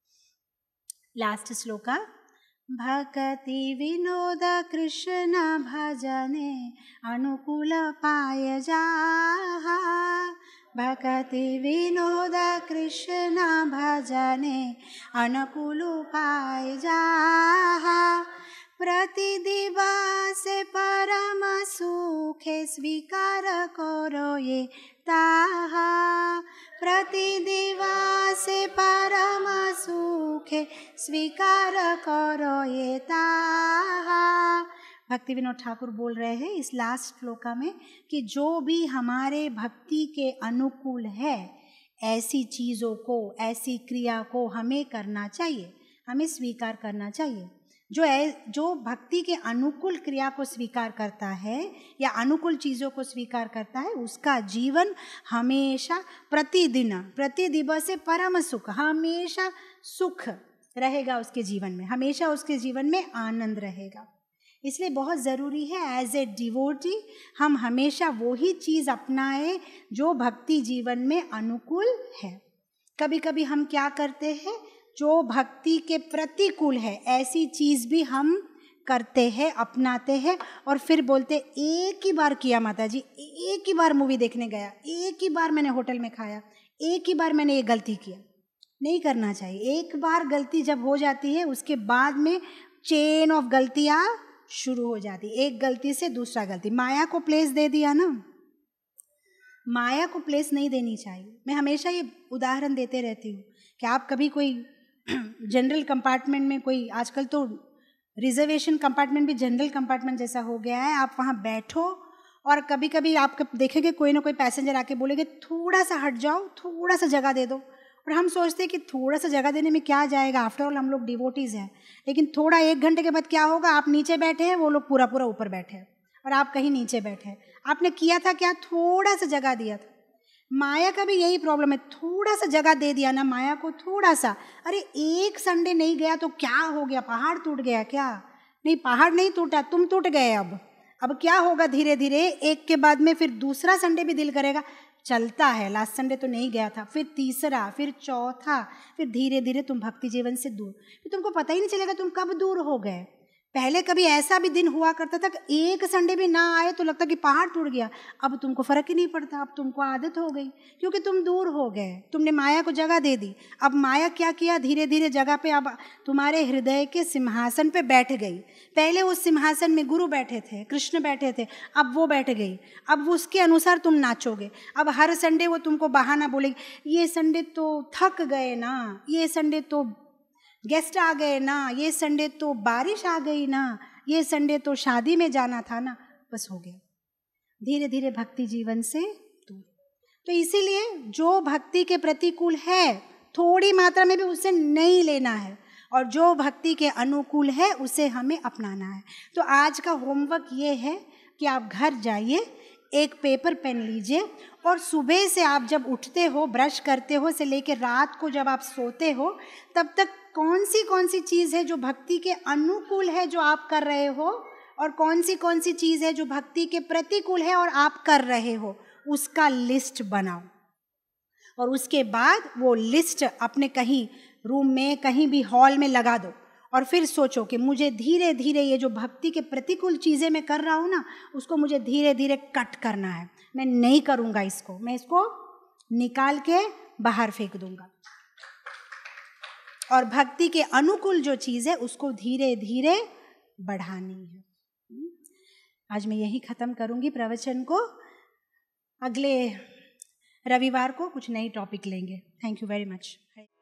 लास्ट श्लोका। भक्ति विनोद कृष्ण भजने अनुकूल पाय जाहा। भक्ति विनोद कृष्ण भजने अनुकूल पाय जाहा। प्रति दिवस परम सुखे स्वीकार करो ये ताहा। प्रति दिवस परम सुखे स्वीकार करो ये ताहा। भक्ति विनोद ठाकुर बोल रहे हैं इस लास्ट श्लोका में कि जो भी हमारे भक्ति के अनुकूल है, ऐसी चीज़ों को, ऐसी क्रिया को हमें करना चाहिए, हमें स्वीकार करना चाहिए। जो भक्ति के अनुकूल क्रिया को स्वीकार करता है या अनुकूल चीज़ों को स्वीकार करता है, उसका जीवन हमेशा प्रतिदिवस परम सुख, हमेशा सुख रहेगा उसके जीवन में, हमेशा उसके जीवन में आनंद रहेगा। इसलिए बहुत ज़रूरी है एज ए डिवोटी हम हमेशा वही चीज़ अपनाएं जो भक्ति जीवन में अनुकूल है। कभी कभी हम क्या करते हैं, जो भक्ति के प्रतिकूल है ऐसी चीज़ भी हम करते हैं, अपनाते हैं, और फिर बोलते एक ही बार किया माता जी, एक ही बार मूवी देखने गया, एक ही बार मैंने होटल में खाया, एक ही बार मैंने ये गलती किया। नहीं करना चाहिए। एक बार गलती जब हो जाती है उसके बाद में चेन ऑफ गलतियाँ शुरू हो जाती, एक गलती से दूसरा गलती। माया को प्लेस दे दिया ना, माया को प्लेस नहीं देनी चाहिए। मैं हमेशा ये उदाहरण देते रहती हूँ कि आप कभी कोई जनरल कंपार्टमेंट में, कोई आजकल तो रिजर्वेशन कंपार्टमेंट भी जनरल कंपार्टमेंट जैसा हो गया है, आप वहाँ बैठो और कभी कभी आप देखेंगे कोई ना कोई पैसेंजर आके बोलेंगे थोड़ा सा हट जाओ, थोड़ा सा जगह दे दो, और हम सोचते हैं कि थोड़ा सा जगह देने में क्या जाएगा, आफ्टर ऑल हम लोग डिवोटीज हैं। लेकिन थोड़ा 1 घंटे के बाद क्या होगा, आप नीचे बैठे हैं, वो लोग पूरा पूरा ऊपर बैठे हैं और आप कहीं नीचे बैठे हैं। आपने किया था क्या, थोड़ा सा जगह दिया था। माया का भी यही प्रॉब्लम है, थोड़ा सा जगह दे दिया ना माया को, थोड़ा सा। अरे एक संडे नहीं गया तो क्या हो गया, पहाड़ टूट गया क्या? नहीं, पहाड़ नहीं टूटा, तुम टूट गए। अब क्या होगा, धीरे धीरे एक के बाद में फिर दूसरा संडे भी दिल करेगा, चलता है, लास्ट संडे तो नहीं गया था, फिर तीसरा, फिर चौथा, फिर धीरे धीरे तुम भक्ति जीवन से दूर, फिर तुमको पता ही नहीं चलेगा तुम कब दूर हो गए। पहले कभी ऐसा भी दिन हुआ करता था कि एक संडे भी ना आए तो लगता कि पहाड़ टूट गया। अब तुमको फर्क ही नहीं पड़ता, अब तुमको आदत हो गई, क्योंकि तुम दूर हो गए, तुमने माया को जगह दे दी। अब माया क्या किया, धीरे धीरे जगह पे अब तुम्हारे हृदय के सिंहासन पे बैठ गई। पहले उस सिंहासन में गुरु बैठे थे, कृष्ण बैठे थे, अब वो बैठ गई। अब उसके अनुसार तुम नाचोगे। अब हर संडे वो तुमको बहाना बोलेगी, ये संडे तो थक गए ना, ये संडे तो गेस्ट आ गए ना, ये संडे तो बारिश आ गई ना, ये संडे तो शादी में जाना था ना। बस हो गया, धीरे धीरे भक्ति जीवन से दूर। तो इसीलिए जो भक्ति के प्रतिकूल है थोड़ी मात्रा में भी उसे नहीं लेना है, और जो भक्ति के अनुकूल है उसे हमें अपनाना है। तो आज का होमवर्क ये है कि आप घर जाइए, एक पेपर पेन लीजिए, और सुबह से आप जब उठते हो, ब्रश करते हो से लेकर रात को जब आप सोते हो, तब तक कौन सी चीज़ है जो भक्ति के अनुकूल है जो आप कर रहे हो, और कौन सी चीज़ है जो भक्ति के प्रतिकूल है और आप कर रहे हो, उसका लिस्ट बनाओ। और उसके बाद वो लिस्ट अपने कहीं रूम में, कहीं भी हॉल में लगा दो, और फिर सोचो कि मुझे धीरे धीरे ये जो भक्ति के प्रतिकूल चीज़ें मैं कर रहा हूँ ना, उसको मुझे धीरे धीरे कट करना है। मैं नहीं करूँगा इसको, मैं इसको निकाल के बाहर फेंक दूंगा, और भक्ति के अनुकूल जो चीज़ है उसको धीरे धीरे बढ़ानी है। आज मैं यही ख़त्म करूँगी प्रवचन को। अगले रविवार को कुछ नई टॉपिक लेंगे। Thank you very much.